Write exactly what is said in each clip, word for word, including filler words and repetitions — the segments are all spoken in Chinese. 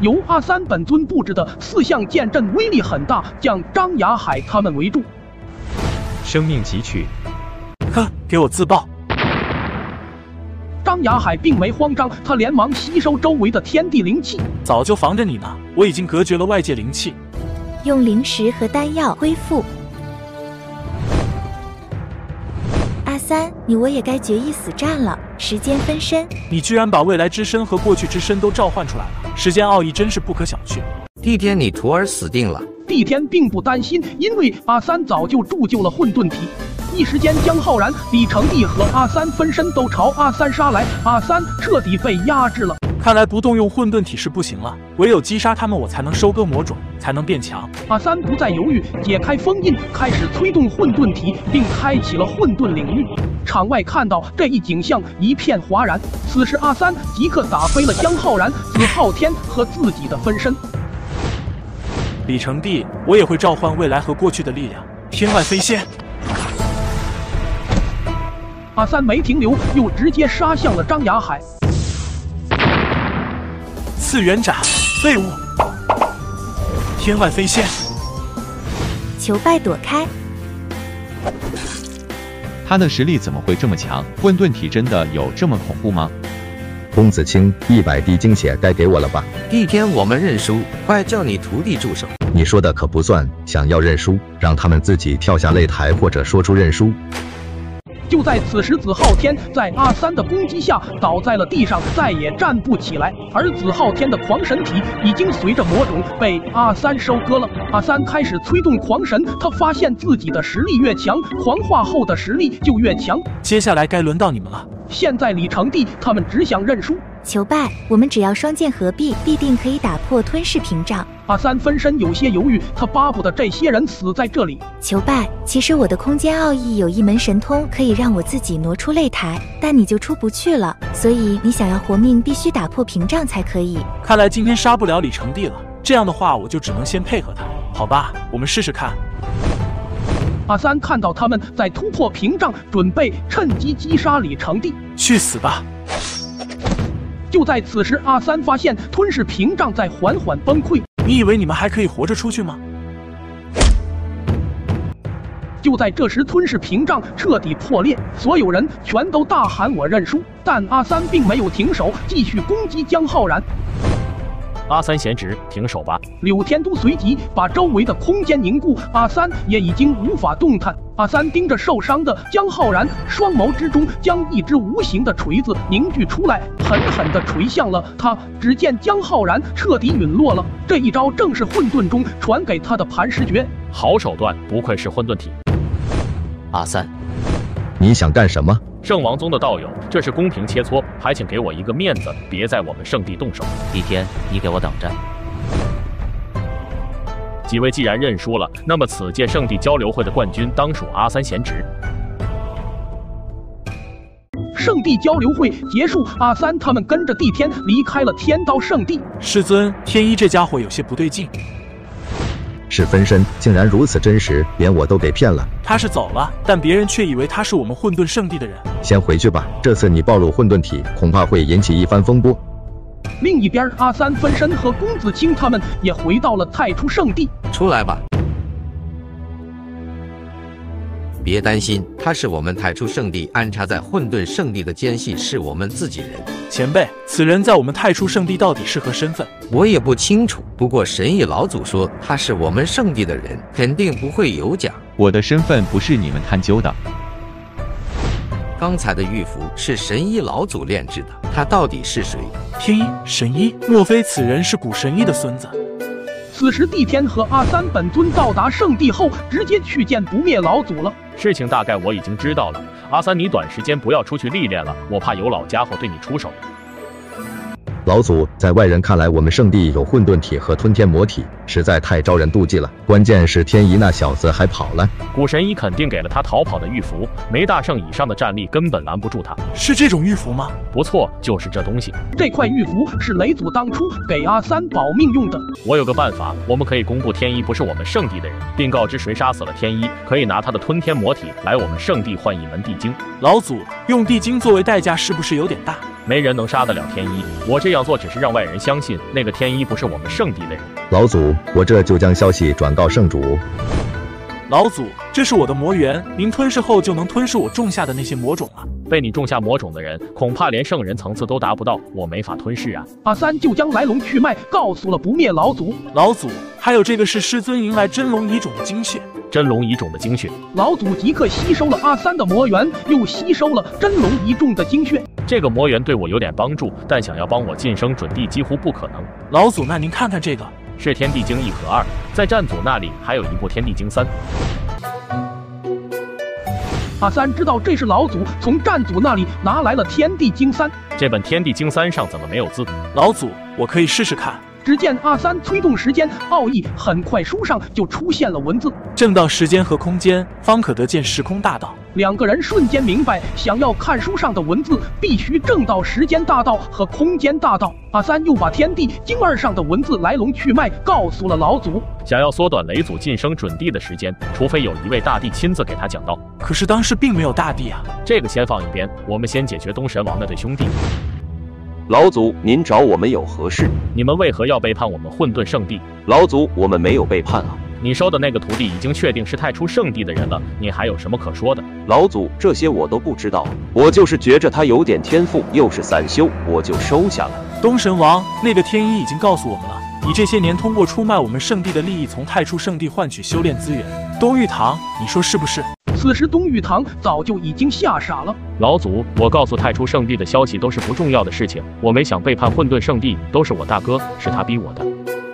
由阿三本尊布置的四象剑阵威力很大，将张雅海他们围住。 生命汲取， 呵，给我自爆！ 张雅海并没慌张，他连忙吸收周围的天地灵气。 早就防着你呢，我已经隔绝了外界灵气。 用灵石和丹药恢复。阿三，你我也该决一死战了。时间分身， 你居然把未来之身和过去之身都召唤出来了，时间奥义真是不可小觑。 帝天，你徒儿死定了。 帝天并不担心，因为阿三早就铸就了混沌体。一时间，江浩然、李成帝和阿三分身都朝阿三杀来，阿三彻底被压制了。 看来不动用混沌体是不行了，唯有击杀他们，我才能收割魔种，才能变强。 阿三不再犹豫，解开封印，开始催动混沌体，并开启了混沌领域。场外看到这一景象，一片哗然。此时，阿三即刻打飞了江浩然、子昊天和自己的分身。 李成帝，我也会召唤未来和过去的力量，天外飞仙。 阿三没停留，又直接杀向了张雅海。 次元斩，废物！天外飞仙。 求败躲开。 他的实力怎么会这么强？混沌体真的有这么恐怖吗？ 公子卿，一百滴精血该给我了吧？ 帝天，我们认输，快叫你徒弟住手！ 你说的可不算，想要认输，让他们自己跳下擂台，或者说出认输。 就在此时，子昊天在阿三的攻击下倒在了地上，再也站不起来。而子昊天的狂神体已经随着魔种被阿三收割了。阿三开始催动狂神，他发现自己的实力越强，狂化后的实力就越强。 接下来该轮到你们了。 现在李成帝他们只想认输。 求败，我们只要双剑合璧，必定可以打破吞噬屏障。 阿三分身有些犹豫，他巴不得这些人死在这里。 求败，其实我的空间奥义有一门神通，可以让我自己挪出擂台，但你就出不去了，所以你想要活命，必须打破屏障才可以。 看来今天杀不了李成帝了，这样的话我就只能先配合他。好吧，我们试试看。 阿三看到他们在突破屏障，准备趁机击杀李成帝。 去死吧！ 就在此时，阿三发现吞噬屏障在缓缓崩溃。 你以为你们还可以活着出去吗？ 就在这时，吞噬屏障彻底破裂，所有人全都大喊我认输。但阿三并没有停手，继续攻击江浩然。 阿三贤侄，停手吧！ 柳天都随即把周围的空间凝固，阿三也已经无法动弹。阿三盯着受伤的江浩然，双眸之中将一只无形的锤子凝聚出来，狠狠地锤向了他。只见江浩然彻底陨落了。这一招正是混沌中传给他的磐石诀。 好手段，不愧是混沌体。 阿三， 你想干什么？ 圣王宗的道友，这是公平切磋，还请给我一个面子，别在我们圣地动手。 帝天，你给我等着！ 几位既然认输了，那么此届圣地交流会的冠军当属阿三贤侄。 圣地交流会结束，阿三他们跟着帝天离开了天刀圣地。 师尊，天一这家伙有些不对劲。 是分身，竟然如此真实，连我都给骗了。 他是走了，但别人却以为他是我们混沌圣地的人。 先回去吧，这次你暴露混沌体，恐怕会引起一番风波。 另一边，阿三分身和公子卿他们也回到了太初圣地。 出来吧，别担心，他是我们太初圣地安插在混沌圣地的奸细，是我们自己人。 前辈，此人在我们太初圣地到底是何身份？ 我也不清楚，不过神翼老祖说他是我们圣地的人，肯定不会有假。 我的身份不是你们探究的。 刚才的玉符是神医老祖炼制的，他到底是谁？ 天一，神医，莫非此人是古神医的孙子？ 此时，帝天和阿三本尊到达圣地后，直接去见不灭老祖了。 事情大概我已经知道了，阿三，你短时间不要出去历练了，我怕有老家伙对你出手。 老祖，在外人看来，我们圣地有混沌体和吞天魔体， 实在太招人妒忌了。关键是天一那小子还跑了， 古神医肯定给了他逃跑的玉符，没大圣以上的战力根本拦不住他。 是这种玉符吗？ 不错，就是这东西。 这块玉符是雷祖当初给阿三保命用的。 我有个办法，我们可以公布天一不是我们圣地的人，并告知谁杀死了天一，可以拿他的吞天魔体来我们圣地换一门地经。 老祖用地经作为代价是不是有点大？ 没人能杀得了天一，我这样做只是让外人相信那个天一不是我们圣地的人。 老祖，我这就将消息转告圣主。 老祖，这是我的魔元，您吞噬后就能吞噬我种下的那些魔种了。 被你种下魔种的人，恐怕连圣人层次都达不到，我没法吞噬啊。 阿三就将来龙去脉告诉了不灭老祖。 老祖，还有这个是师尊迎来真龙遗种的精血。 真龙遗种的精血， 老祖即刻吸收了阿三的魔元，又吸收了真龙遗种的精血。 这个魔元对我有点帮助，但想要帮我晋升准地几乎不可能。 老祖，那您看看这个， 是天地经一和二，在战祖那里还有一部天地经三。 阿三知道这是老祖从战祖那里拿来了天地经三。 这本天地经三上怎么没有字？ 老祖，我可以试试看。 只见阿三催动时间奥义，很快书上就出现了文字： 正到时间和空间，方可得见时空大道。 两个人瞬间明白，想要看书上的文字，必须正到时间大道和空间大道。阿三又把天地经二上的文字来龙去脉告诉了老祖。 想要缩短雷祖晋升准地的时间，除非有一位大帝亲自给他讲道。 可是当时并没有大帝啊。 这个先放一边，我们先解决东神王那对兄弟。 老祖，您找我们有何事？ 你们为何要背叛我们混沌圣地？ 老祖，我们没有背叛啊。 你收的那个徒弟已经确定是太初圣地的人了，你还有什么可说的？ 老祖，这些我都不知道，我就是觉着他有点天赋，又是散修，我就收下了。 东神王，那个天一已经告诉我们了，你这些年通过出卖我们圣地的利益，从太初圣地换取修炼资源。东玉堂，你说是不是？ 此时东玉堂早就已经吓傻了。 老祖，我告诉太初圣地的消息都是不重要的事情，我没想背叛混沌圣地，都是我大哥，是他逼我的。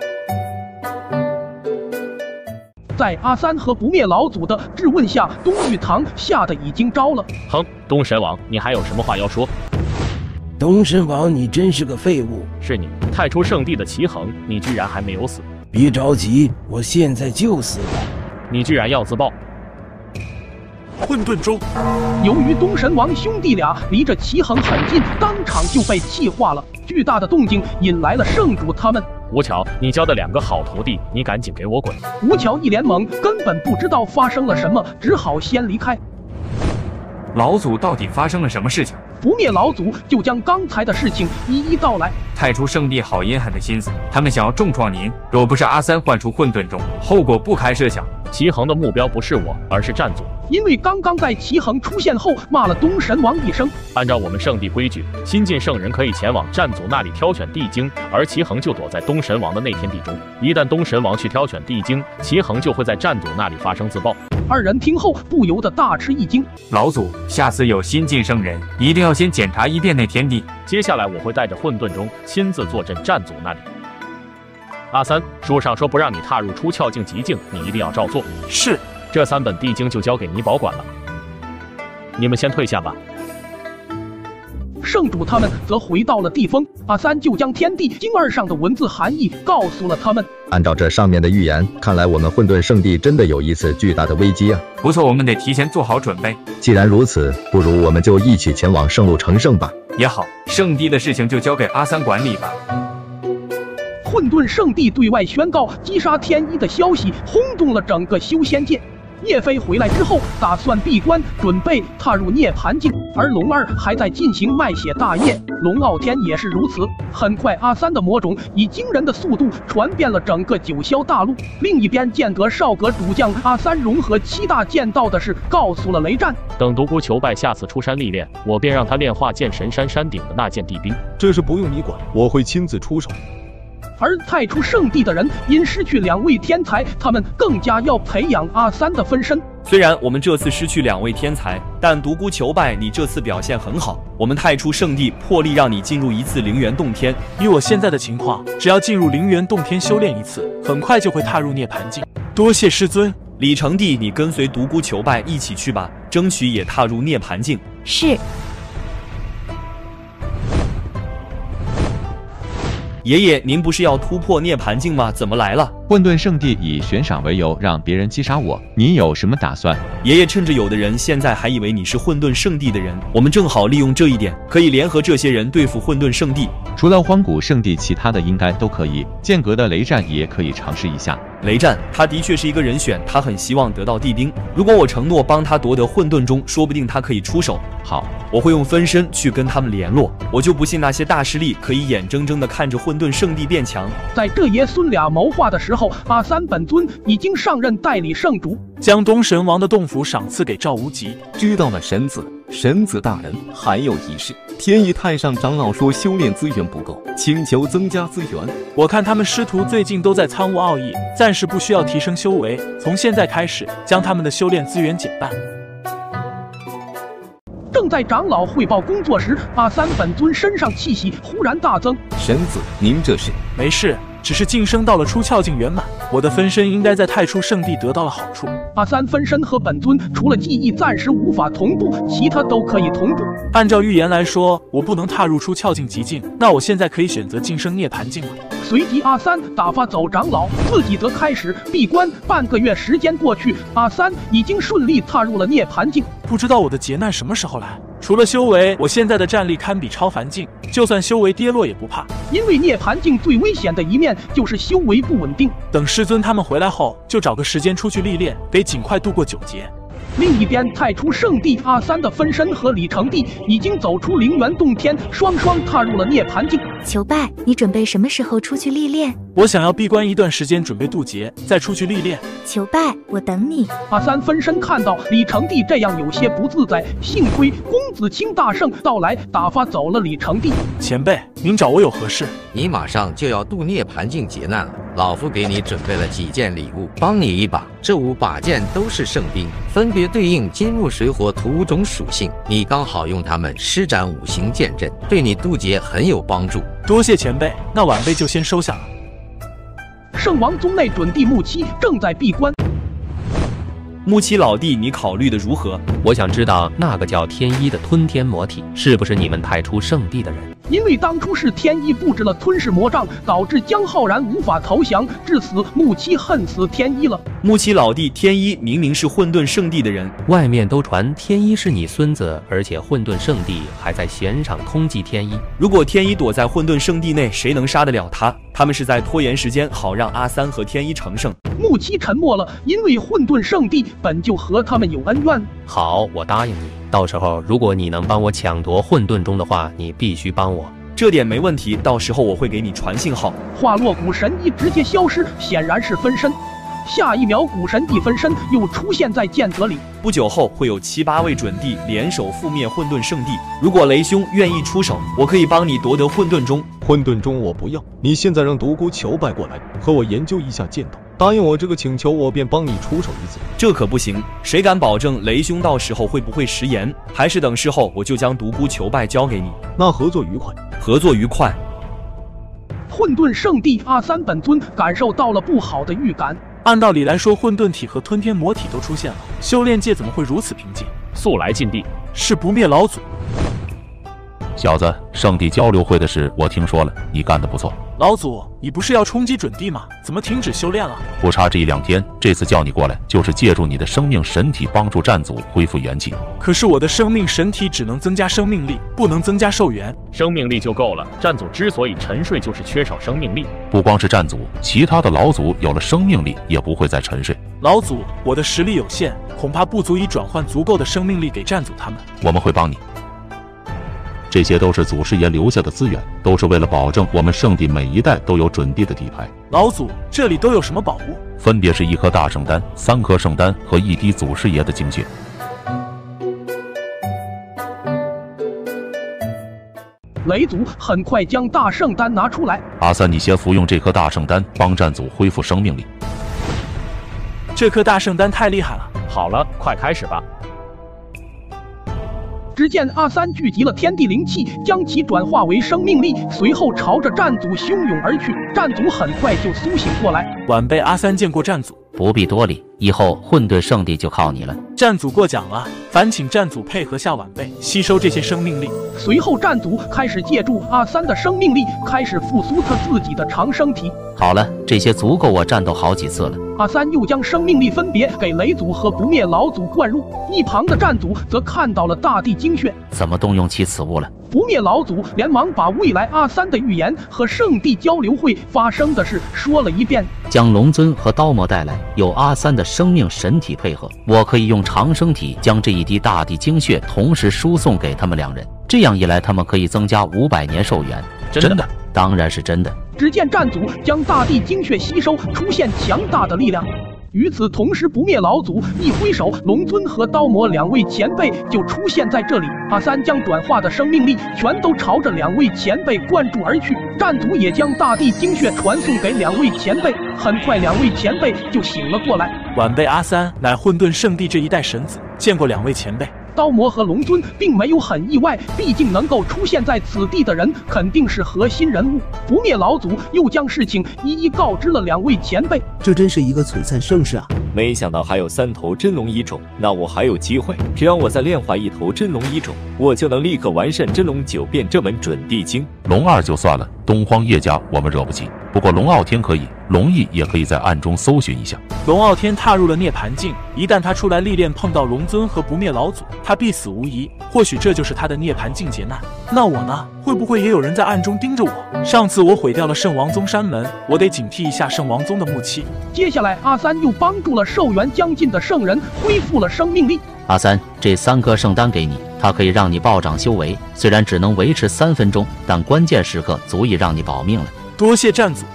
在阿三和不灭老祖的质问下，东玉堂吓得已经招了。 哼，东神王，你还有什么话要说？ 东神王，你真是个废物！ 是你，太初圣地的齐衡，你居然还没有死！ 别着急，我现在就死了！ 你居然要自爆！ 混沌中， 由于东神王兄弟俩离着齐衡很近，当场就被气化了。巨大的动静引来了圣主他们。 吴乔，你教的两个好徒弟，你赶紧给我滚！ 吴乔一脸懵，根本不知道发生了什么，只好先离开。 老祖到底发生了什么事情？ 不灭老祖就将刚才的事情一一道来。 太初圣地好阴狠的心思，他们想要重创您，若不是阿三唤出混沌中，后果不堪设想。 齐衡的目标不是我，而是战祖， 因为刚刚在齐衡出现后骂了东神王一声。 按照我们圣地规矩，新晋圣人可以前往战祖那里挑选地经，而齐衡就躲在东神王的内天地中。一旦东神王去挑选地经，齐衡就会在战祖那里发生自爆。 二人听后不由得大吃一惊。 老祖，下次有新晋圣人，一定要先检查一遍那天地。 接下来我会带着混沌中亲自坐镇战祖那里。阿三，书上说不让你踏入出窍境极境，你一定要照做。 是， 这三本地经就交给你保管了。你们先退下吧。 圣主他们则回到了地峰，阿三就将天地经二上的文字含义告诉了他们。 按照这上面的预言，看来我们混沌圣地真的有一次巨大的危机啊！ 不错，我们得提前做好准备。 既然如此，不如我们就一起前往圣路成圣吧。 也好，圣地的事情就交给阿三管理吧。 混沌圣地对外宣告击杀天一的消息，轰动了整个修仙界。叶飞回来之后，打算闭关，准备踏入涅槃境，而龙二还在进行卖血大业，龙傲天也是如此。很快，阿三的魔种以惊人的速度传遍了整个九霄大陆。另一边，剑阁少阁主将阿三融合七大剑道的事告诉了雷战， 等独孤求败下次出山历练，我便让他炼化剑神山山顶的那件地冰。 这事不用你管，我会亲自出手。 而太初圣地的人因失去两位天才，他们更加要培养阿三的分身。 虽然我们这次失去两位天才，但独孤求败你这次表现很好，我们太初圣地破例让你进入一次灵元洞天。 以我现在的情况，只要进入灵元洞天修炼一次，很快就会踏入涅槃境。多谢师尊。 李成帝，你跟随独孤求败一起去吧，争取也踏入涅槃境。 是。 爷爷，您不是要突破涅槃境吗？怎么来了？ 混沌圣地以悬赏为由让别人击杀我，你有什么打算？ 爷爷趁着有的人现在还以为你是混沌圣地的人，我们正好利用这一点，可以联合这些人对付混沌圣地。 除了荒古圣地，其他的应该都可以。间隔的雷战也可以尝试一下。 雷战，他的确是一个人选，他很希望得到地钉。如果我承诺帮他夺得混沌钟，说不定他可以出手。 好， 我会用分身去跟他们联络。我就不信那些大势力可以眼睁睁地看着混沌圣地变强。 在这爷孙俩谋划的时候，阿三本尊已经上任代理圣主， 将东神王的洞府赏赐给赵无极。 知道了，神子。神子大人，还有一事，天意太上长老说修炼资源不够，请求增加资源。 我看他们师徒最近都在参悟奥义，暂时不需要提升修为，从现在开始将他们的修炼资源减半。 正在长老汇报工作时，阿三本尊身上气息忽然大增。 神子，您这是？ 没事，只是晋升到了出窍境圆满，我的分身应该在太初圣地得到了好处。 阿三分身和本尊除了记忆暂时无法同步，其他都可以同步。 按照预言来说，我不能踏入出窍境极境，那我现在可以选择晋升涅槃境了。 随即阿三打发走长老，自己则开始闭关。半个月时间过去，阿三已经顺利踏入了涅槃境。 不知道我的劫难什么时候来？除了修为，我现在的战力堪比超凡境，就算修为跌落也不怕。 因为涅槃境最危险的一面就是修为不稳定。 等师尊他们回来后，就找个时间出去历练，得尽快度过九劫。 另一边，太初圣地阿三的分身和李成帝已经走出灵元洞天，双双踏入了涅槃境。 求拜，你准备什么时候出去历练？ 我想要闭关一段时间，准备渡劫，再出去历练。 求拜，我等你。 阿三分身看到李成帝这样有些不自在，幸亏公子卿大圣到来，打发走了李成帝。 前辈，您找我有何事？ 你马上就要渡涅槃境劫难了，老夫给你准备了几件礼物，帮你一把。这五把剑都是圣兵，分别对应金木水火土五种属性，你刚好用它们施展五行剑阵，对你渡劫很有帮助。 多谢前辈，那晚辈就先收下了。 圣王宗内准帝木七正在闭关。 木七老弟，你考虑的如何？ 我想知道那个叫天一的吞天魔体是不是你们太初圣地的人？ 因为当初是天一布置了吞噬魔杖，导致江浩然无法投降，至此木七恨死天一了。 木七老弟，天一明明是混沌圣地的人， 外面都传天一是你孙子，而且混沌圣地还在悬赏通缉天一。 如果天一躲在混沌圣地内，谁能杀得了他？他们是在拖延时间，好让阿三和天一成圣。 木七沉默了，因为混沌圣地本就和他们有恩怨。 好，我答应你。到时候如果你能帮我抢夺混沌钟的话，你必须帮我。 这点没问题，到时候我会给你传信号。 话落，古神一直接消失，显然是分身。下一秒，古神一分身又出现在剑阁里。 不久后会有七八位准帝联手覆灭混沌圣地。如果雷兄愿意出手，我可以帮你夺得混沌钟。 混沌钟我不要，你现在让独孤求败过来和我研究一下剑道。答应我这个请求，我便帮你出手一次。 这可不行，谁敢保证雷兄到时候会不会食言？还是等事后我就将独孤求败交给你。 那合作愉快， 合作愉快。 混沌圣地阿三本尊感受到了不好的预感。 按道理来说，混沌体和吞天魔体都出现了，修炼界怎么会如此平静？ 速来禁地， 是不灭老祖。 小子，圣地交流会的事我听说了，你干得不错。 老祖，你不是要冲击准地吗？怎么停止修炼了？ 不差这一两天，这次叫你过来，就是借助你的生命神体帮助战组恢复元气。 可是我的生命神体只能增加生命力，不能增加寿元。 生命力就够了。战组之所以沉睡，就是缺少生命力。 不光是战组，其他的老组有了生命力，也不会再沉睡。 老祖，我的实力有限，恐怕不足以转换足够的生命力给战组他们。 我们会帮你。这些都是祖师爷留下的资源，都是为了保证我们圣地每一代都有准地的底牌。 老祖，这里都有什么宝物？ 分别是一颗大圣丹、三颗圣丹和一滴祖师爷的精血。 雷祖很快将大圣丹拿出来。 阿三，你先服用这颗大圣丹，帮战组恢复生命力。 这颗大圣丹太厉害了。 好了，快开始吧。 只见阿三聚集了天地灵气，将其转化为生命力，随后朝着战组汹涌而去。战组很快就苏醒过来。 晚辈阿三见过战组， 不必多礼。 以后混沌圣地就靠你了。 战祖过奖了，烦请战祖配合下晚辈，吸收这些生命力。 随后战祖开始借助阿三的生命力，开始复苏他自己的长生体。 好了，这些足够我战斗好几次了。 阿三又将生命力分别给雷祖和不灭老祖灌入，一旁的战祖则看到了大地精血， 怎么动用起此物了？ 不灭老祖连忙把未来阿三的预言和圣地交流会发生的事说了一遍。 将龙尊和刀魔带来，有阿三的生命神体配合，我可以用长生体将这一滴大地精血同时输送给他们两人。这样一来，他们可以增加五百年寿元。 真的？ 当然是真的。 只见战祖将大地精血吸收，出现强大的力量。与此同时，不灭老祖一挥手，龙尊和刀魔两位前辈就出现在这里。阿三将转化的生命力全都朝着两位前辈灌注而去，战祖也将大地精血传送给两位前辈。很快，两位前辈就醒了过来。 晚辈阿三乃混沌圣地这一代神子，见过两位前辈。 刀魔和龙尊并没有很意外，毕竟能够出现在此地的人肯定是核心人物。不灭老祖又将事情一一告知了两位前辈。 这真是一个璀璨盛世啊！ 没想到还有三头真龙一种，那我还有机会。只要我再炼化一头真龙一种，我就能立刻完善真龙九变这门准地经。 龙二就算了，东荒叶家我们惹不起，不过龙傲天可以，龙翼也可以在暗中搜寻一下。 龙傲天踏入了涅槃境，一旦他出来历练，碰到龙尊和不灭老祖，他必死无疑。或许这就是他的涅槃境劫难。那我呢？会不会也有人在暗中盯着我？上次我毁掉了圣王宗山门，我得警惕一下圣王宗的木器。 接下来，阿三又帮助了寿元将近的圣人恢复了生命力。 阿三，这三颗圣丹给你，它可以让你暴涨修为，虽然只能维持三分钟，但关键时刻足以让你保命了。 多谢战祖。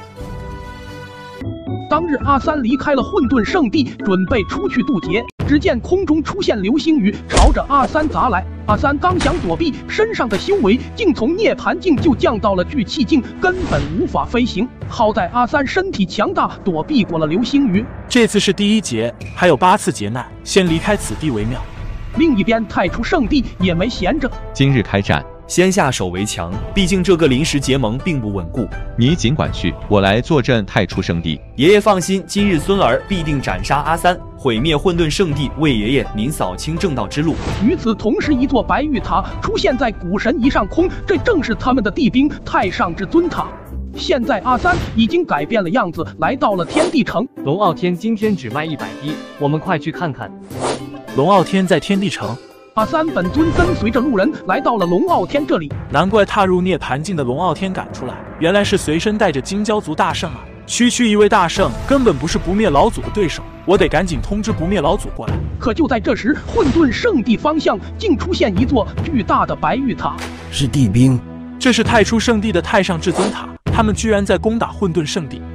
当日，阿三离开了混沌圣地，准备出去渡劫。只见空中出现流星雨，朝着阿三砸来。阿三刚想躲避，身上的修为竟从涅槃境就降到了聚气境，根本无法飞行。好在阿三身体强大，躲避过了流星雨。 这次是第一劫，还有八次劫难，先离开此地为妙。 另一边，太初圣地也没闲着， 今日开战。 先下手为强，毕竟这个临时结盟并不稳固。 你尽管去，我来坐镇太初圣地。 爷爷放心，今日孙儿必定斩杀阿三，毁灭混沌圣地，为爷爷您扫清正道之路。 与此同时，一座白玉塔出现在古神仪上空，这正是他们的帝兵太上至尊塔。现在阿三已经改变了样子，来到了天地城。 龙傲天今天只卖一百滴，我们快去看看。 龙傲天在天地城。 阿三本尊跟随着路人来到了龙傲天这里， 难怪踏入涅槃境的龙傲天赶出来，原来是随身带着金蛟族大圣啊！区区一位大圣根本不是不灭老祖的对手，我得赶紧通知不灭老祖过来。 可就在这时，混沌圣地方向竟出现一座巨大的白玉塔， 是帝兵， 这是太初圣地的太上至尊塔，他们居然在攻打混沌圣地。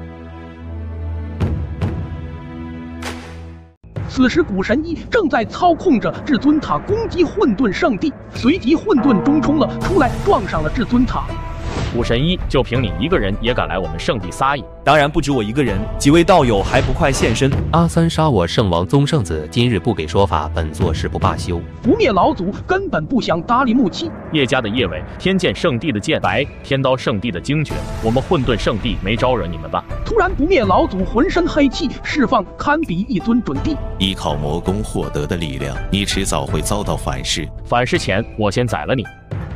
此时，古神医正在操控着至尊塔攻击混沌圣地，随即混沌中冲了出来，撞上了至尊塔。 古神医，就凭你一个人也敢来我们圣地撒野？ 当然不止我一个人，几位道友还不快现身！ 阿三杀我圣王宗圣子，今日不给说法，本座誓不罢休。 不灭老祖根本不想搭理木七。 叶家的叶伟，天剑圣地的剑白，天刀圣地的精绝，我们混沌圣地没招惹你们吧？ 突然，不灭老祖浑身黑气释放，堪比一尊准帝。 依靠魔功获得的力量，你迟早会遭到反噬。 反噬前，我先宰了你。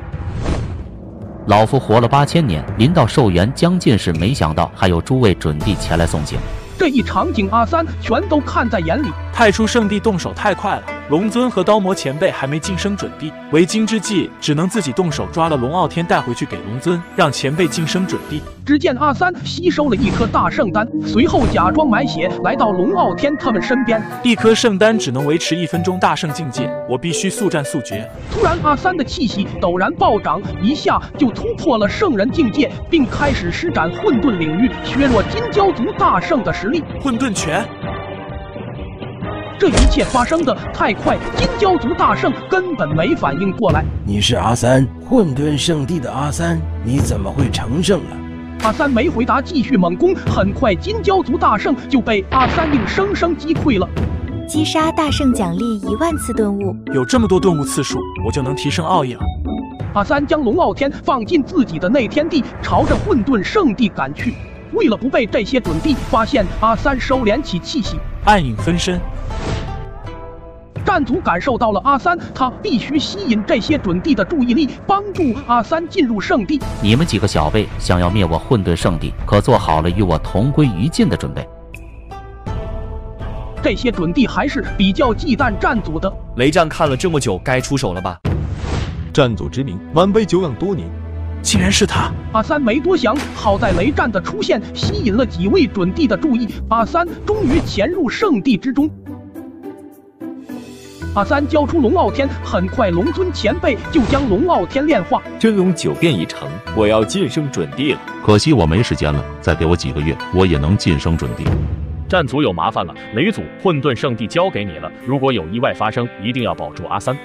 老夫活了八千年，临到寿元将近时，没想到还有诸位准帝前来送行。 这一场景，阿三全都看在眼里。 太初圣地动手太快了，龙尊和刀魔前辈还没晋升准帝，为今之计只能自己动手抓了龙傲天带回去给龙尊，让前辈晋升准帝。 只见阿三吸收了一颗大圣丹，随后假装买血来到龙傲天他们身边。 一颗圣丹只能维持一分钟大圣境界，我必须速战速决。 突然，阿三的气息陡然暴涨，一下就突破了圣人境界，并开始施展混沌领域，削弱金蛟族大圣的实力。 混沌拳。 这一切发生的太快，金蛟族大圣根本没反应过来。 你是阿三，混沌圣地的阿三，你怎么会成圣了？ 阿三没回答，继续猛攻。很快，金蛟族大圣就被阿三硬生生击溃了。 击杀大圣奖励一万次顿悟， 有这么多顿悟次数，我就能提升奥义了。 阿三将龙傲天放进自己的内天地，朝着混沌圣地赶去。为了不被这些准帝发现，阿三收敛起气息， 暗影分身。 战组感受到了阿三，他必须吸引这些准帝的注意力，帮助阿三进入圣地。 你们几个小辈想要灭我混沌圣地，可做好了与我同归于尽的准备。 这些准帝还是比较忌惮战组的。 雷战看了这么久，该出手了吧？ 战组之名，晚辈久仰多年。 竟然是他！ 阿三没多想，好在雷战的出现吸引了几位准帝的注意，阿三终于潜入圣地之中。阿三交出龙傲天，很快龙尊前辈就将龙傲天炼化， 真龙九变已成，我要晋升准帝了。 可惜我没时间了，再给我几个月，我也能晋升准帝。 战组有麻烦了，雷组混沌圣地交给你了，如果有意外发生，一定要保住阿三。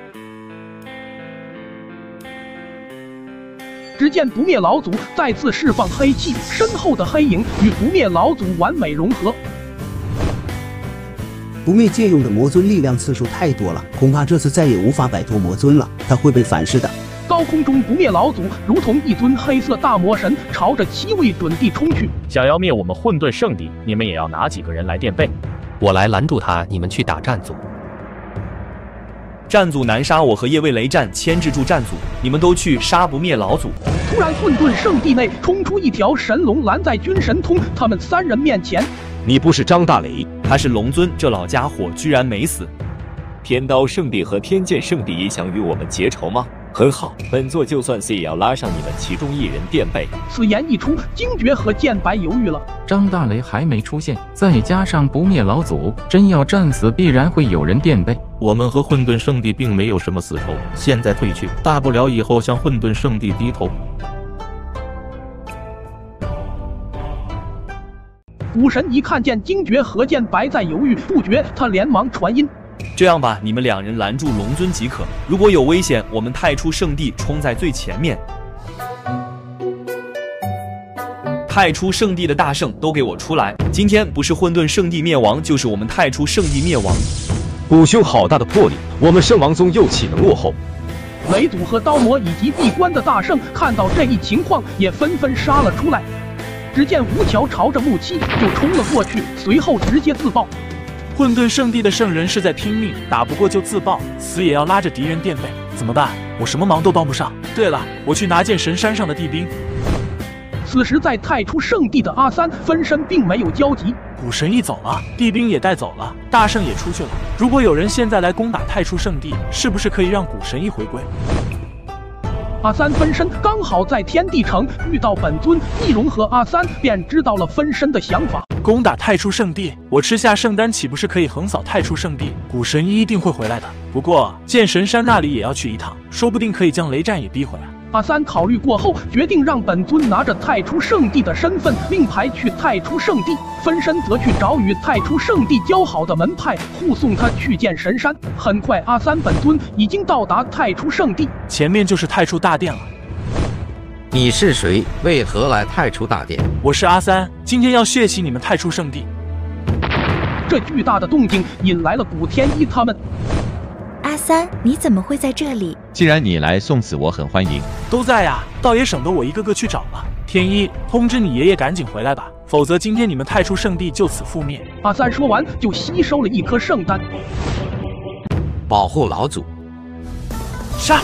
只见不灭老祖再次释放黑气，身后的黑影与不灭老祖完美融合。 不灭借用的魔尊力量次数太多了，恐怕这次再也无法摆脱魔尊了，他会被反噬的。 高空中不灭老祖如同一尊黑色大魔神，朝着七位准帝冲去。 想要灭我们混沌圣地，你们也要拿几个人来垫背。 我来拦住他，你们去打战组。 战组难杀我和叶卫雷战，牵制住战组，你们都去杀不灭老祖。 突然，混沌圣地内冲出一条神龙，拦在军神通他们三人面前。 你不是张大雷， 他是龙尊，这老家伙居然没死。 天刀圣地和天剑圣地也想与我们结仇吗？很好，本座就算死也要拉上你们其中一人垫背。 此言一出，惊觉和剑白犹豫了。 张大雷还没出现，再加上不灭老祖，真要战死，必然会有人垫背。 我们和混沌圣地并没有什么死仇，现在退去，大不了以后向混沌圣地低头。 武神一看见惊觉和剑白在犹豫不决，他连忙传音。 这样吧，你们两人拦住龙尊即可，如果有危险，我们太初圣地冲在最前面。太初圣地的大圣都给我出来！今天不是混沌圣地灭亡，就是我们太初圣地灭亡。 古兄好大的魄力，我们圣王宗又岂能落后？ 雷祖和刀魔以及闭关的大圣看到这一情况，也纷纷杀了出来。只见吴桥朝着木七就冲了过去，随后直接自爆。 混沌圣地的圣人是在听命，打不过就自爆，死也要拉着敌人垫背，怎么办？我什么忙都帮不上。对了，我去拿剑神山上的地兵。 此时在太初圣地的阿三分身并没有交集， 古神一走了，地兵也带走了，大圣也出去了。如果有人现在来攻打太初圣地，是不是可以让古神一回归？ 阿三分身刚好在天地城遇到本尊，一融合阿三便知道了分身的想法。 攻打太初圣地，我吃下圣丹岂不是可以横扫太初圣地？古神一一定会回来的。不过剑神山那里也要去一趟，说不定可以将雷战也逼回来。 阿三考虑过后，决定让本尊拿着太初圣地的身份令牌去太初圣地，分身则去找与太初圣地交好的门派护送他去见神山。很快，阿三本尊已经到达太初圣地， 前面就是太初大殿了。 你是谁？为何来太初大殿？ 我是阿三，今天要血洗你们太初圣地。 这巨大的动静引来了古天一他们。 阿三，你怎么会在这里？ 既然你来送死，我很欢迎。 都在呀，倒也省得我一个个去找了。天一，通知你爷爷赶紧回来吧，否则今天你们太初圣地就此覆灭。 阿三说完就吸收了一颗圣丹， 保护老祖。 杀！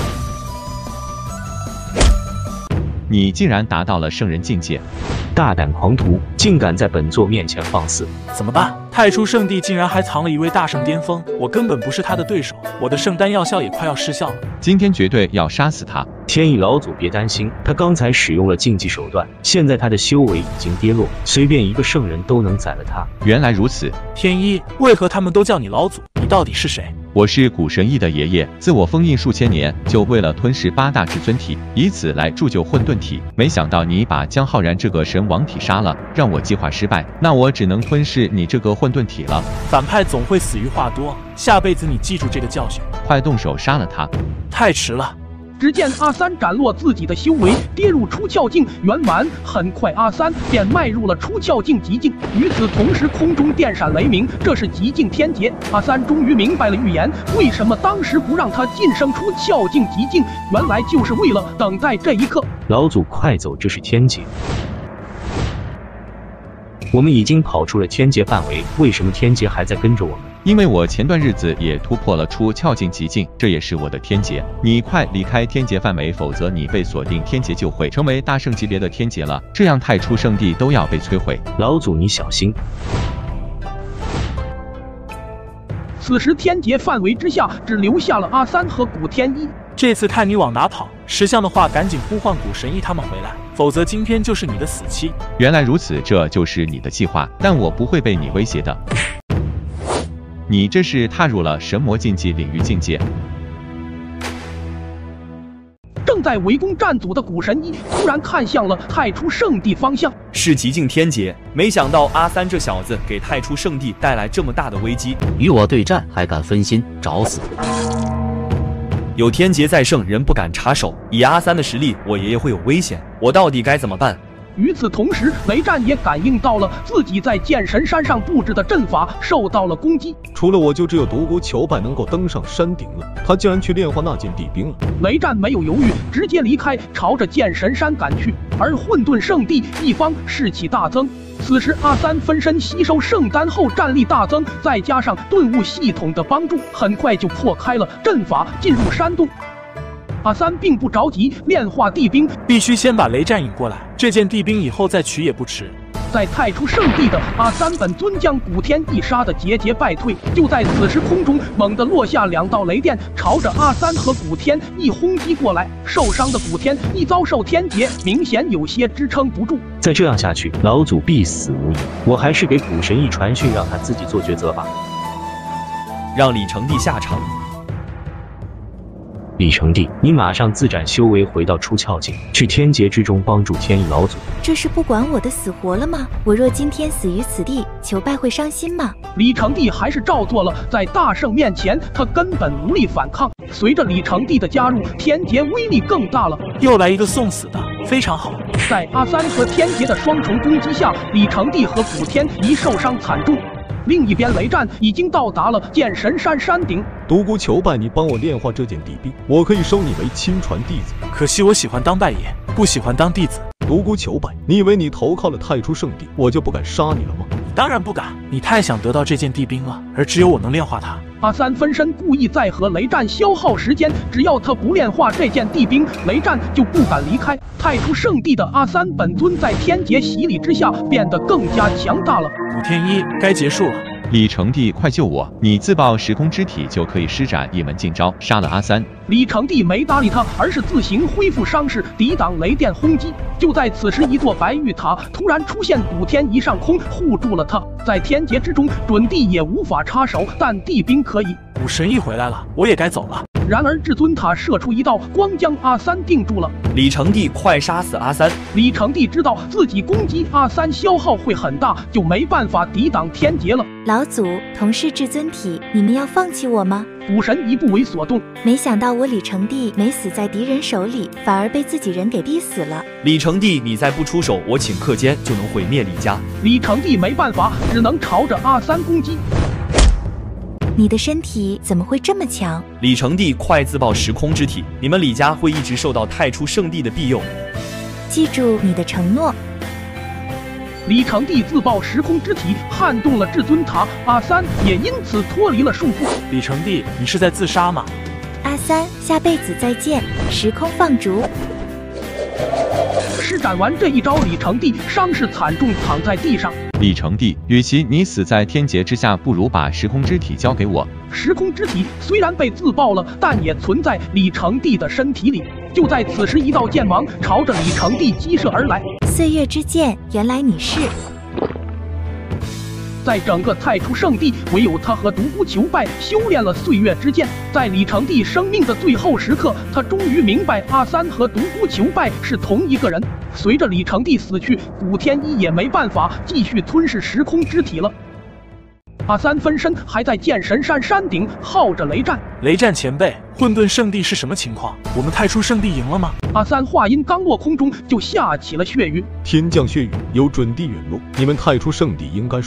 你竟然达到了圣人境界， 大胆狂徒，竟敢在本座面前放肆！ 怎么办？太初圣地竟然还藏了一位大圣巅峰，我根本不是他的对手，我的圣丹药效也快要失效了。 今天绝对要杀死他！ 天意老祖别担心，他刚才使用了禁忌手段，现在他的修为已经跌落，随便一个圣人都能宰了他。 原来如此， 天一，为何他们都叫你老祖？你到底是谁？ 我是古神翼的爷爷，自我封印数千年，就为了吞噬八大至尊体，以此来铸就混沌体。没想到你把江浩然这个神王体杀了，让我计划失败，那我只能吞噬你这个混沌体了。 反派总会死于话多，下辈子你记住这个教训。 快动手杀了他！ 太迟了。 只见阿三斩落自己的修为，跌入出窍境圆满。很快，阿三便迈入了出窍境极境。与此同时，空中电闪雷鸣，这是极境天劫。阿三终于明白了预言，为什么当时不让他晋升出窍境极境，原来就是为了等待这一刻。 老祖快走，这是天劫。 我们已经跑出了天劫范围，为什么天劫还在跟着我们？ 因为我前段日子也突破了出窍境极境，这也是我的天劫。你快离开天劫范围，否则你被锁定天劫就会成为大圣级别的天劫了，这样太初圣地都要被摧毁。 老祖你小心。 此时天劫范围之下只留下了阿三和古天一。 这次看你往哪跑，识相的话赶紧呼唤古神医他们回来，否则今天就是你的死期。 原来如此，这就是你的计划，但我不会被你威胁的。你这是踏入了神魔禁忌领域境界。 正在围攻战组的古神医突然看向了太初圣地方向， 是极境天劫，没想到阿三这小子给太初圣地带来这么大的危机。 与我对战还敢分心，找死！ 有天劫在胜，人不敢插手。以阿三的实力，我爷爷会有危险，我到底该怎么办？ 与此同时，雷战也感应到了自己在剑神山上布置的阵法受到了攻击。 除了我，就只有独孤求败能够登上山顶了。他竟然去炼化那件地冰了。 雷战没有犹豫，直接离开，朝着剑神山赶去。而混沌圣地一方士气大增。此时阿三分身吸收圣丹后战力大增，再加上顿悟系统的帮助，很快就破开了阵法，进入山洞。阿三并不着急炼化地冰， 必须先把雷战引过来，这件地冰以后再取也不迟。 在太初圣地的阿三本尊将古天一杀得节节败退，就在此时空中猛地落下两道雷电，朝着阿三和古天一轰击过来。受伤的古天一遭受天劫，明显有些支撑不住。 再这样下去，老祖必死无疑。我还是给古神一传讯，让他自己做抉择吧。 让李成帝下场。 李成帝，你马上自斩修为，回到出窍境，去天劫之中帮助天意老祖。 这是不管我的死活了吗？我若今天死于此地，求拜会伤心吗？ 李成帝还是照做了，在大圣面前，他根本无力反抗。随着李成帝的加入，天劫威力更大了。 又来一个送死的，非常好。 在阿三和天劫的双重攻击下，李成帝和古天一受伤惨重。另一边，雷战已经到达了剑神山山顶。 独孤求败，你帮我炼化这件地冰，我可以收你为亲传弟子。 可惜我喜欢当拜爷，不喜欢当弟子。 独孤求败，你以为你投靠了太初圣地，我就不敢杀你了吗？ 当然不敢，你太想得到这件地冰了，而只有我能炼化它。 阿三分身故意在和雷战消耗时间，只要他不炼化这件地冰，雷战就不敢离开。太初圣地的阿三本尊在天劫洗礼之下变得更加强大了。 古天一，该结束了。 李成帝，快救我！你自爆时空之体就可以施展一门禁招，杀了阿三。 李成帝没搭理他，而是自行恢复伤势，抵挡雷电轰击。就在此时，一座白玉塔突然出现，古天一上空护住了他。在天劫之中，准帝也无法插手，但地冰可以。 古神医回来了，我也该走了。 然而至尊塔射出一道光，将阿三定住了。 李成帝，快杀死阿三！ 李成帝知道自己攻击阿三消耗会很大，就没办法抵挡天劫了。 老祖，同是至尊体，你们要放弃我吗？ 古神一不为所动。 没想到我李成帝没死在敌人手里，反而被自己人给逼死了。 李成帝，你再不出手，我顷刻间就能毁灭李家。 李成帝没办法，只能朝着阿三攻击。 你的身体怎么会这么强？ 李成帝，快自爆时空之体！你们李家会一直受到太初圣地的庇佑。 记住你的承诺。 李成帝自爆时空之体，撼动了至尊塔，阿三也因此脱离了束缚。 李成帝，你是在自杀吗？ 阿三，下辈子再见！时空放逐。 施展完这一招，李成帝伤势惨重，躺在地上。 李成帝，与其你死在天劫之下，不如把时空之体交给我。 时空之体虽然被自爆了，但也存在李成帝的身体里。就在此时，一道剑芒朝着李成帝击射而来。 岁月之剑，原来你是。 在整个太初圣地，唯有他和独孤求败修炼了岁月之剑。在李成帝生命的最后时刻，他终于明白阿三和独孤求败是同一个人。随着李成帝死去，古天一也没办法继续吞噬时空之体了。阿三分身还在剑神山山顶耗着雷战。 雷战前辈，混沌圣地是什么情况？我们太初圣地赢了吗？ 阿三话音刚落，空中就下起了血雨。 天降血雨，有准帝陨落，你们太初圣地应该输了。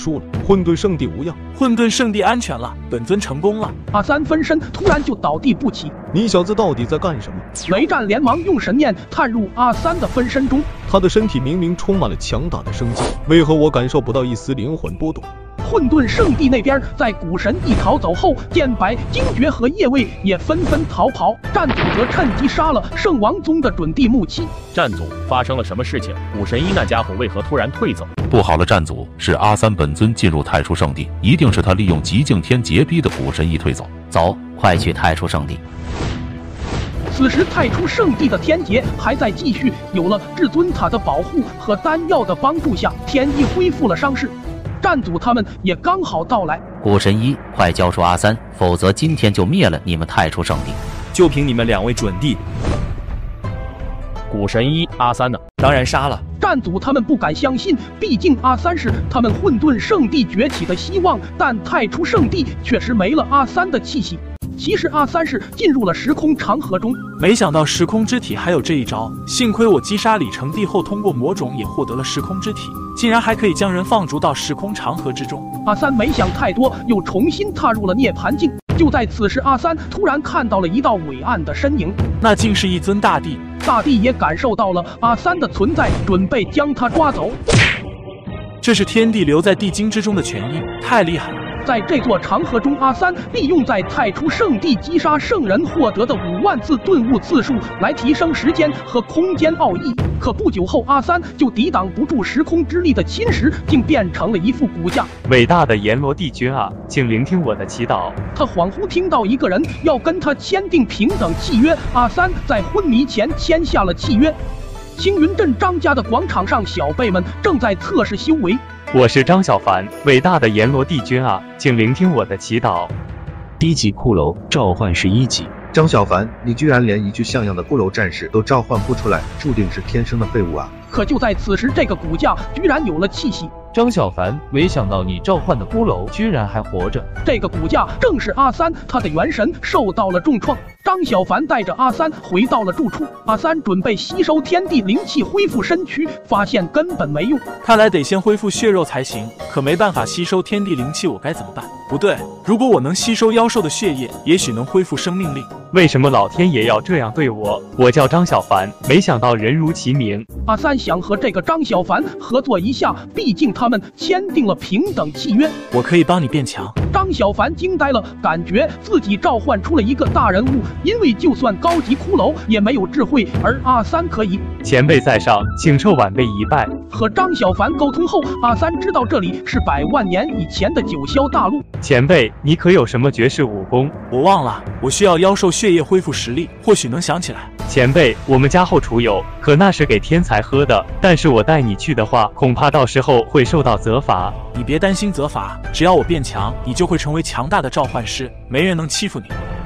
混沌圣地无恙， 混沌圣地安全了，本尊成功了。 阿三分身突然就倒地不起， 你小子到底在干什么？ 雷战连忙用神念探入阿三的分身中， 他的身体明明充满了强大的生机，为何我感受不到一丝灵魂波动？ 混沌圣地那边，在古神一逃走后，剑白、惊觉和叶卫也纷纷逃跑，战祖则趁机杀了圣王宗的准地木七。 战祖，发生了什么事情？古神一那家伙为何突然退走？ 不好了，战祖，是阿三本尊进入太初圣地，一定是他利用极境天劫逼的古神一退走。 走，快去太初圣地。 此时太初圣地的天劫还在继续，有了至尊塔的保护和丹药的帮助下，天意恢复了伤势。战祖他们也刚好到来。 古神一，快交出阿三，否则今天就灭了你们太初圣地。 就凭你们两位准帝， 古神一，阿三呢？ 当然杀了。 战祖他们不敢相信，毕竟阿三是他们混沌圣地崛起的希望，但太初圣地确实没了阿三的气息。其实阿三是进入了时空长河中， 没想到时空之体还有这一招，幸亏我击杀李成帝后通过魔种也获得了时空之体，竟然还可以将人放逐到时空长河之中。 阿三没想太多，又重新踏入了涅槃境。就在此时，阿三突然看到了一道伟岸的身影， 那竟是一尊大帝。 大帝也感受到了阿三的存在，准备将他抓走。 这是天地留在地精之中的权益，太厉害了。 在这座长河中，阿三利用在太初圣地击杀圣人获得的五万次顿悟次数来提升时间和空间奥义。可不久后，阿三就抵挡不住时空之力的侵蚀，竟变成了一副骨架。 伟大的阎罗帝君啊，请聆听我的祈祷。 他恍惚听到一个人要跟他签订平等契约，阿三在昏迷前签下了契约。青云镇张家的广场上，小辈们正在测试修为。 我是张小凡，伟大的阎罗帝君啊，请聆听我的祈祷。 低级骷髅召唤是一级。 张小凡，你居然连一具像样的骷髅战士都召唤不出来，注定是天生的废物啊！ 可就在此时，这个骨架居然有了气息。 张小凡，没想到你召唤的骷髅居然还活着。 这个骨架正是阿三，他的元神受到了重创。张小凡带着阿三回到了住处，阿三准备吸收天地灵气恢复身躯，发现根本没用。 看来得先恢复血肉才行，可没办法吸收天地灵气，我该怎么办？不对，如果我能吸收妖兽的血液，也许能恢复生命力。 为什么老天爷要这样对我？我叫张小凡，没想到人如其名。 阿三想和这个张小凡合作一下，毕竟他们签订了平等契约。 我可以帮你变强。 张小凡惊呆了，感觉自己召唤出了一个大人物，因为就算高级骷髅也没有智慧，而阿三可以。 前辈在上，请受晚辈一拜。 和张小凡沟通后，阿三知道这里是百万年以前的九霄大陆。 前辈，你可有什么绝世武功？ 我忘了，我需要妖兽血液恢复实力，或许能想起来。 前辈，我们家后厨有，可那是给天才喝的，但是我带你去的话，恐怕到时候会受到责罚。 你别担心责罚，只要我变强，你就会成为强大的召唤师，没人能欺负你。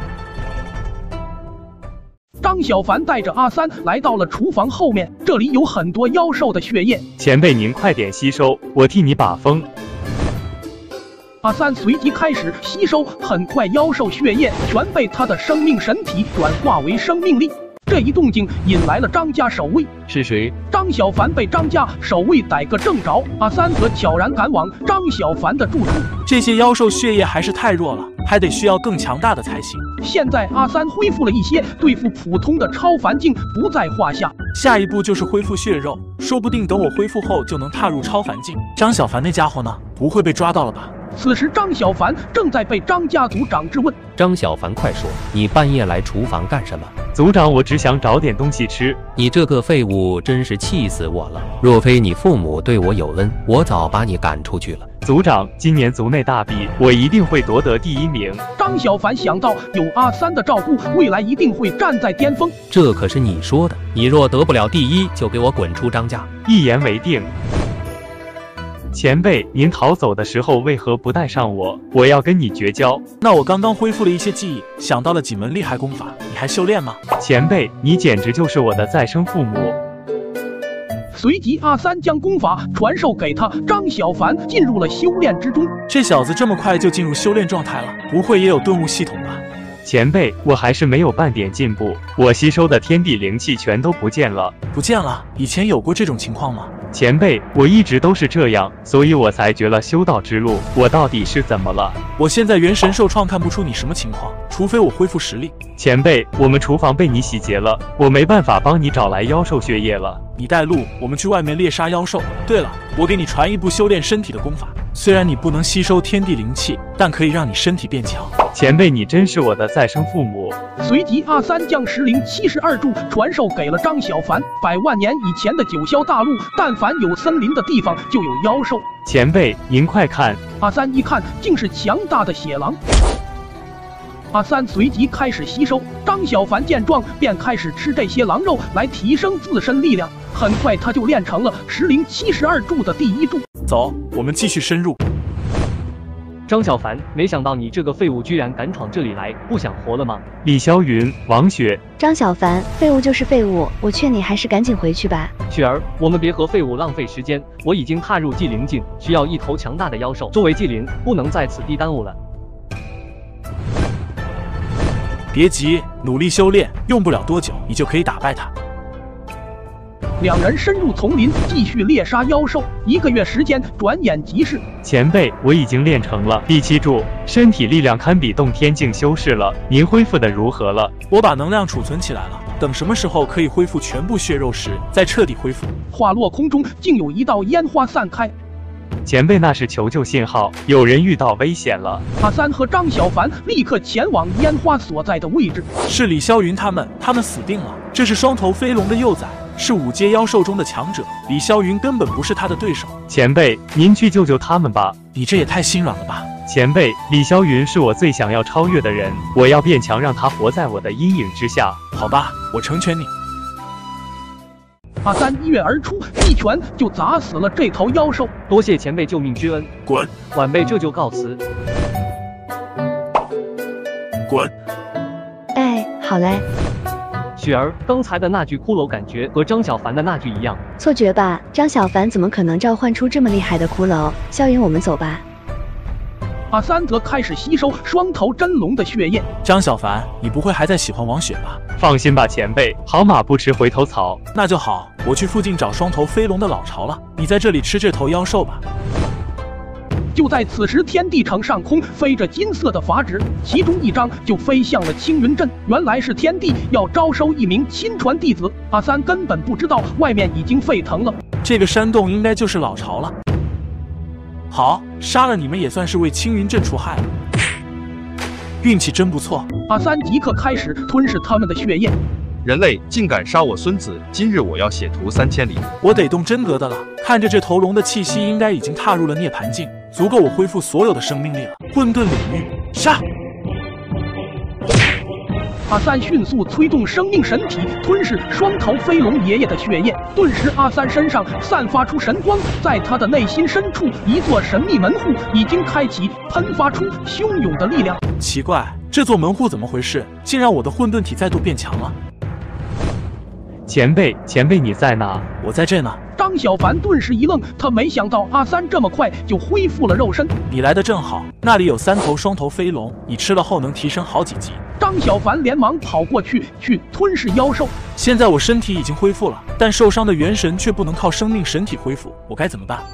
张小凡带着阿三来到了厨房后面，这里有很多妖兽的血液。 前辈您快点吸收，我替你把风。 阿三随即开始吸收，很快妖兽血液全被他的生命神体转化为生命力。这一动静引来了张家守卫。 是谁？ 张小凡被张家守卫逮个正着，阿三则悄然赶往张小凡的住处。 这些妖兽血液还是太弱了，还得需要更强大的才行。 现在阿三恢复了一些，对付普通的超凡境不在话下。 下一步就是恢复血肉，说不定等我恢复后就能踏入超凡境。张小凡那家伙呢？不会被抓到了吧？ 此时张小凡正在被张家族长质问。 张小凡，快说，你半夜来厨房干什么？ 族长，我只想找点东西吃。 你这个废物，真是气死我了！若非你父母对我有恩，我早把你赶出去了。 族长，今年族内大比，我一定会夺得第一名。 张小凡想到有阿三的照顾，未来一定会站在巅峰。 这可是你说的，你若得不了第一，就给我滚出张家。 一言为定。前辈，您逃走的时候为何不带上我？我要跟你绝交。 那我刚刚恢复了一些记忆，想到了几门厉害功法，你还修炼吗？ 前辈，你简直就是我的再生父母。 随即，阿三将功法传授给他，张小凡进入了修炼之中。 这小子这么快就进入修炼状态了，不会也有顿悟系统吧？ 前辈，我还是没有半点进步，我吸收的天地灵气全都不见了。 不见了？以前有过这种情况吗？ 前辈，我一直都是这样，所以我才绝了修道之路。我到底是怎么了？ 我现在元神受创，看不出你什么情况，除非我恢复实力。 前辈，我们厨房被你洗劫了，我没办法帮你找来妖兽血液了。 你带路，我们去外面猎杀妖兽。对了，我给你传一部修炼身体的功法，虽然你不能吸收天地灵气，但可以让你身体变强。 前辈，你真是我的再生父母。 随即，阿三将石灵七十二柱传授给了张小凡。百万年以前的九霄大陆，但凡有森林的地方，就有妖兽。 前辈，您快看！ 阿三一看，竟是强大的血狼。阿三随即开始吸收，张小凡见状，便开始吃这些狼肉来提升自身力量。很快，他就练成了石灵七十二柱的第一柱。 走，我们继续深入。 张小凡，没想到你这个废物居然敢闯这里来，不想活了吗？ 李霄云、王雪， 张小凡，废物就是废物，我劝你还是赶紧回去吧。 雪儿，我们别和废物浪费时间，我已经踏入祭灵境，需要一头强大的妖兽作为祭灵，不能在此地耽误了。 别急，努力修炼，用不了多久，你就可以打败他。 两人深入丛林，继续猎杀妖兽。一个月时间转眼即逝。 前辈，我已经练成了第七柱，身体力量堪比洞天境修士了。您恢复的如何了？ 我把能量储存起来了，等什么时候可以恢复全部血肉时，再彻底恢复。 话落空中，竟有一道烟花散开。 前辈，那是求救信号，有人遇到危险了。 阿三和张小凡立刻前往烟花所在的位置。 是李霄云他们，他们死定了。这是双头飞龙的幼崽，是五阶妖兽中的强者，李霄云根本不是他的对手。 前辈，您去救救他们吧。 你这也太心软了吧。 前辈，李霄云是我最想要超越的人，我要变强，让他活在我的阴影之下。 好吧，我成全你。 阿三一跃而出，一拳就砸死了这头妖兽。 多谢前辈救命之恩， 滚！ 晚辈这就告辞。 滚！ 哎，好嘞。 雪儿，刚才的那具骷髅感觉和张小凡的那具一样。 错觉吧，张小凡怎么可能召唤出这么厉害的骷髅？萧云，我们走吧。 阿三则开始吸收双头真龙的血液。 张小凡，你不会还在喜欢王雪吧？ 放心吧，前辈，好马不吃回头草。 那就好，我去附近找双头飞龙的老巢了，你在这里吃这头妖兽吧。 就在此时，天地城上空飞着金色的法旨，其中一张就飞向了青云镇。原来是天帝要招收一名亲传弟子，阿三根本不知道外面已经沸腾了。 这个山洞应该就是老巢了。好，杀了你们也算是为青云镇除害了。运气真不错。 阿三即刻开始吞噬他们的血液。 人类竟敢杀我孙子！今日我要血屠三千里！ 我得动真格的了。看着这头龙的气息，应该已经踏入了涅槃境，足够我恢复所有的生命力了。混沌领域，杀！ 阿三迅速催动生命神体，吞噬双头飞龙爷爷的血液。顿时，阿三身上散发出神光，在他的内心深处，一座神秘门户已经开启，喷发出汹涌的力量。 奇怪，这座门户怎么回事？竟让我的混沌体再度变强了。 前辈，前辈你在哪？ 我在这呢。 张小凡顿时一愣，他没想到阿三这么快就恢复了肉身。 你来的正好，那里有三头双头飞龙，你吃了后能提升好几级。 张小凡连忙跑过去，去吞噬妖兽。 现在我身体已经恢复了，但受伤的元神却不能靠生命神体恢复，我该怎么办？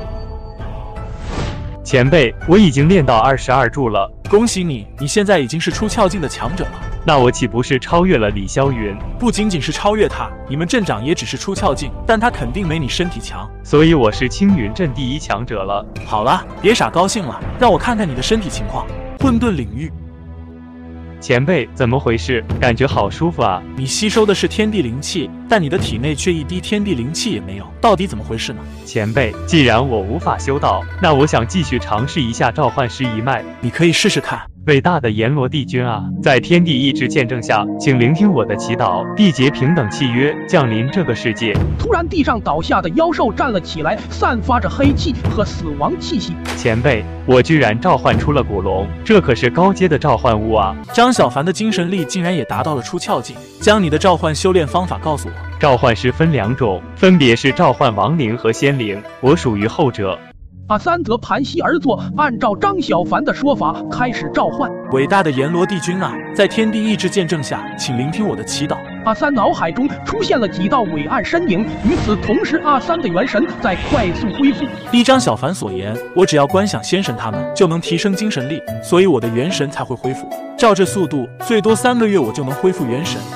前辈，我已经练到二十二柱了， 恭喜你，你现在已经是出窍境的强者了。 那我岂不是超越了李霄云？ 不仅仅是超越他，你们镇长也只是出窍境，但他肯定没你身体强， 所以我是青云镇第一强者了。 好了，别傻高兴了，让我看看你的身体情况。混沌领域。 前辈，怎么回事？感觉好舒服啊！ 你吸收的是天地灵气，但你的体内却一滴天地灵气也没有，到底怎么回事呢？ 前辈，既然我无法修道，那我想继续尝试一下召唤师一脉。 你可以试试看。 伟大的阎罗帝君啊，在天地意志见证下，请聆听我的祈祷，缔结平等契约，降临这个世界。 突然，地上倒下的妖兽站了起来，散发着黑气和死亡气息。 前辈，我居然召唤出了古龙，这可是高阶的召唤物啊！ 张小凡的精神力竟然也达到了出窍境，将你的召唤修炼方法告诉我。 召唤师分两种，分别是召唤亡灵和仙灵，我属于后者。 阿三则盘膝而坐，按照张小凡的说法开始召唤。 伟大的阎罗帝君啊，在天地意志见证下，请聆听我的祈祷， 阿三脑海中出现了几道伟岸身影，与此同时，阿三的元神在快速恢复。 依张小凡所言，我只要观想先神他们，就能提升精神力，所以我的元神才会恢复。照这速度，最多三个月我就能恢复元神。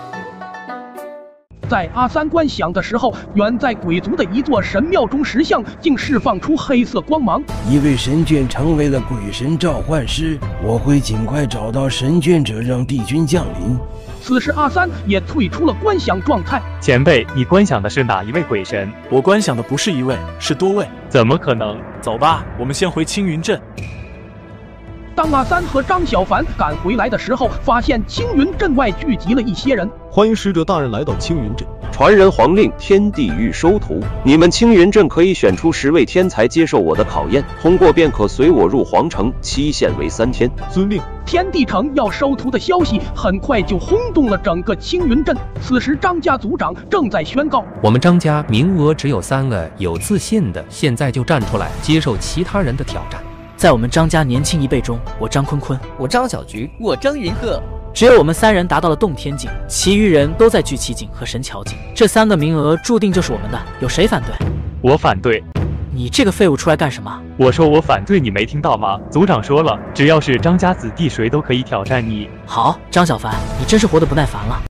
在阿三观想的时候，远在鬼族的一座神庙中，石像竟释放出黑色光芒。 因为神眷成为了鬼神召唤师，我会尽快找到神眷者，让帝君降临。 此时阿三也退出了观想状态。 前辈，你观想的是哪一位鬼神？ 我观想的不是一位，是多位。 怎么可能？ 走吧，我们先回青云镇。 当阿三和张小凡赶回来的时候，发现青云镇外聚集了一些人。 欢迎使者大人来到青云镇。 传人皇令，天地欲收徒。你们青云镇可以选出十位天才接受我的考验，通过便可随我入皇城，期限为三天。 遵令。 天地城要收徒的消息很快就轰动了整个青云镇。此时张家族长正在宣告： 我们张家名额只有三个，有自信的现在就站出来接受其他人的挑战。 在我们张家年轻一辈中，我张坤坤， 我张小菊，我张云鹤， 只有我们三人达到了洞天境，其余人都在聚气境和神桥境。这三个名额注定就是我们的，有谁反对？ 我反对。 你这个废物出来干什么？ 我说我反对，你没听到吗？族长说了，只要是张家子弟，谁都可以挑战你。 好，张小凡，你真是活得不耐烦了。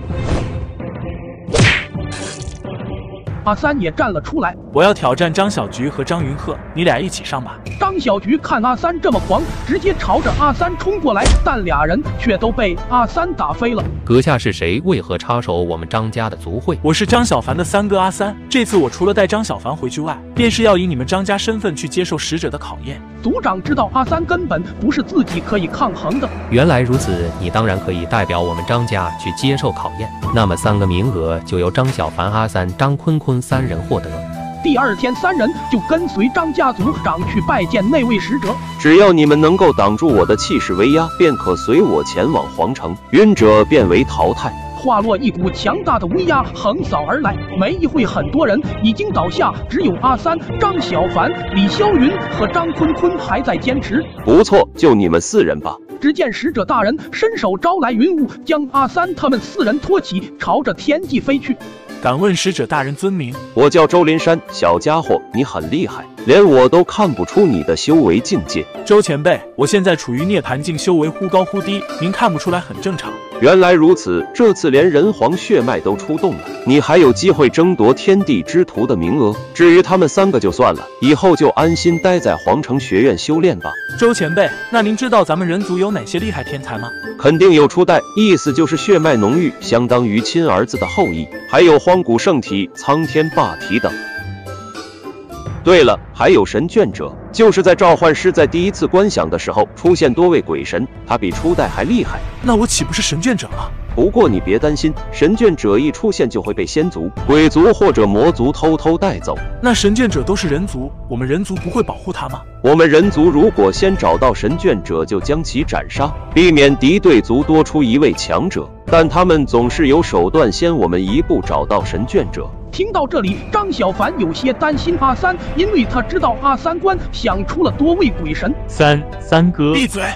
阿三也站了出来， 我要挑战张小菊和张云鹤，你俩一起上吧。 张小菊看阿三这么狂，直接朝着阿三冲过来，但俩人却都被阿三打飞了。 阁下是谁？为何插手我们张家的族会？ 我是张小凡的三哥阿三，这次我除了带张小凡回去外，便是要以你们张家身份去接受使者的考验。 族长知道阿三根本不是自己可以抗衡的。 原来如此，你当然可以代表我们张家去接受考验。那么三个名额就由张小凡、阿三、张坤坤三人获得。 第二天，三人就跟随张家族长去拜见那位使者。 只要你们能够挡住我的气势威压，便可随我前往皇城，晕者便为淘汰。 化落一股强大的威压横扫而来，没一会，很多人已经倒下，只有阿三、张小凡、李霄云和张坤坤还在坚持。 不错，就你们四人吧。 只见使者大人伸手招来云雾，将阿三他们四人托起，朝着天际飞去。 敢问使者大人尊名？ 我叫周林山，小家伙，你很厉害，连我都看不出你的修为境界。 周前辈，我现在处于涅槃境，修为忽高忽低，您看不出来很正常。 原来如此，这次连人皇血脉都出动了，你还有机会争夺天地之徒的名额。至于他们三个就算了，以后就安心待在皇城学院修炼吧。 周前辈，那您知道咱们人族有哪些厉害天才吗？ 肯定有初代，意思就是血脉浓郁，相当于亲儿子的后裔，还有荒古圣体、苍天霸体等。对了，还有神眷者，就是在召唤师在第一次观想的时候出现多位鬼神，他比初代还厉害。 那我岂不是神眷者了？ 不过你别担心，神眷者一出现就会被仙族、鬼族或者魔族偷偷带走。 那神眷者都是人族，我们人族不会保护他吗？ 我们人族如果先找到神眷者，就将其斩杀，避免敌对族多出一位强者。但他们总是有手段先我们一步找到神眷者。 听到这里，张小凡有些担心阿三，因为他知道阿三观想出了多位鬼神。 三三哥， 闭嘴！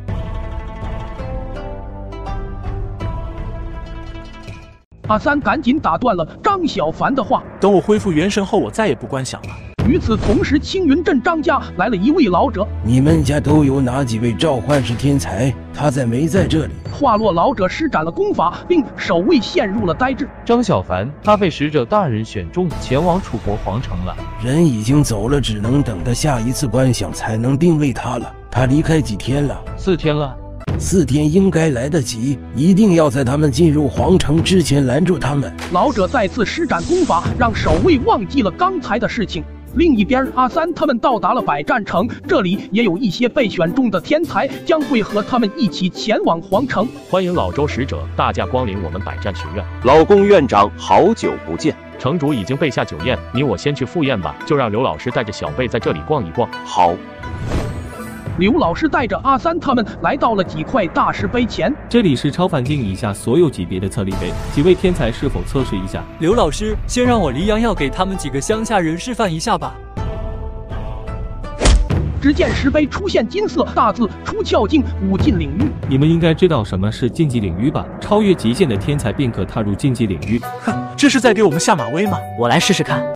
阿三赶紧打断了张小凡的话：“ 等我恢复元神后，我再也不观想了。” 与此同时，青云镇张家来了一位老者。 你们家都有哪几位召唤师天才？他在没在这里？ 化落老者施展了功法，令守卫陷入了呆滞。 张小凡，他被使者大人选中，前往楚国皇城了。 人已经走了，只能等他下一次观想才能定位他了。他离开几天了？ 四天了。 四天应该来得及，一定要在他们进入皇城之前拦住他们。 老者再次施展功法，让守卫忘记了刚才的事情。另一边，阿三他们到达了百战城，这里也有一些被选中的天才，将会和他们一起前往皇城。 欢迎老周使者大驾光临我们百战学院。 老公院长，好久不见。 城主已经备下酒宴，你我先去赴宴吧，就让刘老师带着小贝在这里逛一逛。 好。 刘老师带着阿三他们来到了几块大石碑前， 这里是超凡境以下所有级别的测力碑，几位天才是否测试一下？ 刘老师，先让我黎阳耀给他们几个乡下人示范一下吧。 只见石碑出现金色大字“出窍境五禁领域”。 你们应该知道什么是禁忌领域吧？超越极限的天才便可踏入禁忌领域。 哼，这是在给我们下马威吗？ 我来试试看。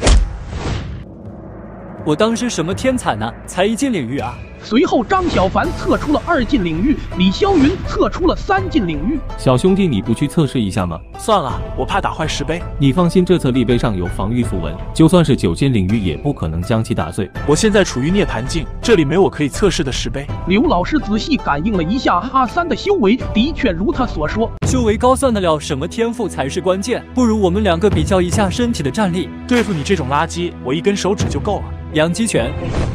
我当时什么天才呢？才一禁领域啊！ 随后，张小凡测出了二禁领域，李霄云测出了三禁领域。 小兄弟，你不去测试一下吗？ 算了，我怕打坏石碑。 你放心，这侧立碑上有防御符文，就算是九禁领域也不可能将其打碎。 我现在处于涅槃境，这里没我可以测试的石碑。 刘老师仔细感应了一下阿三的修为，的确如他所说， 修为高算得了什么天赋才是关键。不如我们两个比较一下身体的战力。 对付你这种垃圾，我一根手指就够了。 阳击拳。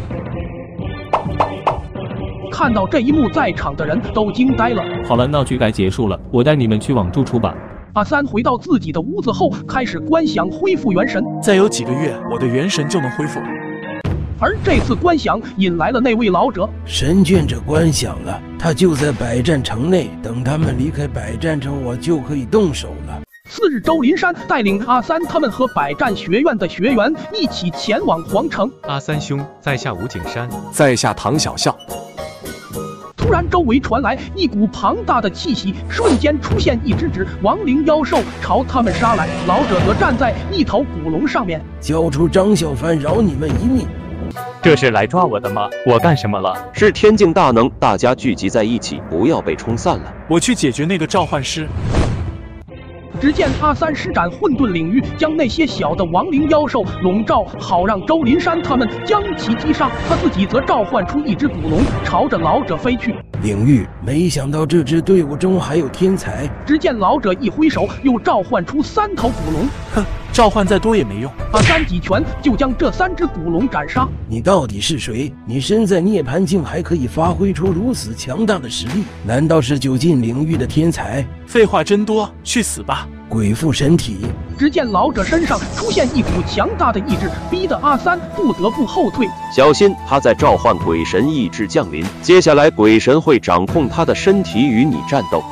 看到这一幕，在场的人都惊呆了。 好了，闹剧该结束了，我带你们去往住处吧。 阿三回到自己的屋子后，开始观想恢复元神。 再有几个月，我的元神就能恢复了。 而这次观想引来了那位老者。 神眷者观想了，他就在百战城内，等他们离开百战城，我就可以动手了。 次日，周林山带领阿三他们和百战学院的学员一起前往皇城。 阿三兄，在下吴景山， 在下唐小笑。 突然，周围传来一股庞大的气息，瞬间出现一只只亡灵妖兽朝他们杀来。老者则站在一头古龙上面， 交出张小凡，饶你们一命。 这是来抓我的吗？我干什么了？ 是天境大能，大家聚集在一起，不要被冲散了。 我去解决那个召唤师。 只见阿三施展混沌领域，将那些小的亡灵妖兽笼罩，好让周林山他们将其击杀。他自己则召唤出一只古龙，朝着老者飞去。 领域，没想到这支队伍中还有天才。 只见老者一挥手，又召唤出三头古龙。 哼，召唤再多也没用。 阿三几拳就将这三只古龙斩杀。 你到底是谁？你身在涅槃境还可以发挥出如此强大的实力？难道是九禁领域的天才？ 废话真多，去死吧！ 鬼附神体。 只见老者身上出现一股强大的意志，逼得阿三不得不后退。 小心，他在召唤鬼神意志降临，接下来鬼神会掌控他的身体与你战斗。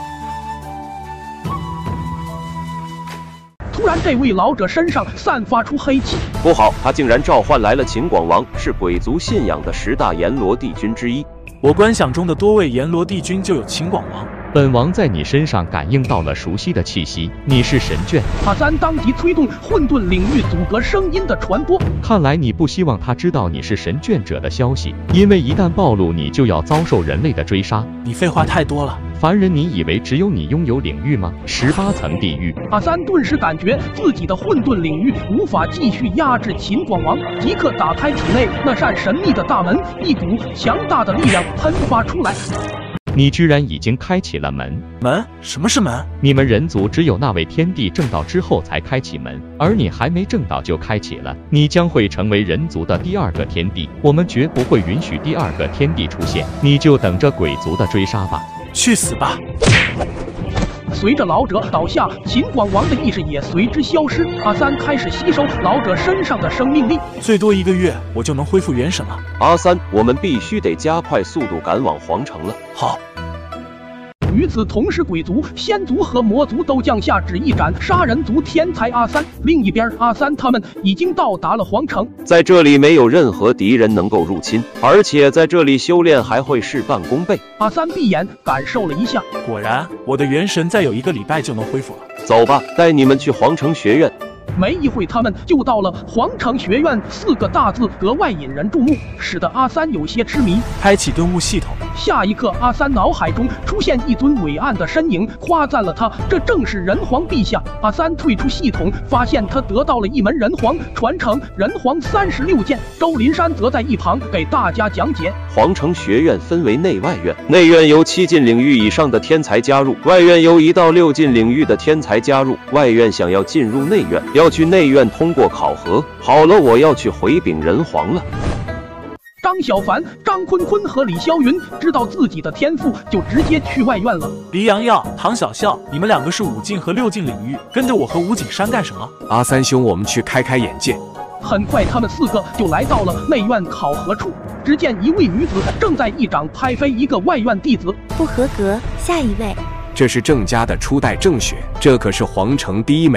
突然，这位老者身上散发出黑气， 不好，他竟然召唤来了秦广王，是鬼族信仰的十大阎罗帝君之一。 我观想中的多位阎罗帝君就有秦广王。 本王在你身上感应到了熟悉的气息，你是神眷。 阿三当即催动混沌领域阻隔声音的传播。 看来你不希望他知道你是神眷者的消息，因为一旦暴露，你就要遭受人类的追杀。 你废话太多了。 凡人，你以为只有你拥有领域吗？十八层地狱。 阿三顿时感觉自己的混沌领域无法继续压制秦广王，即刻打开体内那扇神秘的大门，一股强大的力量喷发出来。 你居然已经开启了门！ 门？什么是门？ 你们人族只有那位天帝正道之后才开启门，而你还没正道就开启了，你将会成为人族的第二个天帝。我们绝不会允许第二个天帝出现，你就等着鬼族的追杀吧！ 去死吧！ 随着老者倒下，秦广王的意识也随之消失。阿三开始吸收老者身上的生命力， 最多一个月我就能恢复元神了。 阿三，我们必须得加快速度赶往皇城了。 好。 与此同时，鬼族、仙族和魔族都降下旨意斩杀人族天才阿三。另一边，阿三他们已经到达了皇城， 在这里没有任何敌人能够入侵，而且在这里修炼还会事半功倍。 阿三闭眼感受了一下， 果然，我的元神再有一个礼拜就能恢复了。 走吧，带你们去皇城学院。 没一会，他们就到了皇城学院，四个大字格外引人注目，使得阿三有些痴迷。 开启顿悟系统。 下一刻，阿三脑海中出现一尊伟岸的身影，夸赞了他，这正是人皇陛下。阿三退出系统，发现他得到了一门人皇传承人皇三十六剑。周林山则在一旁给大家讲解。 皇城学院分为内外院，内院由七禁领域以上的天才加入，外院由一到六禁领域的天才加入。外院想要进入内院，要去内院通过考核。好了，我要去回禀人皇了。 张小凡、张坤坤和李霄云知道自己的天赋，就直接去外院了。 黎阳耀、唐小笑，你们两个是五禁和六禁领域，跟着我和吴景山干什么？ 阿三兄，我们去开开眼界。 很快，他们四个就来到了内院考核处。只见一位女子正在一掌拍飞一个外院弟子， 不合格，下一位。 这是郑家的初代郑雪，这可是皇城第一美女。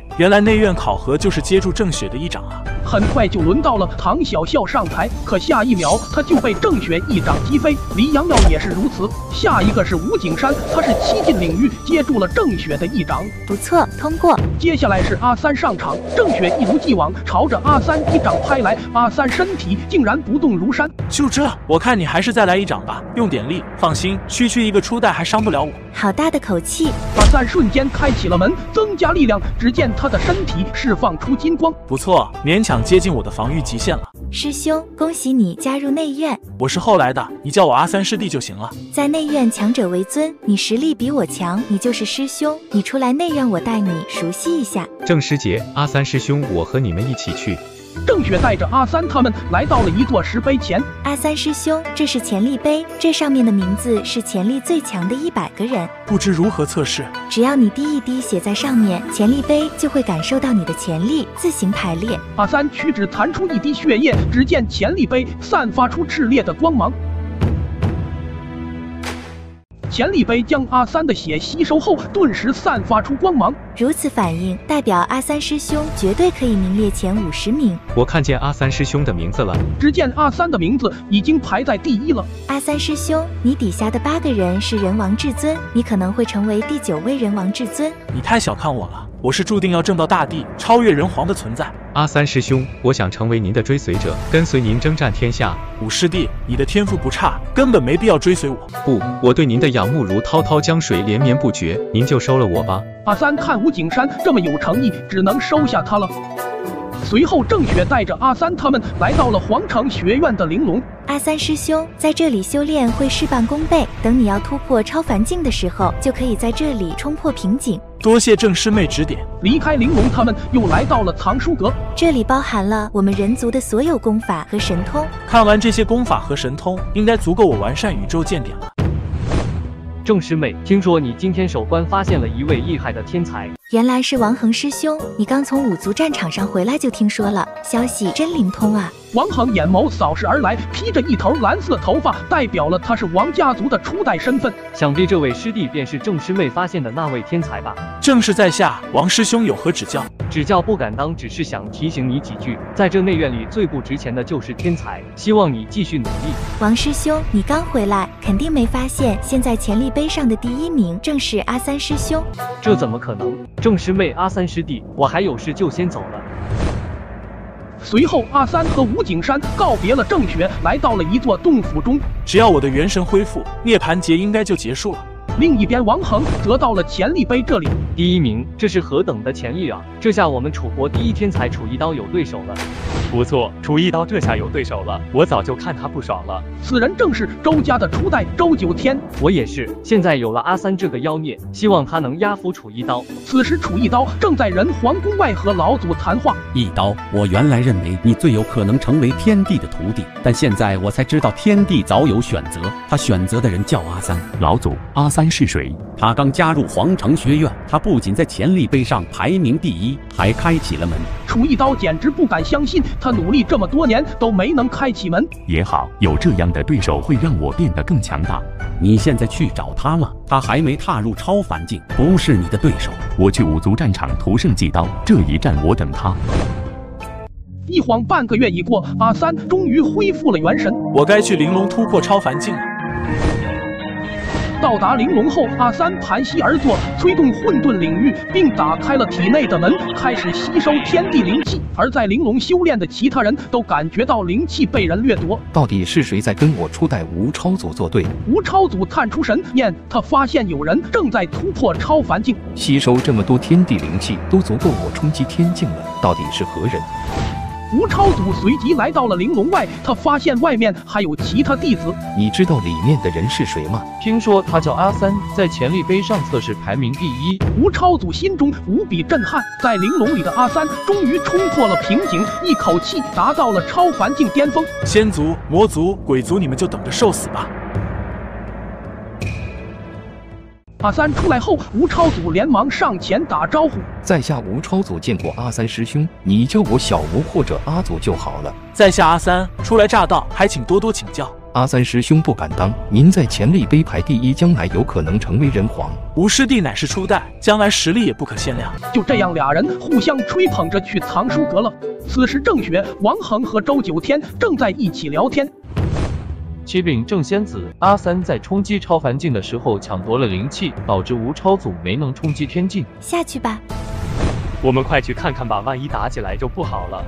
原来内院考核就是接住郑雪的一掌啊！ 很快就轮到了唐小笑上台，可下一秒他就被郑雪一掌击飞。黎阳耀也是如此。下一个是吴景山，他是七进领域接住了郑雪的一掌， 不错，通过。 接下来是阿三上场，郑雪一如既往朝着阿三一掌拍来，阿三身体竟然不动如山。 就这，我看你还是再来一掌吧，用点力。放心，区区一个初代还伤不了我。 好大的口气！ 阿三瞬间开启了门，增加力量。只见他的身体释放出金光， 不错，勉强接近我的防御极限了。 师兄，恭喜你加入内院。 我是后来的，你叫我阿三师弟就行了。 在内院强者为尊，你实力比我强，你就是师兄。你出来内让我带你熟悉一下。 郑师姐，阿三师兄，我和你们一起去。 郑雪带着阿三他们来到了一座石碑前。 阿三师兄，这是潜力碑，这上面的名字是潜力最强的一百个人。 不知如何测试？ 只要你滴一滴写在上面，潜力碑就会感受到你的潜力，自行排列。 阿三屈指弹出一滴血液，只见潜力碑散发出炽烈的光芒。潜力碑将阿三的血吸收后，顿时散发出光芒。 如此反应，代表阿三师兄绝对可以名列前五十名。 我看见阿三师兄的名字了。 只见阿三的名字已经排在第一了。 阿三师兄，你底下的八个人是人王至尊，你可能会成为第九位人王至尊。 你太小看我了，我是注定要挣到大地，超越人皇的存在。 阿三师兄，我想成为您的追随者，跟随您征战天下。 五师弟，你的天赋不差，根本没必要追随我。 不，我对您的仰慕如滔滔江水，连绵不绝，您就收了我吧。 阿三看吴景山这么有诚意，只能收下他了。随后，郑雪带着阿三他们来到了皇城学院的玲珑。 阿三师兄，在这里修炼会事半功倍，等你要突破超凡境的时候，就可以在这里冲破瓶颈。 多谢郑师妹指点。 离开玲珑，他们又来到了藏书阁， 这里包含了我们人族的所有功法和神通。 看完这些功法和神通，应该足够我完善宇宙剑典了。 郑师妹，听说你今天守关发现了一位厉害的天才， 原来是王恒师兄。你刚从五族战场上回来就听说了，消息真灵通啊！ 王恒眼眸扫视而来，披着一头蓝色头发，代表了他是王家族的初代身份。 想必这位师弟便是郑师妹发现的那位天才吧？ 正是在下，王师兄有何指教？ 指教不敢当，只是想提醒你几句，在这内院里最不值钱的就是天才，希望你继续努力。 王师兄，你刚回来，肯定没发现现在潜力碑上的第一名正是阿三师兄。 这怎么可能？郑师妹，阿三师弟，我还有事就先走了。 随后，阿三和吴景山告别了郑雪，来到了一座洞府中。 只要我的元神恢复，涅槃劫应该就结束了。 另一边，王恒则到了潜力碑这里。 第一名，这是何等的潜力啊！这下我们楚国第一天才楚一刀有对手了。 不错，楚一刀这下有对手了，我早就看他不爽了。 此人正是周家的初代周九天。 我也是，现在有了阿三这个妖孽，希望他能压服楚一刀。 此时，楚一刀正在人皇宫外和老祖谈话。 一刀，我原来认为你最有可能成为天帝的徒弟，但现在我才知道天帝早有选择，他选择的人叫阿三。老祖，阿三是谁？他刚加入皇城学院，他不仅在潜力碑上排名第一，还开启了门。 楚一刀简直不敢相信，他努力这么多年都没能开启门。 也好，有这样的对手会让我变得更强大。你现在去找他吗？他还没踏入超凡境，不是你的对手。我去五族战场屠圣祭刀，这一战我等他。 一晃半个月已过，阿三终于恢复了元神。 我该去玲珑突破超凡境了。 到达玲珑后，阿三盘膝而坐，催动混沌领域，并打开了体内的门，开始吸收天地灵气。而在玲珑修炼的其他人都感觉到灵气被人掠夺。 到底是谁在跟我初代吴超祖作对？ 吴超祖探出神念，他发现有人正在突破超凡境， 吸收这么多天地灵气，都足够我冲击天境了。到底是何人？ 吴超祖随即来到了玲珑外，他发现外面还有其他弟子。 你知道里面的人是谁吗？ 听说他叫阿三，在潜力碑上测试排名第一。 吴超祖心中无比震撼，在玲珑里的阿三终于冲破了瓶颈，一口气达到了超凡境巅峰。 仙族、魔族、鬼族，你们就等着受死吧！ 阿三出来后，吴超祖连忙上前打招呼。 在下吴超祖见过阿三师兄，你叫我小吴或者阿祖就好了。 在下阿三初来乍到，还请多多请教。 阿三师兄不敢当，您在潜力杯排第一，将来有可能成为人皇。 吴师弟乃是初代，将来实力也不可限量。 就这样，俩人互相吹捧着去藏书阁了。此时，郑雪、王恒和周九天正在一起聊天。 启禀郑仙子，阿三在冲击超凡境的时候抢夺了灵气，导致吴超祖没能冲击天境。 下去吧。 我们快去看看吧，万一打起来就不好了。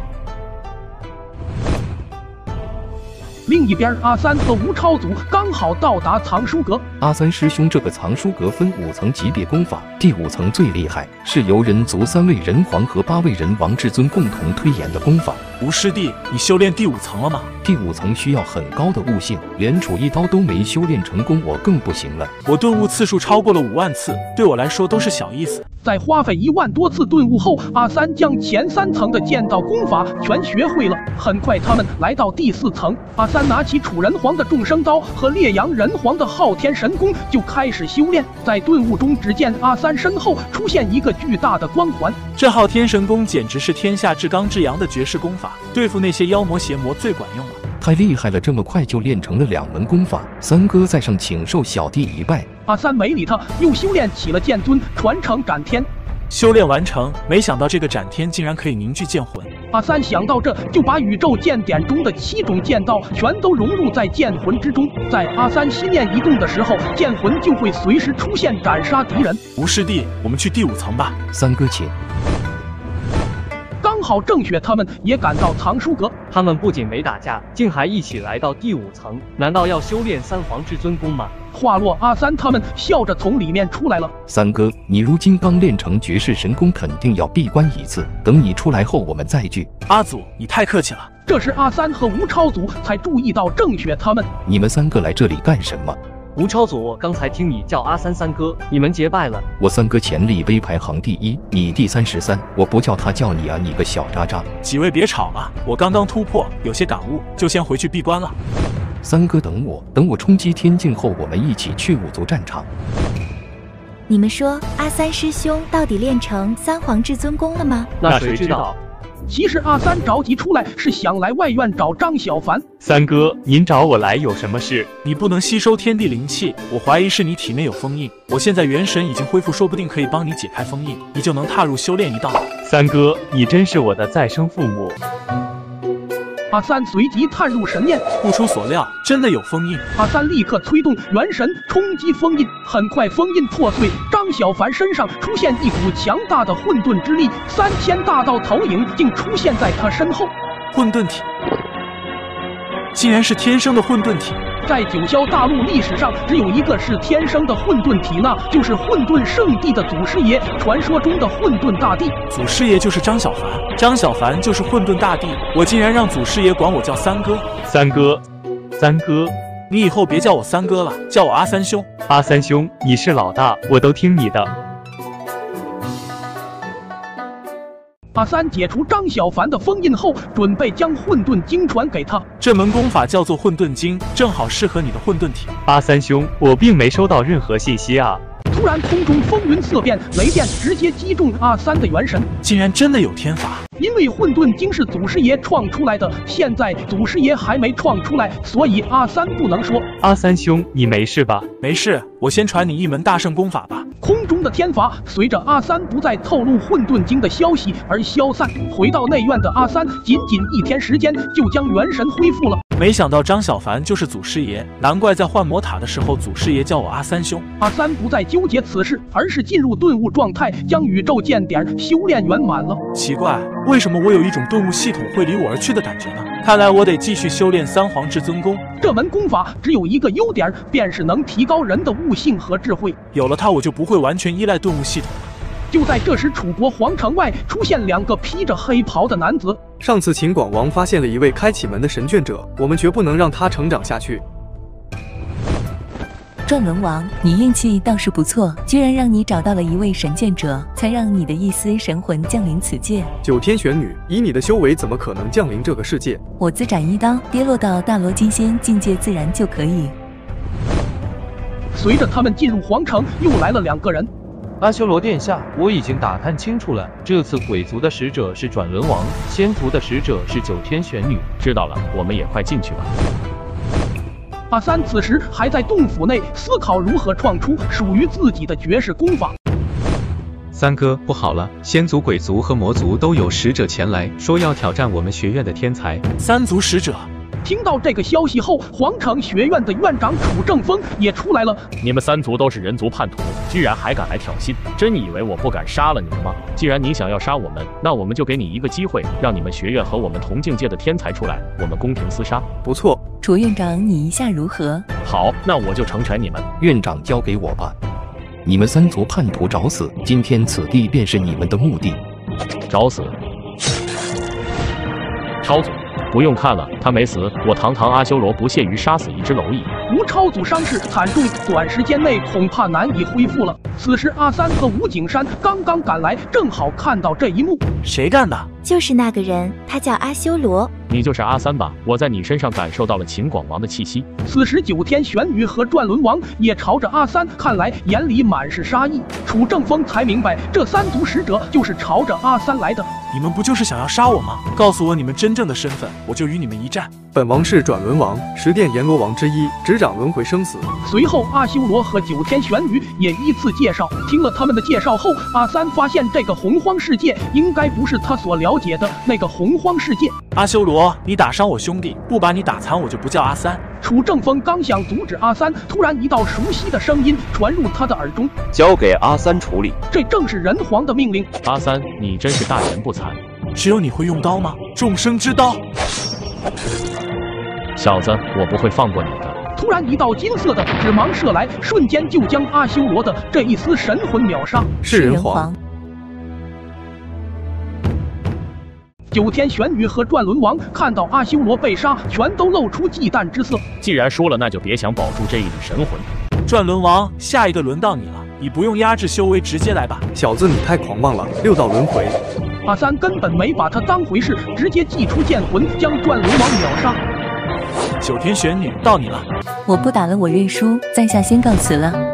另一边，阿三和吴超祖刚好到达藏书阁。 阿三师兄，这个藏书阁分五层级别功法，第五层最厉害，是由人族三位人皇和八位人王至尊共同推演的功法。 吴师弟，你修炼第五层了吗？ 第五层需要很高的悟性，连楚一刀都没修炼成功，我更不行了。 我顿悟次数超过了五万次，对我来说都是小意思。 在花费一万多次顿悟后，阿三将前三层的剑道功法全学会了。很快，他们来到第四层，阿三拿起楚人皇的众生刀和烈阳人皇的昊天神功，就开始修炼。在顿悟中，只见阿三身后出现一个巨大的光环。 这昊天神功简直是天下至刚至阳的绝世功法，对付那些妖魔邪魔最管用了。 太厉害了，这么快就练成了两门功法。三哥在上，请受小弟一拜。 阿三没理他，又修炼起了剑尊，传承斩天。 修炼完成，没想到这个斩天竟然可以凝聚剑魂。 阿三想到这，就把宇宙剑典中的七种剑道全都融入在剑魂之中。在阿三心念一动的时候，剑魂就会随时出现，斩杀敌人。 吴师弟，我们去第五层吧。 三哥请。 刚好郑雪他们也赶到藏书阁， 他们不仅没打架，竟还一起来到第五层。难道要修炼三皇至尊功吗？ 话落，阿三他们笑着从里面出来了。 三哥，你如今刚练成绝世神功，肯定要闭关一次。等你出来后，我们再聚。 阿祖，你太客气了。 这时，阿三和吴超祖才注意到郑雪他们。 你们三个来这里干什么？ 吴超祖，刚才听你叫阿三三哥，你们结拜了。 我三哥潜力杯排行第一，你第三十三，我不叫他叫你啊，你个小渣渣。 几位别吵了，我刚刚突破，有些感悟，就先回去闭关了。 三哥等我，等我冲击天境后，我们一起去五族战场。 你们说阿三师兄到底练成三皇至尊功了吗？ 那谁知道？ 其实阿三着急出来是想来外院找张小凡。 三哥，您找我来有什么事？ 你不能吸收天地灵气，我怀疑是你体内有封印。我现在元神已经恢复，说不定可以帮你解开封印，你就能踏入修炼一道。 三哥，你真是我的再生父母。 阿三随即探入神念， 不出所料，真的有封印。 阿三立刻催动元神冲击封印，很快封印破碎，张小凡身上出现一股强大的混沌之力，三千大道投影竟出现在他身后。 混沌体，竟然是天生的混沌体。 在九霄大陆历史上，只有一个是天生的混沌体，那就是混沌圣地的祖师爷，传说中的混沌大帝。 祖师爷就是张小凡，张小凡就是混沌大帝。我竟然让祖师爷管我叫三哥。 三哥，三哥， 你以后别叫我三哥了，叫我阿三兄。 阿三兄，你是老大，我都听你的。 阿三解除张小凡的封印后，准备将混沌经传给他。 这门功法叫做混沌经，正好适合你的混沌体。 阿三兄，我并没收到任何信息啊。 突然，空中风云色变，雷电直接击中阿三的元神， 竟然真的有天法。 因为混沌经是祖师爷创出来的，现在祖师爷还没创出来，所以阿三不能说。 阿三兄，你没事吧？ 没事，我先传你一门大圣功法吧。 空中的天罚随着阿三不再透露混沌经的消息而消散。回到内院的阿三，仅仅一天时间就将元神恢复了。 没想到张小凡就是祖师爷，难怪在幻魔塔的时候，祖师爷叫我阿三兄。 阿三不再纠结此事，而是进入顿悟状态，将宇宙剑典修炼圆满了。 奇怪，为什么我有一种顿悟系统会离我而去的感觉呢？看来我得继续修炼三皇至尊功。 这门功法只有一个优点，便是能提高人的悟性和智慧。 有了它，我就不会完全依赖顿悟系统了。 就在这时，楚国皇城外出现两个披着黑袍的男子。 上次秦广王发现了一位开启门的神眷者，我们绝不能让他成长下去。 转轮王，你运气倒是不错，居然让你找到了一位神眷者，才让你的一丝神魂降临此界。 九天玄女，以你的修为，怎么可能降临这个世界？ 我自斩一刀，跌落到大罗金仙境界，自然就可以。 随着他们进入皇城，又来了两个人。 阿修罗殿下，我已经打探清楚了，这次鬼族的使者是转轮王，仙族的使者是九天玄女。 知道了，我们也快进去吧。 阿三此时还在洞府内思考如何创出属于自己的绝世功法。 三哥，不好了！仙族、鬼族和魔族都有使者前来，说要挑战我们学院的天才。 三族使者。 听到这个消息后，皇城学院的院长楚正风也出来了。 你们三族都是人族叛徒，居然还敢来挑衅，真以为我不敢杀了你们吗？既然你想要杀我们，那我们就给你一个机会，让你们学院和我们同境界的天才出来，我们公平厮杀。 不错， 楚院长，你意下如何？ 好，那我就成全你们。 院长交给我吧。你们三族叛徒找死！今天此地便是你们的墓地。 找死！超祖，不用看了，他没死，我堂堂阿修罗不屑于杀死一只蝼蚁。 吴超祖伤势惨重，短时间内恐怕难以恢复了。此时阿三和吴景山刚刚赶来，正好看到这一幕。 谁干的？ 就是那个人，他叫阿修罗。 你就是阿三吧？我在你身上感受到了秦广王的气息。 此时九天玄女和转轮王也朝着阿三看来，眼里满是杀意。楚正风才明白，这三族使者就是朝着阿三来的。 你们不就是想要杀我吗？告诉我你们真正的身份，我就与你们一战。 本王是转轮王，十殿阎罗王之一，执掌轮回生死。 随后，阿修罗和九天玄女也依次介绍。听了他们的介绍后，阿三发现这个洪荒世界应该不是他所了解的那个洪荒世界。 阿修罗，你打伤我兄弟，不把你打残，我就不叫阿三。 楚正风刚想阻止阿三，突然一道熟悉的声音传入他的耳中：“ 交给阿三处理。” 这正是人皇的命令。 阿三，你真是大言不惭！ 只有你会用刀吗？众生之刀！ 小子，我不会放过你的！ 突然一道金色的指芒射来，瞬间就将阿修罗的这一丝神魂秒杀。 是人皇。 九天玄女和转轮王看到阿修罗被杀，全都露出忌惮之色。 既然输了，那就别想保住这一缕神魂。 转轮王，下一个轮到你了，你不用压制修为，直接来吧。 小子，你太狂妄了！六道轮回。 阿三根本没把他当回事，直接祭出剑魂，将转轮王秒杀。 九天玄女，到你了。 我不打了，我认输，在下先告辞了。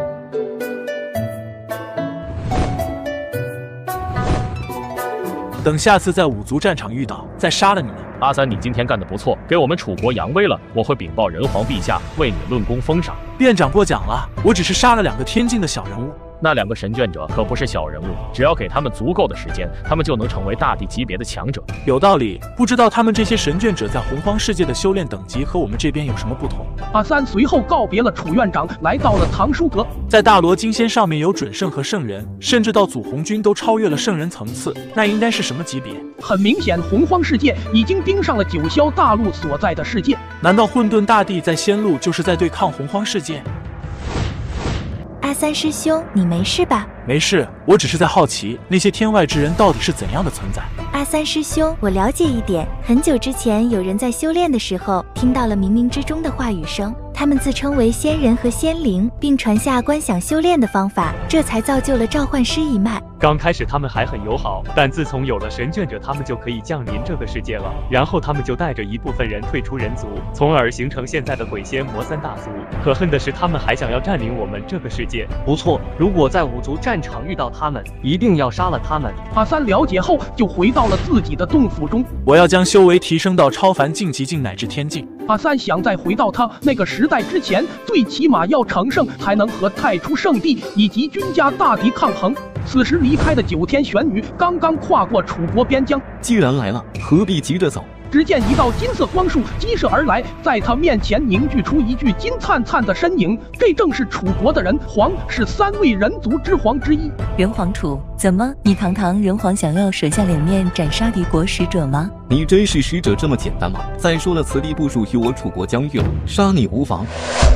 等下次在五族战场遇到，再杀了你们。 阿三，你今天干得不错，给我们楚国扬威了，我会禀报人皇陛下，为你论功封赏。 院长过奖了，我只是杀了两个天境的小人物。 那两个神眷者可不是小人物，只要给他们足够的时间，他们就能成为大帝级别的强者。 有道理，不知道他们这些神眷者在洪荒世界的修炼等级和我们这边有什么不同。 阿三随后告别了楚院长，来到了唐书阁。 在大罗金仙上面有准圣和圣人，甚至到祖红军都超越了圣人层次，那应该是什么级别？ 很明显，洪荒世界已经盯上了九霄大陆所在的世界。 难道混沌大帝在仙路就是在对抗洪荒世界？ 阿三师兄，你没事吧？ 没事，我只是在好奇那些天外之人到底是怎样的存在。 阿三师兄，我了解一点。很久之前，有人在修炼的时候听到了冥冥之中的话语声，他们自称为仙人和仙灵，并传下观想修炼的方法，这才造就了召唤师一脉。 刚开始他们还很友好，但自从有了神眷者，他们就可以降临这个世界了。然后他们就带着一部分人退出人族，从而形成现在的鬼仙魔三大族。可恨的是，他们还想要占领我们这个世界。 不错，如果在五族战场遇到他们，一定要杀了他们。 阿三了解后，就回到了自己的洞府中。 我要将修为提升到超凡境、极境乃至天境。 阿三想再回到他那个时代之前，最起码要成圣，才能和太初圣地以及君家大敌抗衡。此时离开的九天玄女刚刚跨过楚国边疆， 既然来了，何必急着走？ 只见一道金色光束激射而来，在他面前凝聚出一具金灿灿的身影，这正是楚国的人皇，是三位人族之皇之一。 人皇楚，怎么你堂堂人皇想要舍下脸面斩杀敌国使者吗？ 你真是使者这么简单吗？再说了，此地不属于我楚国疆域了，杀你无妨。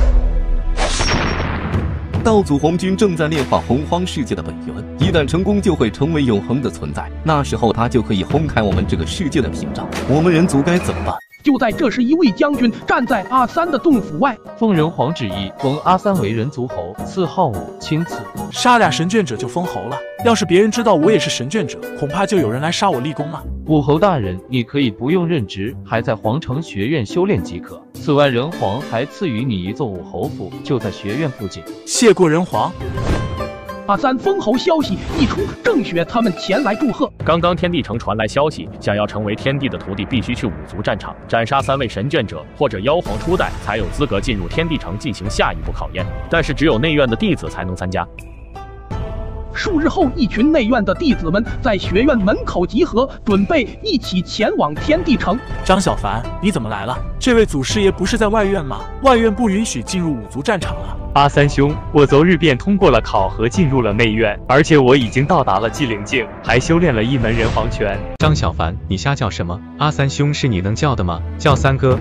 道祖红军正在炼化洪荒世界的本源，一旦成功，就会成为永恒的存在。那时候，他就可以轰开我们这个世界的屏障。我们人族该怎么办？ 就在这时，一位将军站在阿三的洞府外， 奉人皇旨意，封阿三为人族侯，赐号武，钦此。 杀俩神眷者就封侯了？要是别人知道我也是神眷者，恐怕就有人来杀我立功了。 武侯大人，你可以不用任职，还在皇城学院修炼即可。此外，人皇还赐予你一座武侯府，就在学院附近。 谢过人皇。 阿三封侯消息一出，郑雪他们前来祝贺。 刚刚天帝城传来消息，想要成为天帝的徒弟，必须去五族战场斩杀三位神眷者或者妖皇初代，才有资格进入天帝城进行下一步考验。但是只有内院的弟子才能参加。 数日后，一群内院的弟子们在学院门口集合，准备一起前往天帝城。 张小凡，你怎么来了？这位祖师爷不是在外院吗？外院不允许进入五族战场啊！ 阿三兄，我昨日便通过了考核，进入了内院，而且我已经到达了寂灵境，还修炼了一门人皇拳。 张小凡，你瞎叫什么？阿三兄是你能叫的吗？叫三哥。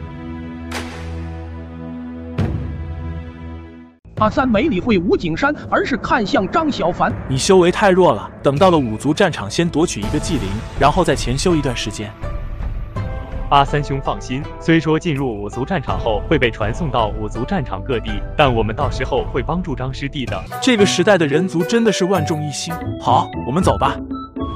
阿三没理会吴景山，而是看向张小凡。 你修为太弱了，等到了五族战场，先夺取一个祭灵，然后再潜修一段时间。 阿三兄放心，虽说进入五族战场后会被传送到五族战场各地，但我们到时候会帮助张师弟的。 这个时代的人族真的是万众一心。好，我们走吧。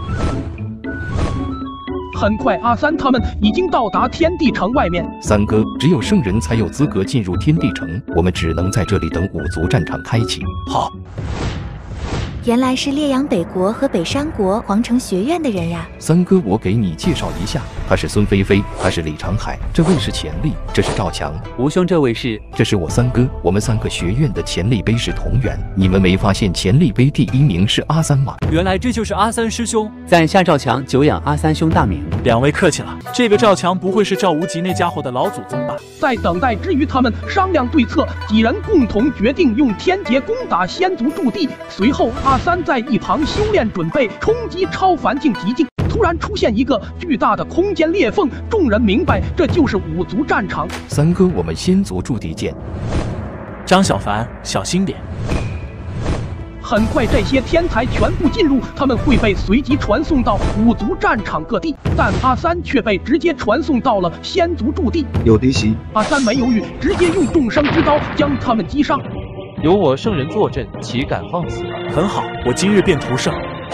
很快，阿三他们已经到达天帝城外面。 三哥，只有圣人才有资格进入天帝城，我们只能在这里等五族战场开启。 好。 原来是烈阳北国和北山国皇城学院的人呀。 三哥，我给你介绍一下，他是孙菲菲，他是李长海，这位是钱力，这是赵强。 吴兄，这位是？ 这是我三哥，我们三个学院的钱力杯是同源。你们没发现钱力杯第一名是阿三吗？ 原来这就是阿三师兄。在下赵强，久仰阿三兄大名。 两位客气了。这个赵强不会是赵无极那家伙的老祖宗吧？ 在等待之余，他们商量对策，几人共同决定用天劫攻打仙族驻地。随后，阿三在一旁修炼，准备冲击超凡境极境。突然出现一个巨大的空间裂缝，众人明白这就是五族战场。 三哥，我们仙族驻地见。 张小凡，小心点。 很快，这些天才全部进入，他们会被随即传送到五族战场各地，但阿三却被直接传送到了仙族驻地。 有敌袭！ 阿三没犹豫，直接用众生之刀将他们击杀。 有我圣人坐镇，岂敢放肆？ 很好，我今日便屠圣。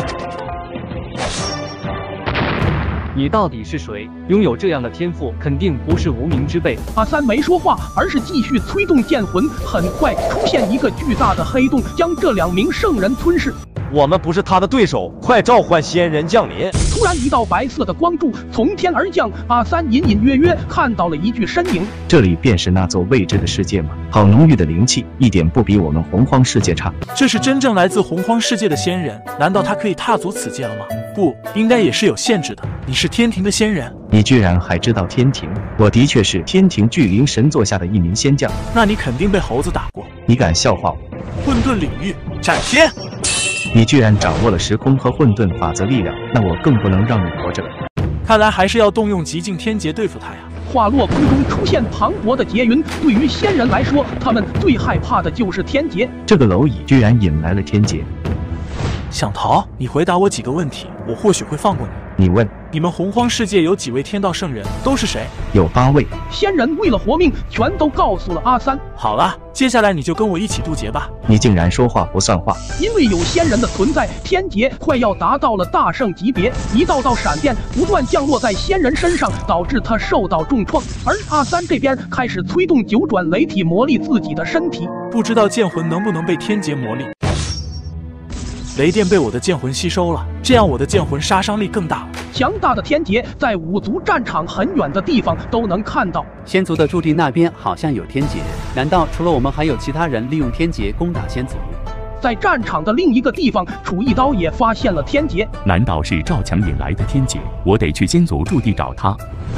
你到底是谁？拥有这样的天赋，肯定不是无名之辈。 阿三没说话，而是继续催动剑魂。很快出现一个巨大的黑洞，将这两名圣人吞噬。 我们不是他的对手，快召唤仙人降临！ 突然，一道白色的光柱从天而降，阿三隐隐约约看到了一具身影。 这里便是那座未知的世界吗？好浓郁的灵气，一点不比我们洪荒世界差。 这是真正来自洪荒世界的仙人，难道他可以踏足此界了吗？不，应该也是有限制的。你是天庭的仙人？ 你居然还知道天庭？我的确是天庭巨灵神座下的一名仙将。 那你肯定被猴子打过。 你敢笑话我？ 混沌领域斩天！ 你居然掌握了时空和混沌法则力量，那我更不能让你活着了。 看来还是要动用极境天劫对付他呀。 话落空中出现磅礴的劫云，对于仙人来说，他们最害怕的就是天劫。 这个蝼蚁居然引来了天劫。 想逃？你回答我几个问题，我或许会放过你。 你问， 你们洪荒世界有几位天道圣人？都是谁？ 有八位。 仙人为了活命，全都告诉了阿三。 好了，接下来你就跟我一起渡劫吧。 你竟然说话不算话！ 因为有仙人的存在，天劫快要达到了大圣级别，一道道闪电不断降落在仙人身上，导致他受到重创。而阿三这边开始催动九转雷体磨砺自己的身体， 不知道剑魂能不能被天劫磨砺。雷电被我的剑魂吸收了，这样我的剑魂杀伤力更大了。 强大的天劫在五族战场很远的地方都能看到。 仙族的驻地那边好像有天劫，难道除了我们还有其他人利用天劫攻打仙族？ 在战场的另一个地方，楚一刀也发现了天劫。 难道是赵强引来的天劫？我得去仙族驻地找他。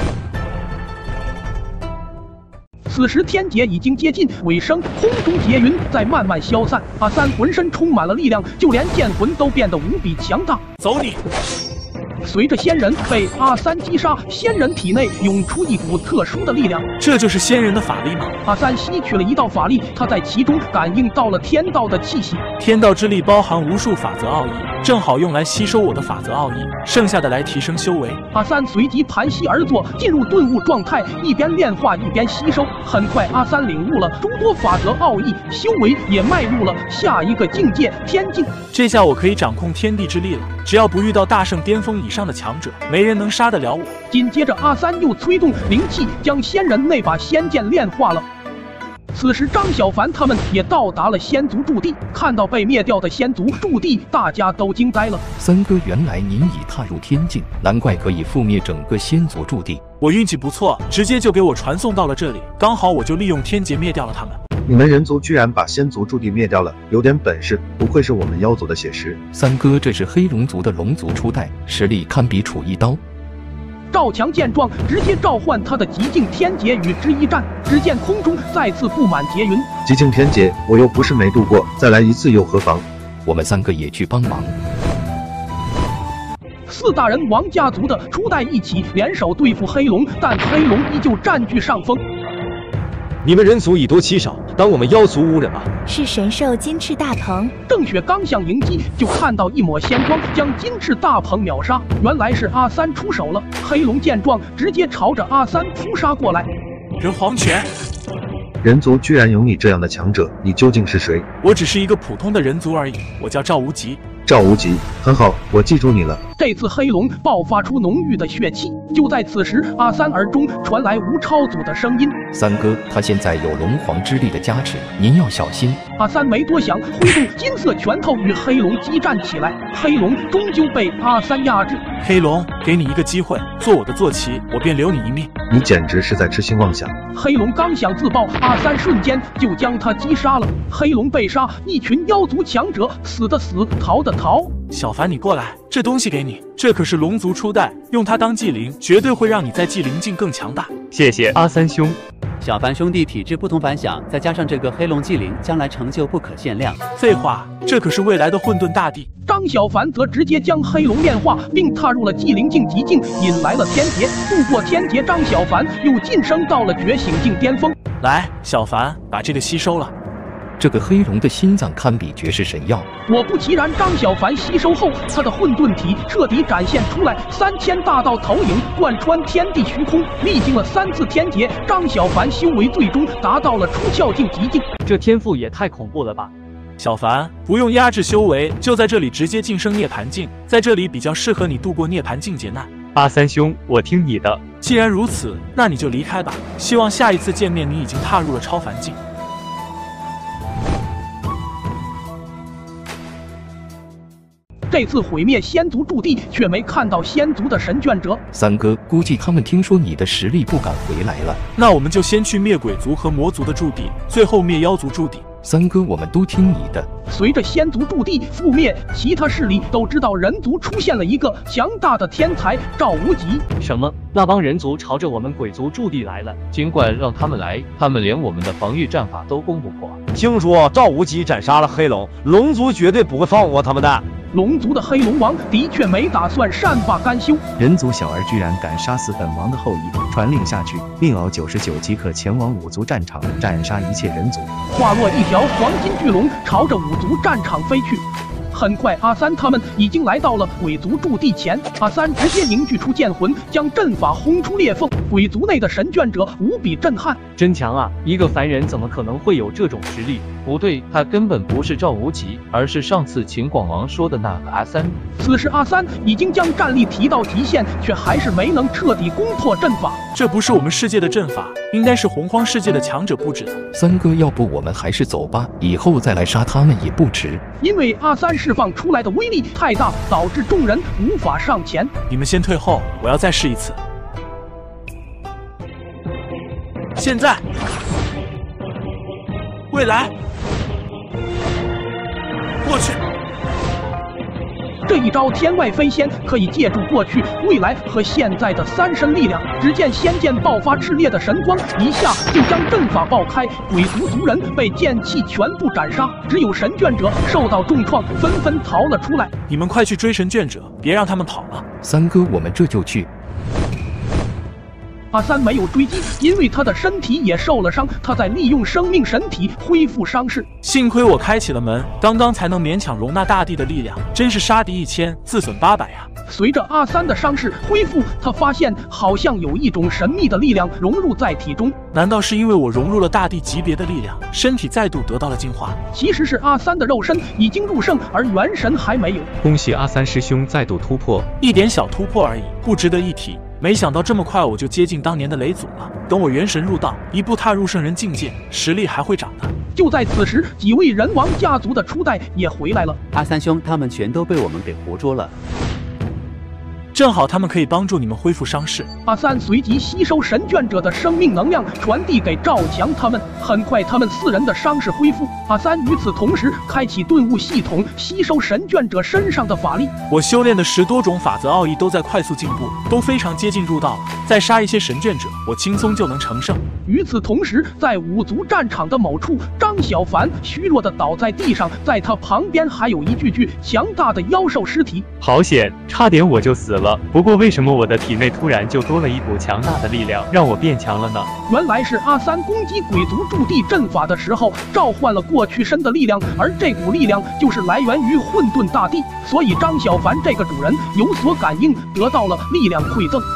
此时天劫已经接近尾声，空中劫云在慢慢消散。阿三浑身充满了力量，就连剑魂都变得无比强大。 走你！ 随着仙人被阿三击杀，仙人体内涌出一股特殊的力量。 这就是仙人的法力吗？ 阿三吸取了一道法力，他在其中感应到了天道的气息。 天道之力包含无数法则奥义，正好用来吸收我的法则奥义，剩下的来提升修为。 阿三随即盘膝而坐，进入顿悟状态，一边炼化一边吸收。很快，阿三领悟了诸多法则奥义，修为也迈入了下一个境界——天境。 这下我可以掌控天地之力了，只要不遇到大圣巅峰以上的强者，没人能杀得了我。 紧接着，阿三又催动灵气，将仙人那把仙剑炼化了。 此时张小凡他们也到达了仙族驻地，看到被灭掉的仙族驻地，大家都惊呆了。 三哥，原来您已踏入天境，难怪可以覆灭整个仙族驻地。 我运气不错，直接就给我传送到了这里，刚好我就利用天劫灭掉了他们。 你们人族居然把仙族驻地灭掉了，有点本事，不愧是我们妖族的血石。 三哥，这是黑龙族的龙族初代，实力堪比楚一刀。 赵强见状，直接召唤他的极境天劫与之一战。只见空中再次布满劫云。 极境天劫，我又不是没度过，再来一次又何妨？ 我们三个也去帮忙。 四大人王家族的初代一起联手对付黑龙，但黑龙依旧占据上风。 你们人族以多欺少，当我们妖族无忍吧！ 是神兽金翅大鹏。 郑雪刚想迎击，就看到一抹仙光将金翅大鹏秒杀。原来是阿三出手了。黑龙见状，直接朝着阿三扑杀过来。 人皇拳。 人族居然有你这样的强者，你究竟是谁？ 我只是一个普通的人族而已，我叫赵无极。 赵无极，很好，我记住你了。 这次黑龙爆发出浓郁的血气。就在此时，阿三耳中传来吴超祖的声音：“ 三哥，他现在有龙皇之力的加持，您要小心。” 阿三没多想，挥动金色拳头与黑龙激战起来。黑龙终究被阿三压制。 黑龙，给你一个机会，做我的坐骑，我便留你一命。 你简直是在痴心妄想！ 黑龙刚想自爆，阿三瞬间就将他击杀了。黑龙被杀，一群妖族强者死的死，逃的逃。 小凡，你过来，这东西给你，这可是龙族初代，用它当祭灵，绝对会让你在祭灵境更强大。 谢谢阿三兄。 小凡兄弟体质不同凡响，再加上这个黑龙祭灵，将来成就不可限量。 废话，这可是未来的混沌大帝。 张小凡则直接将黑龙炼化，并踏入了祭灵境极境，引来了天劫。度过天劫，张小凡又晋升到了觉醒境巅峰。 来，小凡，把这个吸收了。 这个黑龙的心脏堪比绝世神药。 果不其然，张小凡吸收后，他的混沌体彻底展现出来，三千大道投影贯穿天地虚空。历经了三次天劫，张小凡修为最终达到了出窍境极境。 这天赋也太恐怖了吧！ 小凡，不用压制修为，就在这里直接晋升涅槃境，在这里比较适合你度过涅槃境劫难。 阿三兄，我听你的。 既然如此，那你就离开吧。希望下一次见面，你已经踏入了超凡境。 这次毁灭仙族驻地，却没看到仙族的神眷者。 三哥，估计他们听说你的实力，不敢回来了。 那我们就先去灭鬼族和魔族的驻地，最后灭妖族驻地。 三哥，我们都听你的。 随着仙族驻地覆灭，其他势力都知道人族出现了一个强大的天才赵无极。 什么？那帮人族朝着我们鬼族驻地来了？ 尽管让他们来，他们连我们的防御战法都攻不破。 听说赵无极斩杀了黑龙，龙族绝对不会放过他们的。 龙族的黑龙王的确没打算善罢甘休， 人族小儿居然敢杀死本王的后裔，传令下去，令敖九十九即刻前往五族战场，斩杀一切人族。 化作一条黄金巨龙，朝着五族战场飞去。很快，阿三他们已经来到了鬼族驻地前。阿三直接凝聚出剑魂，将阵法轰出裂缝。鬼族内的神眷者无比震撼， 真强啊！一个凡人怎么可能会有这种实力？ 不对，他根本不是赵无极，而是上次秦广王说的那个阿三。 此时阿三已经将战力提到极限，却还是没能彻底攻破阵法。 这不是我们世界的阵法，应该是洪荒世界的强者布置的。 三哥，要不我们还是走吧，以后再来杀他们也不迟。 因为阿三释放出来的威力太大，导致众人无法上前。 你们先退后，我要再试一次。现在，未来，过去。 这一招天外飞仙可以借助过去、未来和现在的三身力量。只见仙剑爆发炽烈的神光，一下就将阵法爆开，鬼族族人被剑气全部斩杀，只有神眷者受到重创，纷纷逃了出来。 你们快去追神眷者，别让他们跑了。 三哥，我们这就去。 阿三没有追击，因为他的身体也受了伤，他在利用生命神体恢复伤势。 幸亏我开启了门，刚刚才能勉强容纳大地的力量，真是杀敌一千，自损八百呀！ 随着阿三的伤势恢复，他发现好像有一种神秘的力量融入在体中。 难道是因为我融入了大地级别的力量，身体再度得到了净化？ 其实是阿三的肉身已经入圣，而元神还没有。 恭喜阿三师兄再度突破， 一点小突破而已，不值得一提。 没想到这么快我就接近当年的雷祖了。等我元神入道，一步踏入圣人境界，实力还会涨的。 就在此时，几位人王家族的初代也回来了。 阿三兄他们全都被我们给活捉了。 正好他们可以帮助你们恢复伤势。 阿三随即吸收神眷者的生命能量，传递给赵强他们。很快，他们四人的伤势恢复。阿三与此同时开启顿悟系统，吸收神眷者身上的法力。 我修炼的十多种法则奥义都在快速进步，都非常接近入道了。再杀一些神眷者，我轻松就能成圣。 与此同时，在五族战场的某处，张小凡虚弱的倒在地上，在他旁边还有一具具强大的妖兽尸体。 好险，差点我就死了。不过为什么我的体内突然就多了一股强大的力量，让我变强了呢？ 原来是阿三攻击鬼族驻地阵法的时候召唤了过去身的力量，而这股力量就是来源于混沌大地，所以张小凡这个主人有所感应，得到了力量馈赠。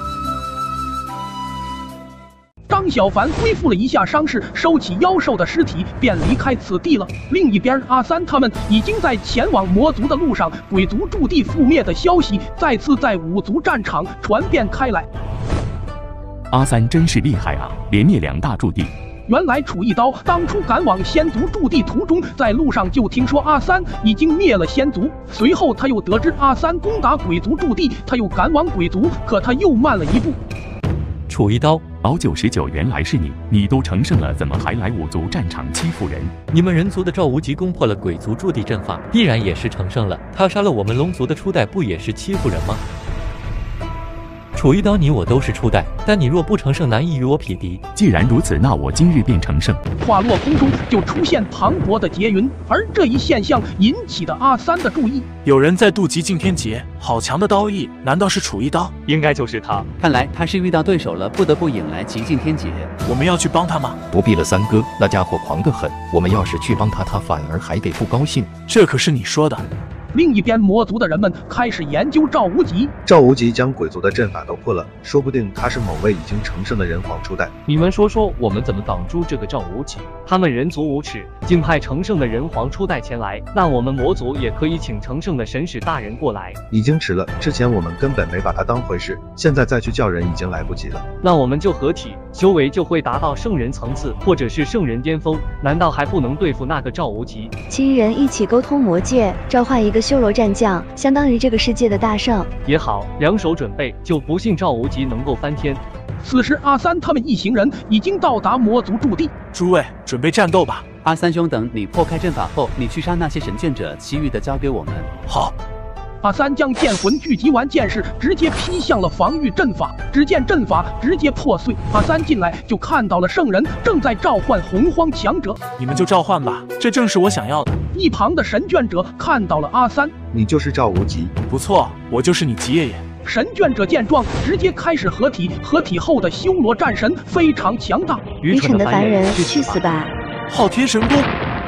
张小凡恢复了一下伤势，收起妖兽的尸体，便离开此地了。另一边，阿三他们已经在前往魔族的路上，鬼族驻地覆灭的消息再次在五族战场传遍开来。 阿三真是厉害啊，连灭两大驻地。 原来楚一刀当初赶往仙族驻地途中，在路上就听说阿三已经灭了仙族，随后他又得知阿三攻打鬼族驻地，他又赶往鬼族，可他又慢了一步。 楚一刀，老九十九，原来是你！你都成圣了，怎么还来五族战场欺负人？ 你们人族的赵无极攻破了鬼族驻地阵法，必然也是成圣了。他杀了我们龙族的初代，不也是欺负人吗？楚一刀，你我都是初代，但你若不成圣，难以与我匹敌。 既然如此，那我今日便成圣。 话落空中，就出现磅礴的劫云，而这一现象引起的阿三的注意。 有人在渡极尽天劫，好强的刀意，难道是楚一刀？ 应该就是他。 看来他是遇到对手了，不得不引来极尽天劫。 我们要去帮他吗？ 不必了，三哥，那家伙狂得很。我们要是去帮他，他反而还得不高兴。 这可是你说的。 另一边，魔族的人们开始研究赵无极。 赵无极将鬼族的阵法都破了，说不定他是某位已经成圣的人皇初代。 你们说说，我们怎么挡住这个赵无极？ 他们人族无耻，竟派成圣的人皇初代前来，那我们魔族也可以请成圣的神使大人过来。 已经迟了，之前我们根本没把他当回事，现在再去叫人已经来不及了。 那我们就合体，修为就会达到圣人层次，或者是圣人巅峰，难道还不能对付那个赵无极？ 七人一起沟通魔界，召唤一个修罗战将，相当于这个世界的大圣也好，两手准备，就不信赵无极能够翻天。 此时阿三他们一行人已经到达魔族驻地， 诸位准备战斗吧。 阿三兄，等你破开阵法后，你去杀那些神眷者，其余的交给我们。 好。 阿三将剑魂聚集完剑士，直接劈向了防御阵法，只见阵法直接破碎。阿三进来就看到了圣人正在召唤洪荒强者， 你们就召唤吧，这正是我想要的。 一旁的神眷者看到了阿三， 你就是赵无极， 不错，我就是你极爷爷。 神眷者见状，直接开始合体，合体后的修罗战神非常强大。 愚蠢的凡人，去死吧！ 昊天神功，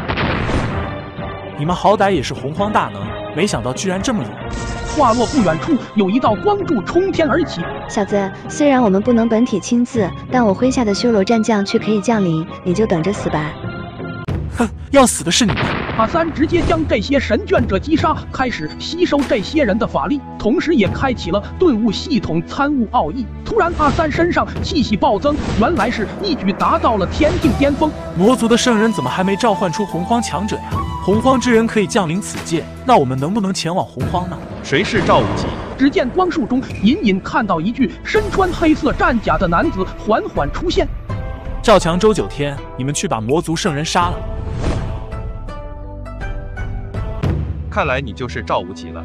你们好歹也是洪荒大能，没想到居然这么勇。 话落不远处，有一道光柱冲天而起。 小子，虽然我们不能本体亲自，但我麾下的修罗战将却可以降临，你就等着死吧！ 哼，要死的是你们！ 阿三直接将这些神眷者击杀，开始吸收这些人的法力，同时也开启了顿悟系统参悟奥义。突然，阿三身上气息暴增，原来是一举达到了天境巅峰。 魔族的圣人怎么还没召唤出洪荒强者呀？洪荒之人可以降临此界，那我们能不能前往洪荒呢？ 谁是赵无极？ 只见光束中隐隐看到一具身穿黑色战甲的男子缓缓出现。 赵强、周九天，你们去把魔族圣人杀了。 看来你就是赵无极了。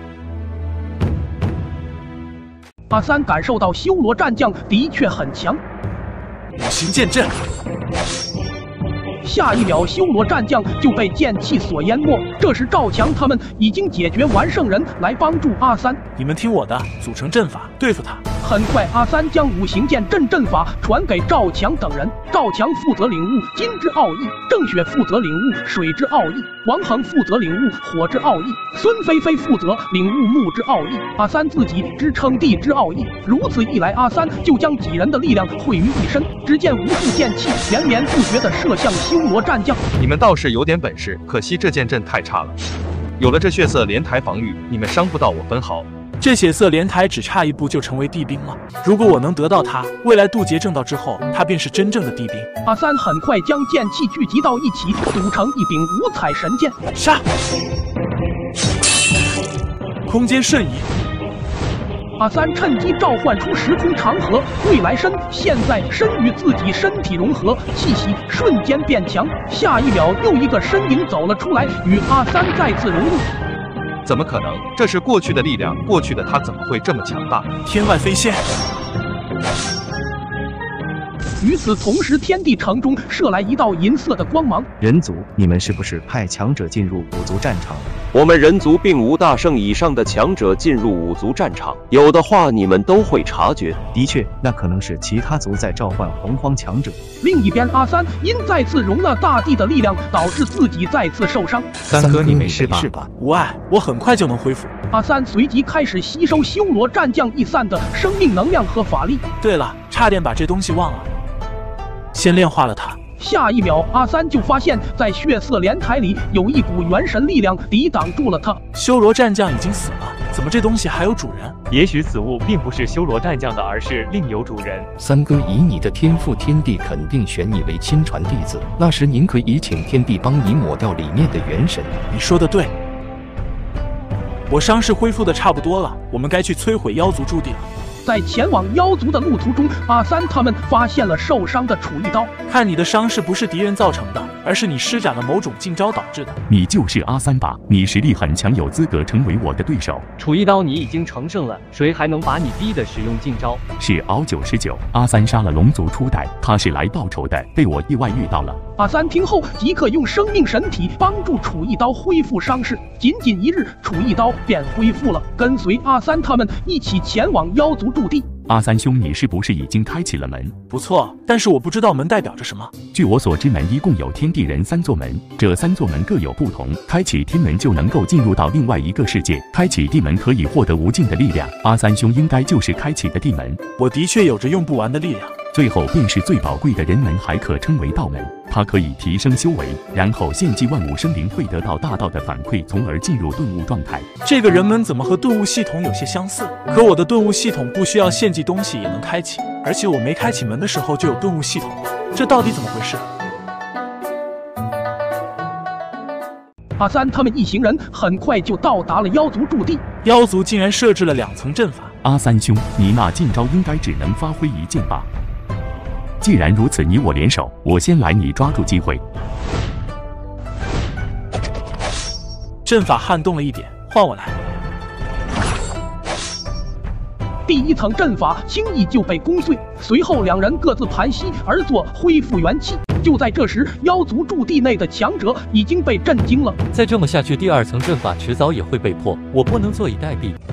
阿三感受到修罗战将的确很强， 五行剑阵。 下一秒，修罗战将就被剑气所淹没。这时，赵强他们已经解决完圣人，来帮助阿三。 你们听我的，组成阵法对付他。 很快，阿三将五行剑阵阵法传给赵强等人。赵强负责领悟金之奥义，郑雪负责领悟水之奥义，王恒负责领悟火之奥义，孙菲菲负责领悟木之奥义，阿三自己支撑地之奥义。如此一来，阿三就将几人的力量汇于一身。只见无数剑气连绵不绝地射向修罗战将。 你们倒是有点本事，可惜这剑阵太差了。有了这血色连台防御，你们伤不到我分毫。 这血色莲台只差一步就成为地兵了。如果我能得到它，未来渡劫正道之后，它便是真正的地兵。 阿三很快将剑气聚集到一起，组成一柄五彩神剑。 杀！空间瞬移。 阿三趁机召唤出时空长河，未来身现在身与自己身体融合，气息瞬间变强。下一秒，又一个身影走了出来，与阿三再次融入。 怎么可能？这是过去的力量，过去的他怎么会这么强大？ 天外飞仙。 与此同时，天地城中射来一道银色的光芒。 人族，你们是不是派强者进入五族战场？ 我们人族并无大圣以上的强者进入五族战场，有的话你们都会察觉。 的确，那可能是其他族在召唤洪荒强者。 另一边，阿三因再次融了大地的力量，导致自己再次受伤。 三哥，你没事吧？ 无碍，我很快就能恢复。 阿三随即开始吸收修罗战将逸散的生命能量和法力。 对了，差点把这东西忘了。先炼化了它。 下一秒，阿三就发现，在血色莲台里有一股元神力量抵挡住了他。 修罗战将已经死了，怎么这东西还有主人？ 也许此物并不是修罗战将的，而是另有主人。 三哥，以你的天赋，天帝肯定选你为亲传弟子，那时您可以请天帝帮你抹掉里面的元神。 你说的对，我伤势恢复的差不多了，我们该去摧毁妖族驻地了。 在前往妖族的路途中，阿三他们发现了受伤的楚一刀。 看你的伤势不是敌人造成的，而是你施展了某种禁招导致的。 你就是阿三吧？你实力很强，有资格成为我的对手。 楚一刀，你已经成圣了，谁还能把你逼得使用禁招？ 是敖九十九，阿三杀了龙族初代，他是来报仇的，被我意外遇到了。 阿三听后即刻用生命神体帮助楚一刀恢复伤势，仅仅一日，楚一刀便恢复了，跟随阿三他们一起前往妖族驻地。 阿三兄，你是不是已经开启了门？ 不错，但是我不知道门代表着什么。 据我所知，门一共有天地人三座门，这三座门各有不同。开启天门就能够进入到另外一个世界，开启地门可以获得无尽的力量。阿三兄应该就是开启的地门。 我的确有着用不完的力量。 最后便是最宝贵的人门，还可称为道门，它可以提升修为，然后献祭万物生灵，会得到大道的反馈，从而进入顿悟状态。 这个人门怎么和顿悟系统有些相似？可我的顿悟系统不需要献祭东西也能开启，而且我没开启门的时候就有顿悟系统了，这到底怎么回事？ 阿三他们一行人很快就到达了妖族驻地。 妖族竟然设置了两层阵法。 阿三兄，你那禁招应该只能发挥一剑吧？既然如此，你我联手，我先来，你抓住机会。 阵法撼动了一点，换我来。 第一层阵法轻易就被攻碎，随后两人各自盘膝而坐，恢复元气。就在这时，妖族驻地内的强者已经被震惊了。 再这么下去，第二层阵法迟早也会被破，我不能坐以待毙。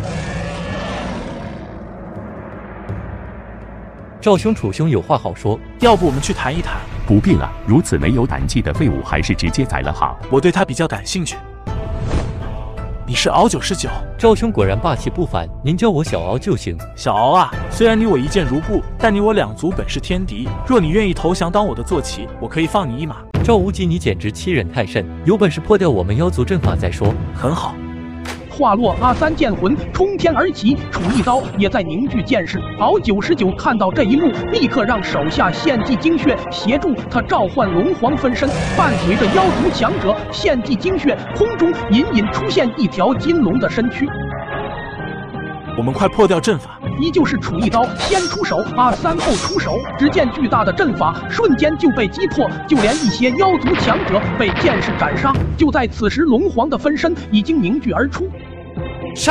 赵兄、楚兄有话好说， 要不我们去谈一谈？ 不必了，如此没有胆气的废物，还是直接宰了好。 我对他比较感兴趣。你是敖九十九， 赵兄果然霸气不凡，您叫我小敖就行。 小敖啊，虽然你我一见如故，但你我两族本是天敌，若你愿意投降当我的坐骑，我可以放你一马。 赵无极，你简直欺人太甚，有本事破掉我们妖族阵法再说。 很好。 化落阿三剑魂冲天而起，楚一刀也在凝聚剑势。敖九十九看到这一幕，立刻让手下献祭精血协助他召唤龙皇分身，伴随着妖族强者献祭精血，空中隐隐出现一条金龙的身躯。 我们快破掉阵法！ 依旧是楚一刀先出手，阿三后出手，只见巨大的阵法瞬间就被击破，就连一些妖族强者被剑士斩杀。就在此时，龙皇的分身已经凝聚而出。 杀！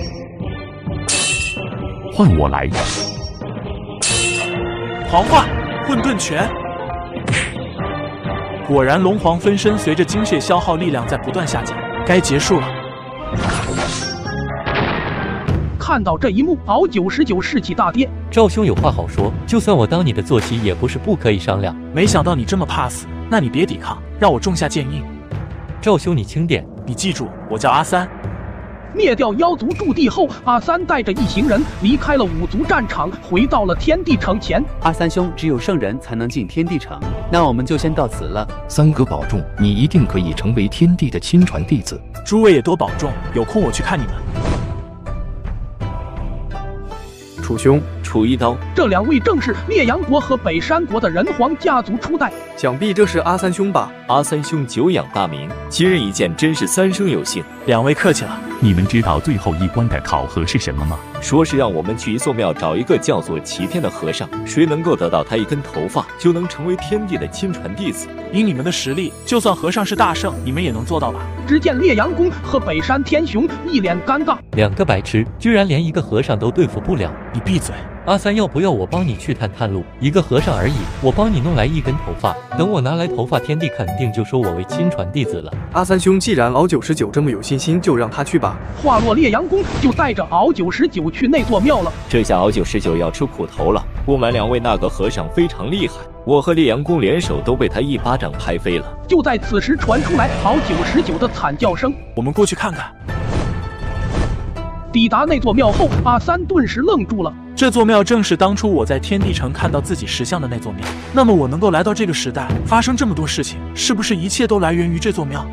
换我来！ 狂化混沌拳！果然，龙皇分身随着精血消耗，力量在不断下降，该结束了。 看到这一幕，敖九十九士气大跌。 赵兄有话好说，就算我当你的坐骑，也不是不可以商量。 没想到你这么怕死，那你别抵抗，让我种下剑印。 赵兄你轻点， 你记住，我叫阿三。 灭掉妖族驻地后，阿三带着一行人离开了五族战场，回到了天地城前。 阿三兄，只有圣人才能进天地城，那我们就先到此了。 三哥保重，你一定可以成为天帝的亲传弟子。 诸位也多保重，有空我去看你们。 楚兄， 楚一刀， 这两位正是烈阳国和北山国的人皇家族初代， 想必这是阿三兄吧？ 阿三兄久仰大名，今日一见，真是三生有幸。 两位客气了。 你们知道最后一关的考核是什么吗？ 说是让我们去一座庙找一个叫做齐天的和尚，谁能够得到他一根头发，就能成为天帝的亲传弟子。 以你们的实力，就算和尚是大圣，你们也能做到吧？ 只见烈阳宫和北山天雄一脸尴尬， 两个白痴居然连一个和尚都对付不了。 你闭嘴！ 阿三，要不要我帮你去探探路？一个和尚而已，我帮你弄来一根头发，等我拿来头发，天帝肯定就收我为亲传弟子了。 阿三兄，既然敖九十九这么有信心，就让他去吧。 话落，烈阳宫就带着敖九十九去那座庙了。 这下敖九十九要吃苦头了。不瞒两位，那个和尚非常厉害，我和烈阳宫联手都被他一巴掌拍飞了。 就在此时，传出来敖九十九的惨叫声。 我们过去看看。 抵达那座庙后，阿三顿时愣住了。 这座庙正是当初我在天地城看到自己石像的那座庙。那么我能够来到这个时代，发生这么多事情，是不是一切都来源于这座庙？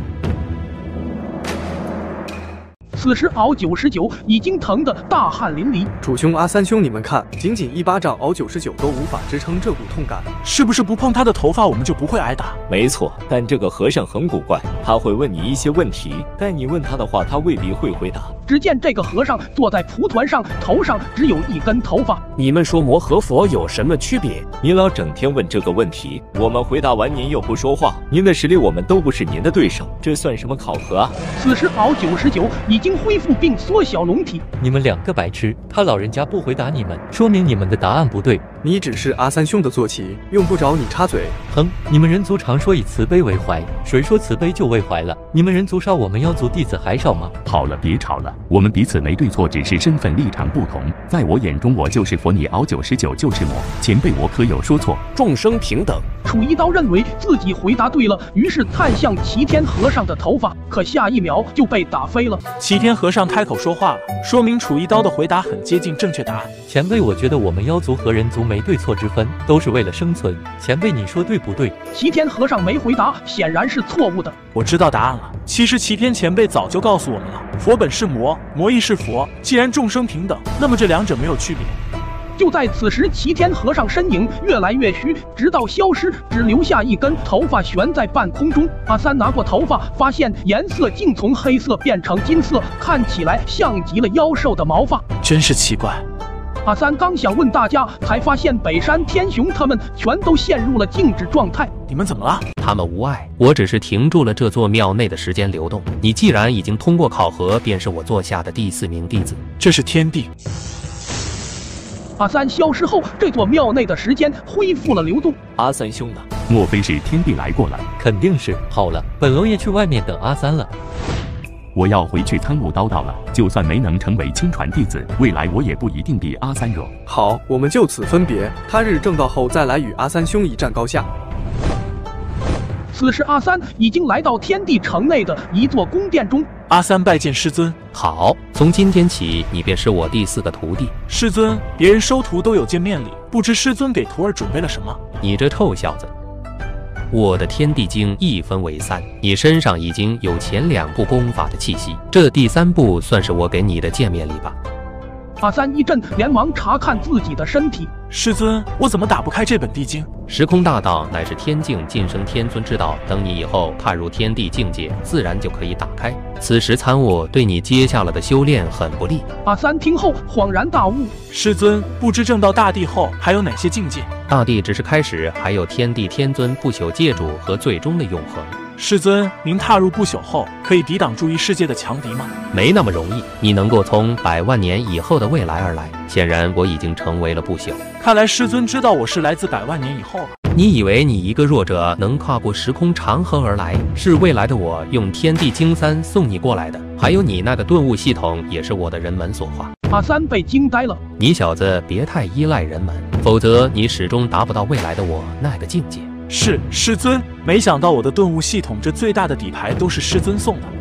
此时敖九十九已经疼得大汗淋漓。 楚兄、阿三兄，你们看，仅仅一巴掌，敖九十九都无法支撑这股痛感。 是不是不碰他的头发，我们就不会挨打？ 没错，但这个和尚很古怪，他会问你一些问题，但你问他的话，他未必会回答。 只见这个和尚坐在蒲团上，头上只有一根头发。 你们说魔和佛有什么区别？ 您老整天问这个问题，我们回答完您又不说话，您的实力我们都不是您的对手，这算什么考核啊？ 此时敖九十九已经恢复并缩小龙体。 你们两个白痴，他老人家不回答你们，说明你们的答案不对。 你只是阿三兄的坐骑，用不着你插嘴。 哼，你们人族常说以慈悲为怀，谁说慈悲就为怀了？你们人族少我们妖族弟子还少吗？ 好了，别吵了，我们彼此没对错，只是身份立场不同。在我眼中，我就是佛，你敖九十九就是魔。前辈，我可有说错？ 众生平等。 楚一刀认为自己回答对了，于是探向齐天和尚的头发，可下一秒就被打飞了。 齐天和尚开口说话了，说明楚一刀的回答很接近正确答案。 前辈，我觉得我们妖族和人族没对错之分，都是为了生存。前辈，你说对不对？ 齐天和尚没回答，显然是错误的。 我知道答案了。其实齐天前辈早就告诉我们了，佛本是魔，魔亦是佛。既然众生平等，那么这两者没有区别。 就在此时，齐天和尚身影越来越虚，直到消失，只留下一根头发悬在半空中。阿三拿过头发，发现颜色竟从黑色变成金色，看起来像极了妖兽的毛发， 真是奇怪。 阿三刚想问大家，才发现北山天雄他们全都陷入了静止状态。 你们怎么了？ 他们无碍，我只是停住了这座庙内的时间流动。你既然已经通过考核，便是我座下的第四名弟子。 这是天地。 阿三消失后，这座庙内的时间恢复了流动。 阿三兄呢？ 莫非是天帝来过了？ 肯定是。好了，本龙也去外面等阿三了。 我要回去参悟刀道了，就算没能成为亲传弟子，未来我也不一定比阿三弱。 好，我们就此分别，他日正道后再来与阿三兄一战高下。 此时阿三已经来到天地城内的一座宫殿中。 阿三拜见师尊。 好，从今天起，你便是我第四个徒弟。 师尊，别人收徒都有见面礼，不知师尊给徒儿准备了什么？ 你这臭小子！我的天地经一分为三，你身上已经有前两部功法的气息，这第三部算是我给你的见面礼吧。 阿三一震，连忙查看自己的身体。 师尊，我怎么打不开这本地经？ 时空大道乃是天境晋升天尊之道，等你以后踏入天地境界，自然就可以打开。此时参悟，对你接下来的修炼很不利。 阿三听后恍然大悟， 师尊，不知正到大地后还有哪些境界？ 大地只是开始，还有天地天尊不朽界主和最终的永恒。 师尊，您踏入不朽后，可以抵挡诸一世界的强敌吗？ 没那么容易。你能够从百万年以后的未来而来，显然我已经成为了不朽。 看来师尊知道我是来自百万年以后了。 你以为你一个弱者能跨过时空长河而来？是未来的我用天地经三送你过来的，还有你那个顿悟系统也是我的人门所化。 阿三被惊呆了。 你小子别太依赖人门，否则你始终达不到未来的我那个境界。 是，师尊。没想到我的顿悟系统这最大的底牌都是师尊送的。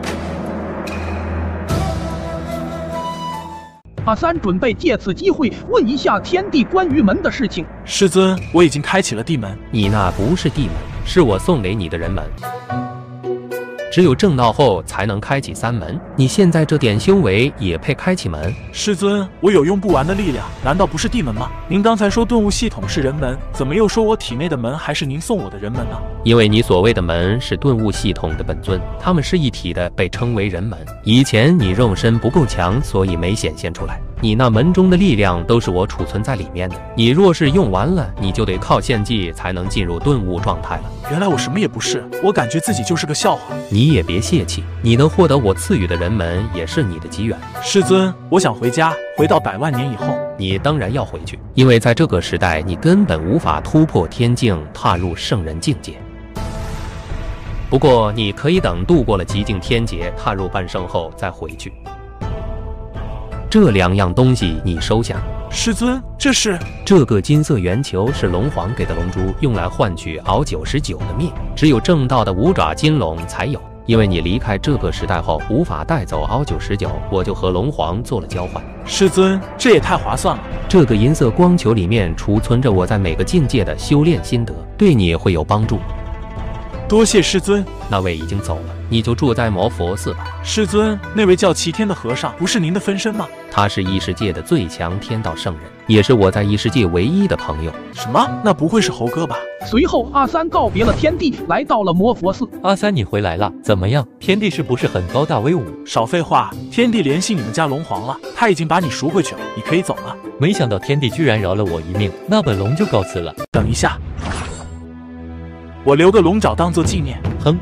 阿三准备借此机会问一下天地关于门的事情。 师尊，我已经开启了地门。 你那不是地门，是我送给你的人门。 只有正道后才能开启三门。你现在这点修为也配开启门？ 师尊，我有用不完的力量，难道不是地门吗？您刚才说顿悟系统是人门，怎么又说我体内的门还是您送我的人门呢？ 因为你所谓的门是顿悟系统的本尊，他们是一体的，被称为人门。以前你肉身不够强，所以没显现出来。你那门中的力量都是我储存在里面的，你若是用完了，你就得靠献祭才能进入顿悟状态了。 原来我什么也不是，我感觉自己就是个笑话。 你也别泄气，你能获得我赐予的人门也是你的机缘。 师尊，我想回家，回到百万年以后。 你当然要回去，因为在这个时代，你根本无法突破天境，踏入圣人境界。不过你可以等度过了极境天劫，踏入半圣后再回去。这两样东西你收下。 师尊，这是…… 这个金色圆球是龙皇给的龙珠，用来换取敖九十九的命，只有正道的五爪金龙才有。因为你离开这个时代后无法带走敖九十九，我就和龙皇做了交换。 师尊，这也太划算了。 这个银色光球里面储存着我在每个境界的修炼心得，对你会有帮助。 多谢师尊。 那位已经走了，你就住在摩佛寺吧。 师尊，那位叫齐天的和尚不是您的分身吗？ 他是异世界的最强天道圣人，也是我在异世界唯一的朋友。 什么？那不会是猴哥吧？ 随后阿三告别了天帝，来到了摩佛寺。 阿三，你回来了，怎么样？天帝是不是很高大威武？ 少废话，天帝联系你们家龙皇了，他已经把你赎回去了，你可以走了。 没想到天帝居然饶了我一命，那本龙就告辞了。 等一下，我留个龙爪当做纪念。 哼！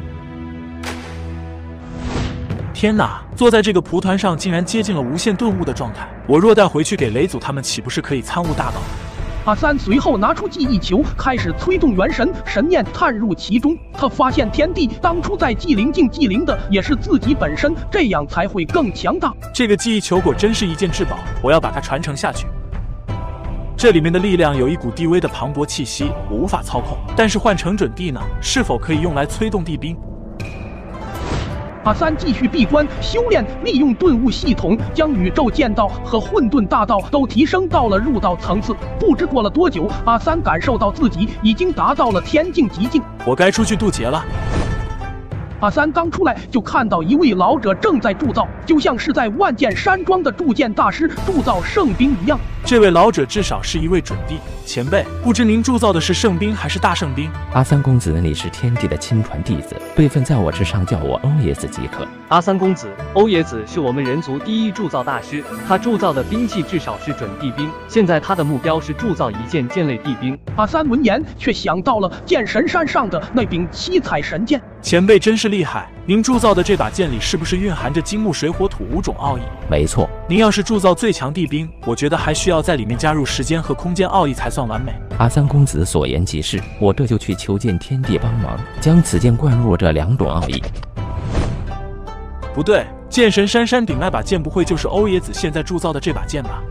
天哪，坐在这个蒲团上竟然接近了无限顿悟的状态，我若带回去给雷祖他们，岂不是可以参悟大道？ 阿三随后拿出记忆球，开始催动元神神念探入其中。他发现天帝当初在祭灵境祭灵的也是自己本身，这样才会更强大。 这个记忆球果真是一件至宝，我要把它传承下去。这里面的力量有一股地威的磅礴气息，我无法操控，但是换成准地呢，是否可以用来催动地兵？ 阿三继续闭关修炼，利用顿悟系统将宇宙剑道和混沌大道都提升到了入道层次。不知过了多久，阿三感受到自己已经达到了天境极境。 我该出去渡劫了。 阿三刚出来就看到一位老者正在铸造，就像是在万剑山庄的铸剑大师铸造圣兵一样。 这位老者至少是一位准地前辈，不知您铸造的是圣兵还是大圣兵？ 阿三公子，你是天帝的亲传弟子，辈分在我之上，叫我欧爷子即可。 阿三公子，欧爷子是我们人族第一铸造大师，他铸造的兵器至少是准地兵，现在他的目标是铸造一件剑类地兵。 阿三闻言却想到了剑神山上的那柄七彩神剑。 前辈真是厉害，您铸造的这把剑里是不是蕴含着金木水火土五种奥义？ 没错。 您要是铸造最强地兵，我觉得还需要在里面加入时间和空间奥义才算完美。 阿三公子所言极是，我这就去求见天帝帮忙，将此剑灌入这两种奥义。 不对，剑神山山顶那把剑不会就是欧爷子现在铸造的这把剑吧？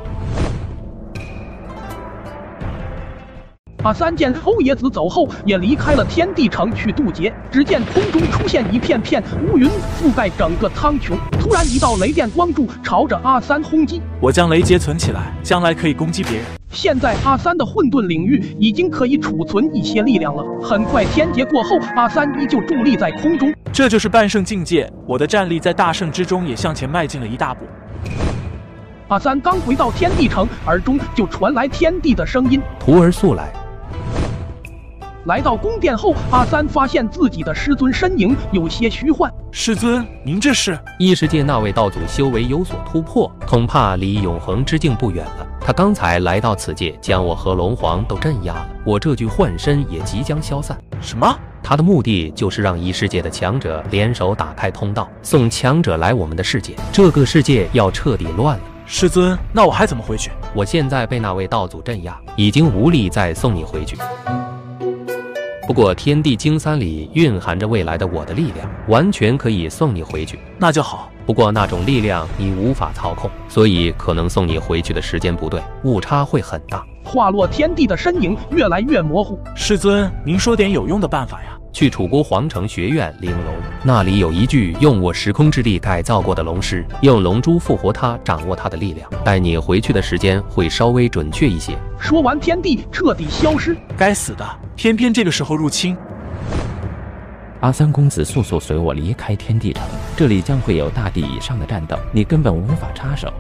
阿三见欧爷子走后，也离开了天地城去渡劫。只见空中出现一片片乌云，覆盖整个苍穹。突然，一道雷电光柱朝着阿三轰击。 我将雷劫存起来，将来可以攻击别人。 现在阿三的混沌领域已经可以储存一些力量了。很快，天劫过后，阿三依旧伫立在空中。 这就是半圣境界，我的战力在大圣之中也向前迈进了一大步。 阿三刚回到天地城，耳中就传来天帝的声音：“ 徒儿速来。” 来到宫殿后，阿三发现自己的师尊身影有些虚幻。 师尊，您这是？ 异世界那位道祖修为有所突破，恐怕离永恒之境不远了。他刚才来到此界，将我和龙皇都镇压了，我这具幻身也即将消散。 什么？ 他的目的就是让异世界的强者联手打开通道，送强者来我们的世界。这个世界要彻底乱了。 师尊，那我还怎么回去？ 我现在被那位道祖镇压，已经无力再送你回去。不过天地经三里蕴含着未来的我的力量，完全可以送你回去。 那就好。 不过那种力量你无法操控，所以可能送你回去的时间不对，误差会很大。 化落天地的身影越来越模糊。 师尊，您说点有用的办法呀。 去楚国皇城学院领龙，那里有一具用我时空之力改造过的龙尸，用龙珠复活它，掌握它的力量。带你回去的时间会稍微准确一些。 说完，天地彻底消失。 该死的，偏偏这个时候入侵。 阿三公子，速速随我离开天地城，这里将会有大地以上的战斗，你根本无法插手。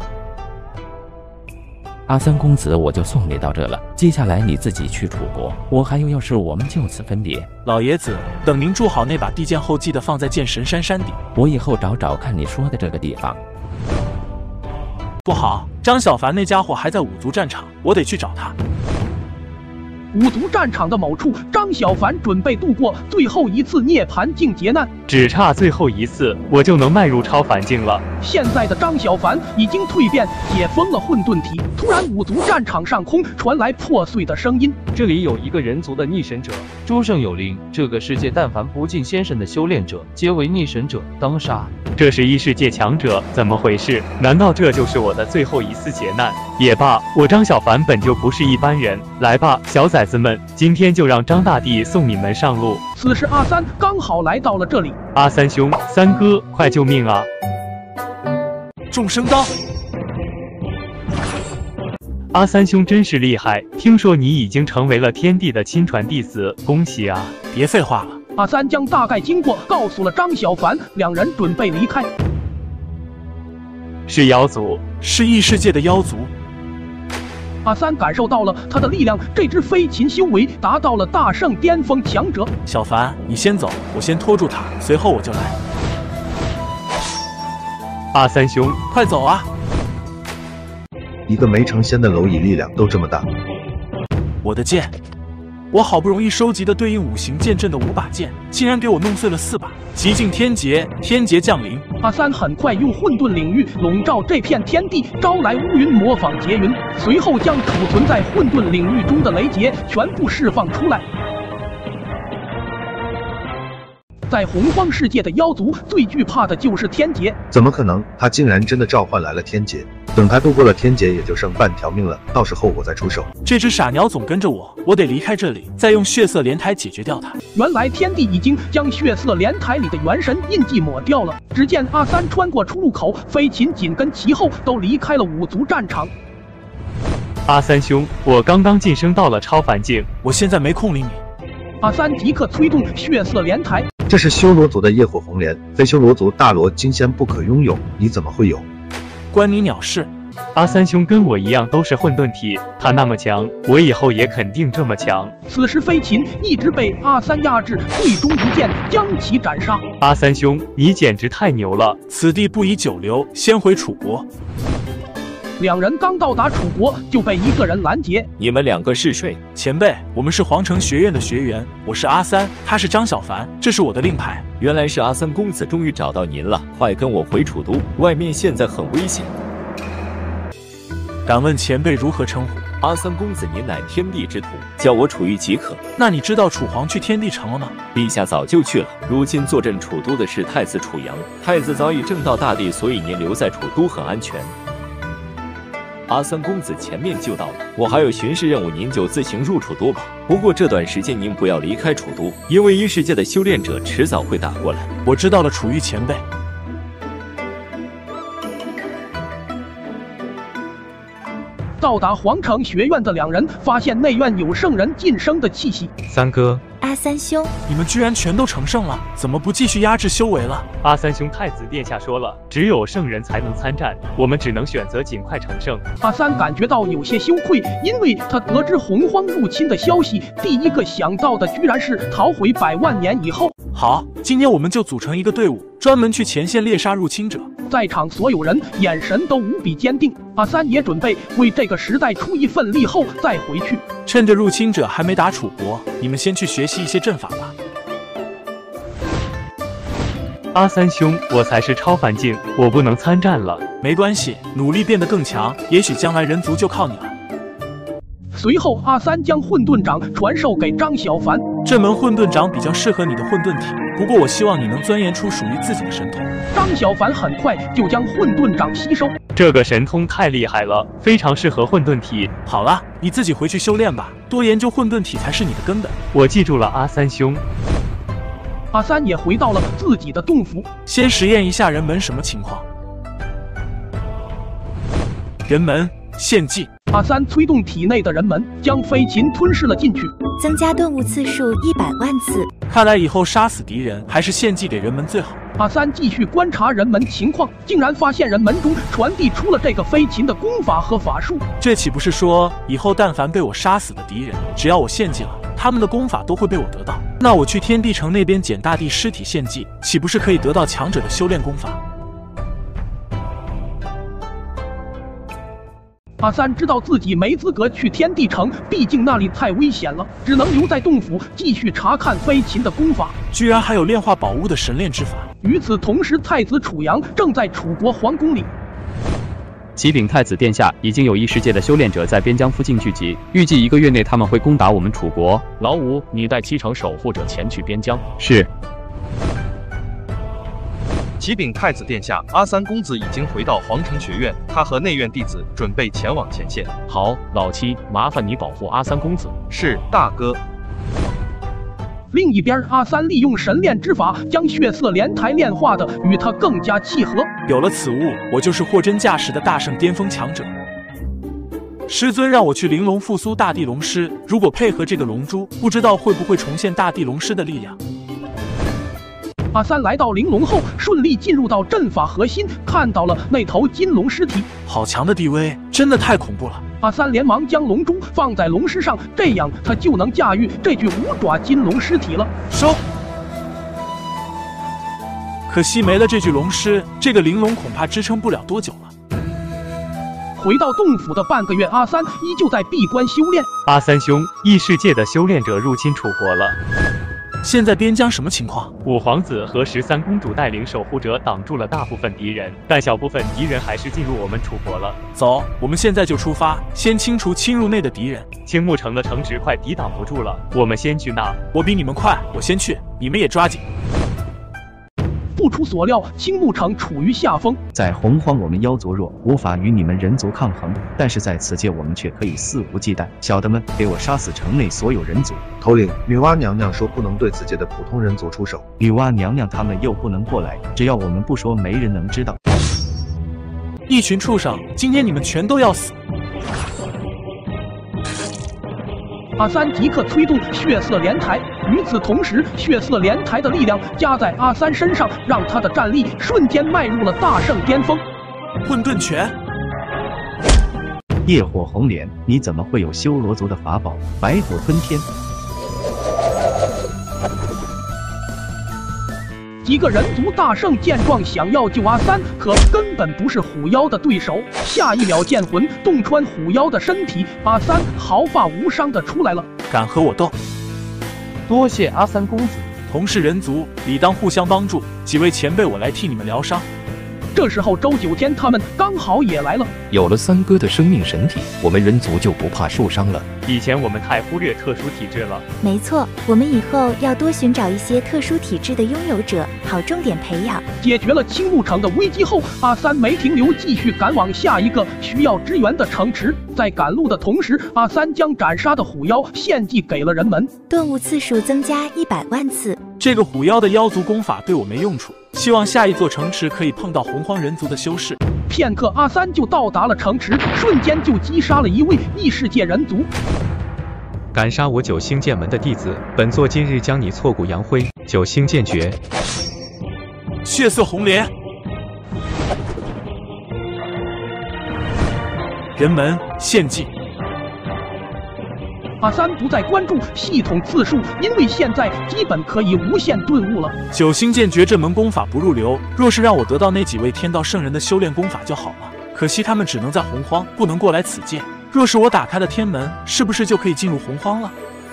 阿三公子，我就送你到这了，接下来你自己去楚国，我还有要事，我们就此分别。 老爷子，等您铸好那把地剑后，记得放在剑神山山顶。 我以后找找看你说的这个地方。 不好，张小凡那家伙还在五族战场，我得去找他。 五族战场的某处，张小凡准备度过最后一次涅槃境劫难， 只差最后一次，我就能迈入超凡境了。 现在的张小凡已经蜕变，解封了混沌体。突然，五族战场上空传来破碎的声音。 这里有一个人族的逆神者，诸圣有灵。这个世界但凡不进仙神的修炼者，皆为逆神者，当杀。 这是异世界强者，怎么回事？难道这就是我的最后一次劫难？也罢，我张小凡本就不是一般人。来吧，小崽子们，今天就让张大帝送你们上路。 此时阿三刚好来到了这里。 阿三兄，三哥，快救命啊！ 众生刀。 阿三兄真是厉害，听说你已经成为了天帝的亲传弟子，恭喜啊！ 别废话了。 阿三将大概经过告诉了张小凡，两人准备离开。 是妖族， 是异世界的妖族。 阿三感受到了他的力量，这只飞禽修为达到了大圣巅峰强者。 小凡，你先走，我先拖住他，随后我就来。 阿三兄， 快走啊！ 一个没成仙的蝼蚁力量都这么大。 我的剑，我好不容易收集的对应五行剑阵的五把剑，竟然给我弄碎了四把。极尽天劫，天劫降临。 阿三很快用混沌领域笼罩这片天地，招来乌云模仿劫云，随后将储存在混沌领域中的雷劫全部释放出来。在洪荒世界的妖族最惧怕的就是天劫。 怎么可能？他竟然真的召唤来了天劫。等他度过了天劫，也就剩半条命了，到时候我再出手。 这只傻鸟总跟着我，我得离开这里，再用血色莲台解决掉它。 原来天帝已经将血色莲台里的元神印记抹掉了。只见阿三穿过出入口，飞禽紧跟其后，都离开了五族战场。 阿三兄，我刚刚晋升到了超凡境， 我现在没空理你。 阿三即刻催动血色莲台。 这是修罗族的业火红莲，非修罗族大罗金仙不可拥有，你怎么会有？ 关你鸟事！ 阿三兄跟我一样都是混沌体，他那么强，我以后也肯定这么强。 此时飞禽一直被阿三压制，最终一剑将其斩杀。 阿三兄，你简直太牛了！ 此地不宜久留，先回楚国。 两人刚到达楚国，就被一个人拦截。 你们两个是谁？ 前辈，我们是皇城学院的学员，我是阿三，他是张小凡，这是我的令牌。 原来是阿三公子，终于找到您了，快跟我回楚都，外面现在很危险。 敢问前辈如何称呼？ 阿三公子，您乃天地之徒，叫我楚玉即可。 那你知道楚皇去天地城了吗？ 陛下早就去了，如今坐镇楚都的是太子楚阳，太子早已正道大帝，所以您留在楚都很安全。阿三公子前面就到了，我还有巡视任务，您就自行入楚都吧。不过这段时间您不要离开楚都，因为异世界的修炼者迟早会打过来。 我知道了，楚玉前辈。 到达皇城学院的两人发现内院有圣人晋升的气息。 三哥， 阿三兄， 你们居然全都成圣了，怎么不继续压制修为了？ 阿三兄，太子殿下说了，只有圣人才能参战，我们只能选择尽快成圣。 阿三感觉到有些羞愧，因为他得知洪荒入侵的消息，第一个想到的居然是逃回百万年以后。 好，今天我们就组成一个队伍，专门去前线猎杀入侵者。 在场所有人眼神都无比坚定，阿三也准备为这个时代出一份力后再回去。 趁着入侵者还没打楚国，你们先去学习一些阵法吧。 阿三兄，我才是超凡境，我不能参战了。 没关系，努力变得更强，也许将来人族就靠你了。 随后，阿三将混沌掌传授给张小凡。 这门混沌掌比较适合你的混沌体，不过我希望你能钻研出属于自己的神通。 张小凡很快就将混沌掌吸收。 这个神通太厉害了，非常适合混沌体。 好了，你自己回去修炼吧，多研究混沌体才是你的根本。 我记住了，阿三兄。 阿三也回到了自己的洞府， 先实验一下人门什么情况。人门献祭。 阿三催动体内的人门，将飞禽吞噬了进去， 增加顿悟次数一百万次。 看来以后杀死敌人还是献祭给人们最好。 阿三继续观察人门情况，竟然发现人门中传递出了这个飞禽的功法和法术。 这岂不是说，以后但凡被我杀死的敌人，只要我献祭了，他们的功法都会被我得到？那我去天地城那边捡大地尸体献祭，岂不是可以得到强者的修炼功法？ 阿三知道自己没资格去天地城，毕竟那里太危险了，只能留在洞府继续查看飞禽的功法。 居然还有炼化宝物的神炼之法。 与此同时，太子楚阳正在楚国皇宫里。 启禀太子殿下，已经有异世界的修炼者在边疆附近聚集，预计一个月内他们会攻打我们楚国。 老五，你带七成守护者前去边疆。 是。 启禀太子殿下，阿三公子已经回到皇城学院，他和内院弟子准备前往前线。 好，老七，麻烦你保护阿三公子。 是，大哥。 另一边，阿三利用神炼之法，将血色莲台炼化的与他更加契合。 有了此物，我就是货真价实的大圣巅峰强者。师尊让我去玲珑复苏大地龙狮，如果配合这个龙珠，不知道会不会重现大地龙狮的力量。 阿三来到玲珑后，顺利进入到阵法核心，看到了那头金龙尸体。 好强的地威，真的太恐怖了！ 阿三连忙将龙珠放在龙尸上，这样他就能驾驭这具五爪金龙尸体了。 收！可惜没了这具龙尸，这个玲珑恐怕支撑不了多久了。 回到洞府的半个月，阿三依旧在闭关修炼。 阿三兄，异世界的修炼者入侵楚国了。 现在边疆什么情况？ 五皇子和十三公主带领守护者挡住了大部分敌人，但小部分敌人还是进入我们楚国了。 走，我们现在就出发，先清除侵入内的敌人。 青木城的城池快抵挡不住了，我们先去那。 我比你们快，我先去，你们也抓紧。 不出所料，青木城处于下风。 在洪荒，我们妖族弱，无法与你们人族抗衡；但是在此界，我们却可以肆无忌惮。小的们，给我杀死城内所有人族！ 头领，女娲娘娘说不能对此界的普通人族出手。 女娲娘娘他们又不能过来，只要我们不说，没人能知道。 一群畜生，今天你们全都要死！ 阿三即刻催动血色莲台，与此同时，血色莲台的力量加在阿三身上，让他的战力瞬间迈入了大圣巅峰。 混沌拳， 业火红莲，你怎么会有修罗族的法宝？白火吞天。 几个人族大圣见状，想要救阿三，可根本不是虎妖的对手。下一秒，剑魂洞穿虎妖的身体，阿三毫发无伤的出来了。 敢和我斗？ 多谢阿三公子。 同是人族，理当互相帮助。几位前辈，我来替你们疗伤。 这时候，周九天他们刚好也来了。 有了三哥的生命神体，我们人族就不怕受伤了。 以前我们太忽略特殊体质了。 没错，我们以后要多寻找一些特殊体质的拥有者，好重点培养。 解决了青木城的危机后，阿三没停留，继续赶往下一个需要支援的城池。在赶路的同时，阿三将斩杀的虎妖献祭给了人们， 顿悟次数增加一百万次。 这个虎妖的妖族功法对我没用处，希望下一座城池可以碰到洪荒人族的修士。 片刻，阿三就到达了城池，瞬间就击杀了一位异世界人族。 敢杀我九星剑门的弟子，本座今日将你挫骨扬灰。九星剑诀， 血色红莲，人们献祭。 阿三不再关注系统次数，因为现在基本可以无限顿悟了。 九星剑诀这门功法不入流，若是让我得到那几位天道圣人的修炼功法就好了。可惜他们只能在洪荒，不能过来此界。若是我打开了天门，是不是就可以进入洪荒了？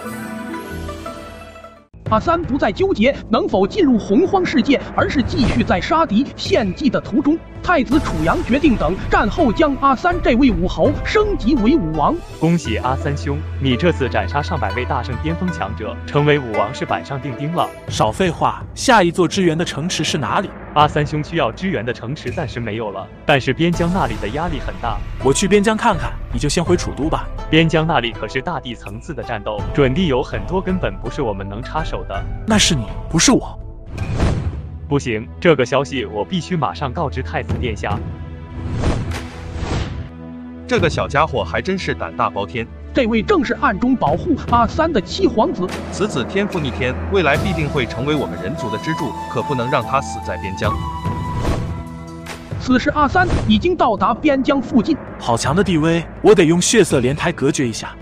阿三不再纠结能否进入洪荒世界，而是继续在杀敌献祭的途中。太子楚阳决定等战后将阿三这位武侯升级为武王。 恭喜阿三兄，你这次斩杀上百位大圣巅峰强者，成为武王是板上钉钉了。 少废话，下一座支援的城池是哪里？ 阿三兄需要支援的城池暂时没有了，但是边疆那里的压力很大。 我去边疆看看，你就先回楚都吧。 边疆那里可是大地层次的战斗，准地有很多根本不是我们能插手的。 那是你，不是我。 不行，这个消息我必须马上告知太子殿下。 这个小家伙还真是胆大包天。 这位正是暗中保护阿三的七皇子， 此子天赋逆天，未来必定会成为我们人族的支柱，可不能让他死在边疆。 此时阿三已经到达边疆附近， 好强的地威，我得用血色莲台隔绝一下。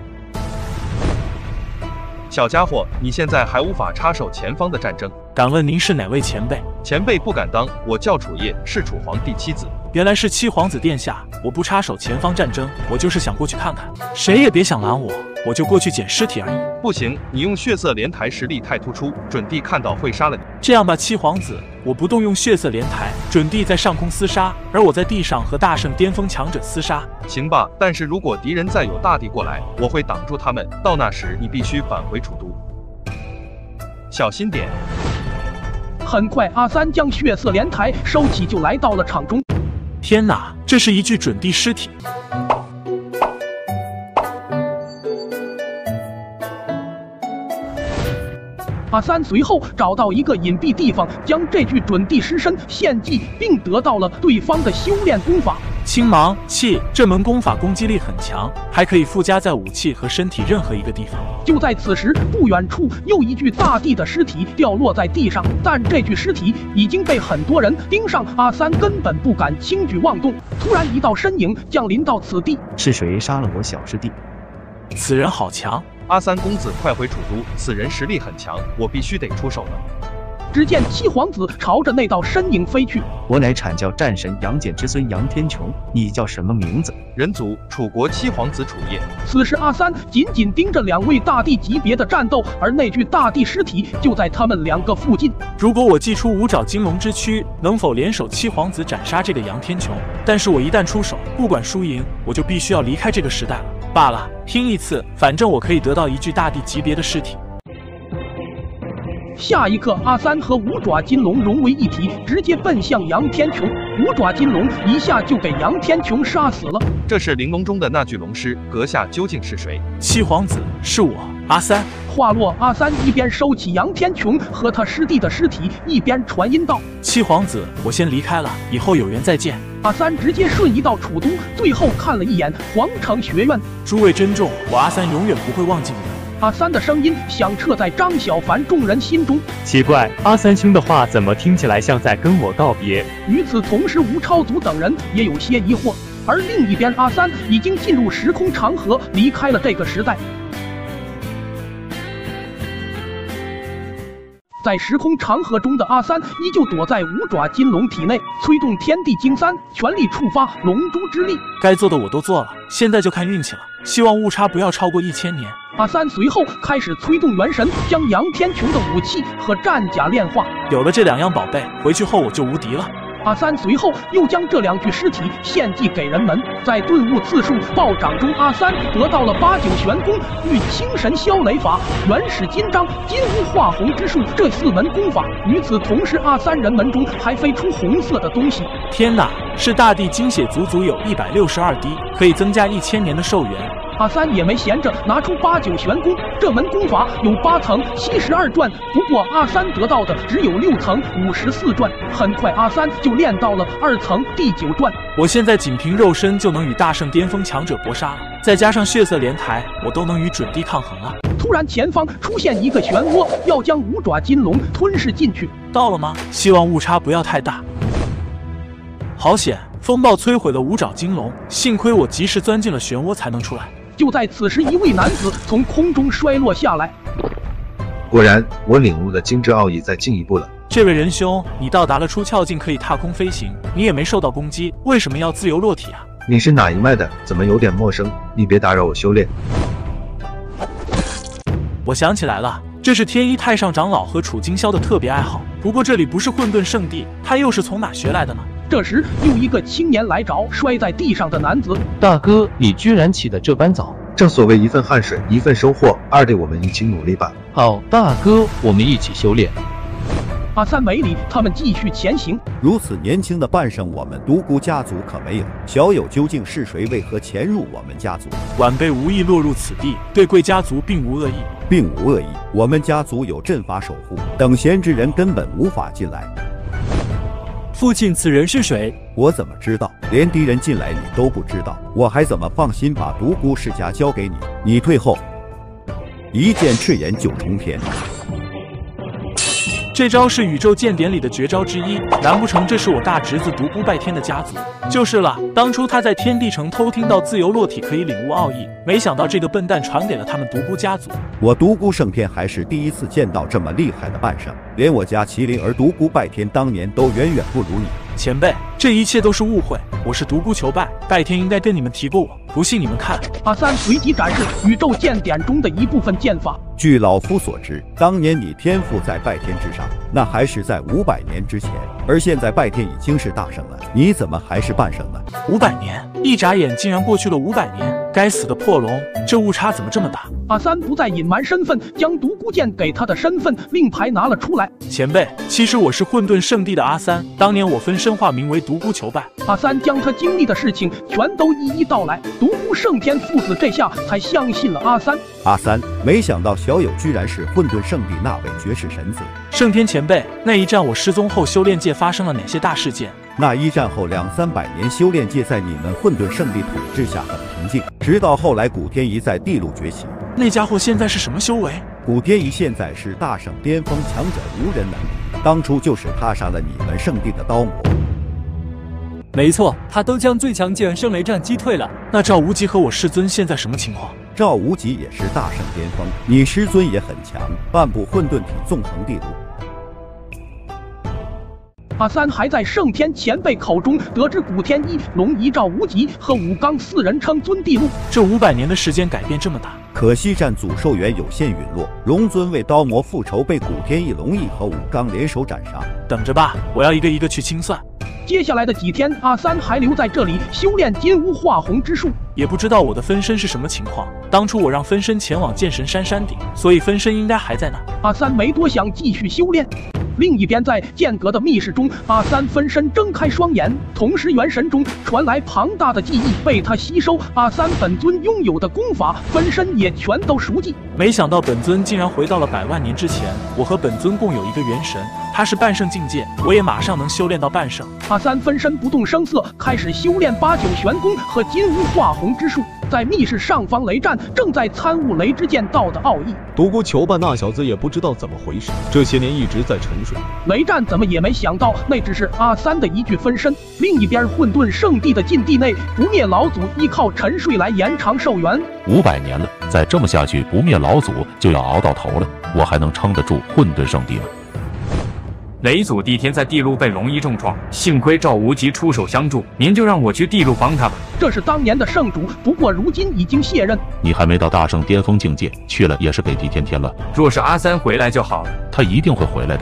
小家伙，你现在还无法插手前方的战争。 敢问您是哪位前辈？ 前辈不敢当，我叫楚叶，是楚皇第七子。 原来是七皇子殿下，我不插手前方战争，我就是想过去看看，谁也别想拦我，我就过去捡尸体而已。 不行，你用血色莲台实力太突出，准帝看到会杀了你。 这样吧，七皇子，我不动用血色莲台，准帝在上空厮杀，而我在地上和大圣巅峰强者厮杀。 行吧，但是如果敌人再有大帝过来，我会挡住他们，到那时你必须返回楚都，小心点。 很快，阿三将血色莲台收起，就来到了场中。 天哪，这是一具准帝尸体！ 阿三随后找到一个隐蔽地方，将这具准帝尸身献祭，并得到了对方的修炼功法青芒气。这门功法攻击力很强，还可以附加在武器和身体任何一个地方。 就在此时，不远处又一具大帝的尸体掉落在地上，但这具尸体已经被很多人盯上，阿三根本不敢轻举妄动。突然，一道身影降临到此地， 是谁杀了我小师弟？ 此人好强！ 阿三公子，快回楚都，此人实力很强，我必须得出手了。 只见七皇子朝着那道身影飞去。 我乃阐教战神杨戬之孙杨天穹，你叫什么名字？ 人族楚国七皇子楚叶。 此时阿三紧紧盯着两位大帝级别的战斗，而那具大帝尸体就在他们两个附近。 如果我祭出五爪金龙之躯，能否联手七皇子斩杀这个杨天穹？但是我一旦出手，不管输赢，我就必须要离开这个时代了。罢了，拼一次，反正我可以得到一具大帝级别的尸体。 下一刻，阿三和五爪金龙融为一体，直接奔向杨天穹。五爪金龙一下就给杨天穹杀死了。 这是玲珑中的那具龙尸，阁下究竟是谁？ 七皇子，是我，阿三。 话落，阿三一边收起杨天穹和他师弟的尸体，一边传音道：“ 七皇子，我先离开了，以后有缘再见。” 阿三直接瞬移到楚都，最后看了一眼皇城学院。 诸位珍重，我阿三永远不会忘记你的。 阿三的声音响彻在张小凡众人心中。 奇怪，阿三兄的话怎么听起来像在跟我告别？ 与此同时，吴超祖等人也有些疑惑。而另一边，阿三已经进入时空长河，离开了这个时代。在时空长河中的阿三依旧躲在五爪金龙体内，催动天地经三，全力触发龙珠之力。 该做的我都做了，现在就看运气了。希望误差不要超过一千年。 阿三随后开始催动元神，将杨天穹的武器和战甲炼化。 有了这两样宝贝，回去后我就无敌了。 阿三随后又将这两具尸体献祭给人们。在顿悟次数暴涨中，阿三得到了八九玄功、御清神消雷法、原始金章、金乌化红之术这四门功法。与此同时，阿三人门中还飞出红色的东西。 天哪，是大地精血，足足有一百六十二滴，可以增加一千年的寿元。 阿三也没闲着，拿出八九玄功，这门功法有八层七十二转，不过阿三得到的只有六层五十四转。很快，阿三就练到了二层第九转。 我现在仅凭肉身就能与大圣巅峰强者搏杀了，再加上血色莲台，我都能与准帝抗衡了。 突然，前方出现一个漩涡，要将五爪金龙吞噬进去。 到了吗？希望误差不要太大。好险，风暴摧毁了五爪金龙，幸亏我及时钻进了漩涡才能出来。 就在此时，一位男子从空中摔落下来。 果然，我领悟的精致奥义再进一步了。 这位仁兄，你到达了出窍境，可以踏空飞行，你也没受到攻击，为什么要自由落体啊？ 你是哪一脉的？怎么有点陌生？你别打扰我修炼。 我想起来了，这是天一太上长老和楚金霄的特别爱好。不过这里不是混沌圣地，他又是从哪学来的呢？ 这时，又一个青年来找摔在地上的男子。 大哥，你居然起得这般早。 正所谓一份汗水一份收获，二弟我们一起努力吧。 好，大哥，我们一起修炼。 阿三没理他们，继续前行。 如此年轻的半圣，我们独孤家族可没有。小友究竟是谁？为何潜入我们家族？ 晚辈无意落入此地，对贵家族并无恶意。 并无恶意，我们家族有阵法守护，等闲之人根本无法进来。 父亲，此人是谁？ 我怎么知道？连敌人进来你都不知道，我还怎么放心把独孤世家交给你？你退后！一剑赤炎九重天。 这招是宇宙剑典里的绝招之一，难不成这是我大侄子独孤拜天的家族？就是了，当初他在天地城偷听到自由落体可以领悟奥义，没想到这个笨蛋传给了他们独孤家族。 我独孤胜天还是第一次见到这么厉害的半圣，连我家麒麟儿独孤拜天当年都远远不如你。 前辈，这一切都是误会，我是独孤求败，拜天应该跟你们提过我，不信你们看。 阿三随即展示宇宙剑典中的一部分剑法。 据老夫所知，当年你天赋在拜天之上，那还是在五百年之前，而现在拜天已经是大圣了，你怎么还是半圣呢？ 五百年，一眨眼竟然过去了五百年，该死的破龙，这误差怎么这么大？ 阿三不再隐瞒身份，将独孤剑给他的身份令牌拿了出来。 前辈，其实我是混沌圣地的阿三，当年我分身化名为独孤求败。 阿三将他经历的事情全都一一道来，独孤胜天父子这下才相信了阿三。 阿三，没想到小友居然是混沌圣地那位绝世神子。 胜天前辈，那一战我失踪后，修炼界发生了哪些大事件？ 那一战后两三百年，修炼界在你们混沌圣地统治下很平静，直到后来古天一在地路崛起。 那家伙现在是什么修为？ 古天一现在是大圣巅峰，强者无人能敌，当初就是他杀了你们圣地的刀魔。 没错，他都将最强剑圣雷战击退了。 那赵无极和我师尊现在什么情况？ 赵无极也是大圣巅峰，你师尊也很强，半部混沌体纵横地路。 阿三还在圣天前辈口中得知古天一、龙一、赵无极和武刚四人称尊地路。 这五百年的时间改变这么大， 可惜战祖寿元有限陨落，龙尊为刀魔复仇被古天一、龙一和武刚联手斩杀。 等着吧，我要一个一个去清算。 接下来的几天，阿三还留在这里修炼金乌化红之术。 也不知道我的分身是什么情况。当初我让分身前往剑神山山顶，所以分身应该还在那。 阿三没多想，继续修炼。另一边，在剑阁的密室中，阿三分身睁开双眼，同时元神中传来庞大的记忆被他吸收。阿三本尊拥有的功法，分身也全都熟记。 没想到本尊竟然回到了百万年之前。我和本尊共有一个元神，他是半圣境界，我也马上能修炼到半圣。 阿三分身不动声色，开始修炼八九玄功和金乌化红之术。在密室上方，雷战正在参悟雷之剑道的奥义。 独孤求败那小子也不知道怎么回事，这些年一直在沉睡。 雷战怎么也没想到，那只是阿三的一具分身。另一边，混沌圣地的禁地内，不灭老祖依靠沉睡来延长寿元。 五百年了，再这么下去，不灭老祖就要熬到头了，我还能撑得住混沌圣地吗？ 雷祖帝天在地路被龙一重创，幸亏赵无极出手相助，您就让我去地路帮他吧。 这是当年的圣主，不过如今已经卸任。 你还没到大圣巅峰境界，去了也是给地天添乱。 若是阿三回来就好了， 他一定会回来的。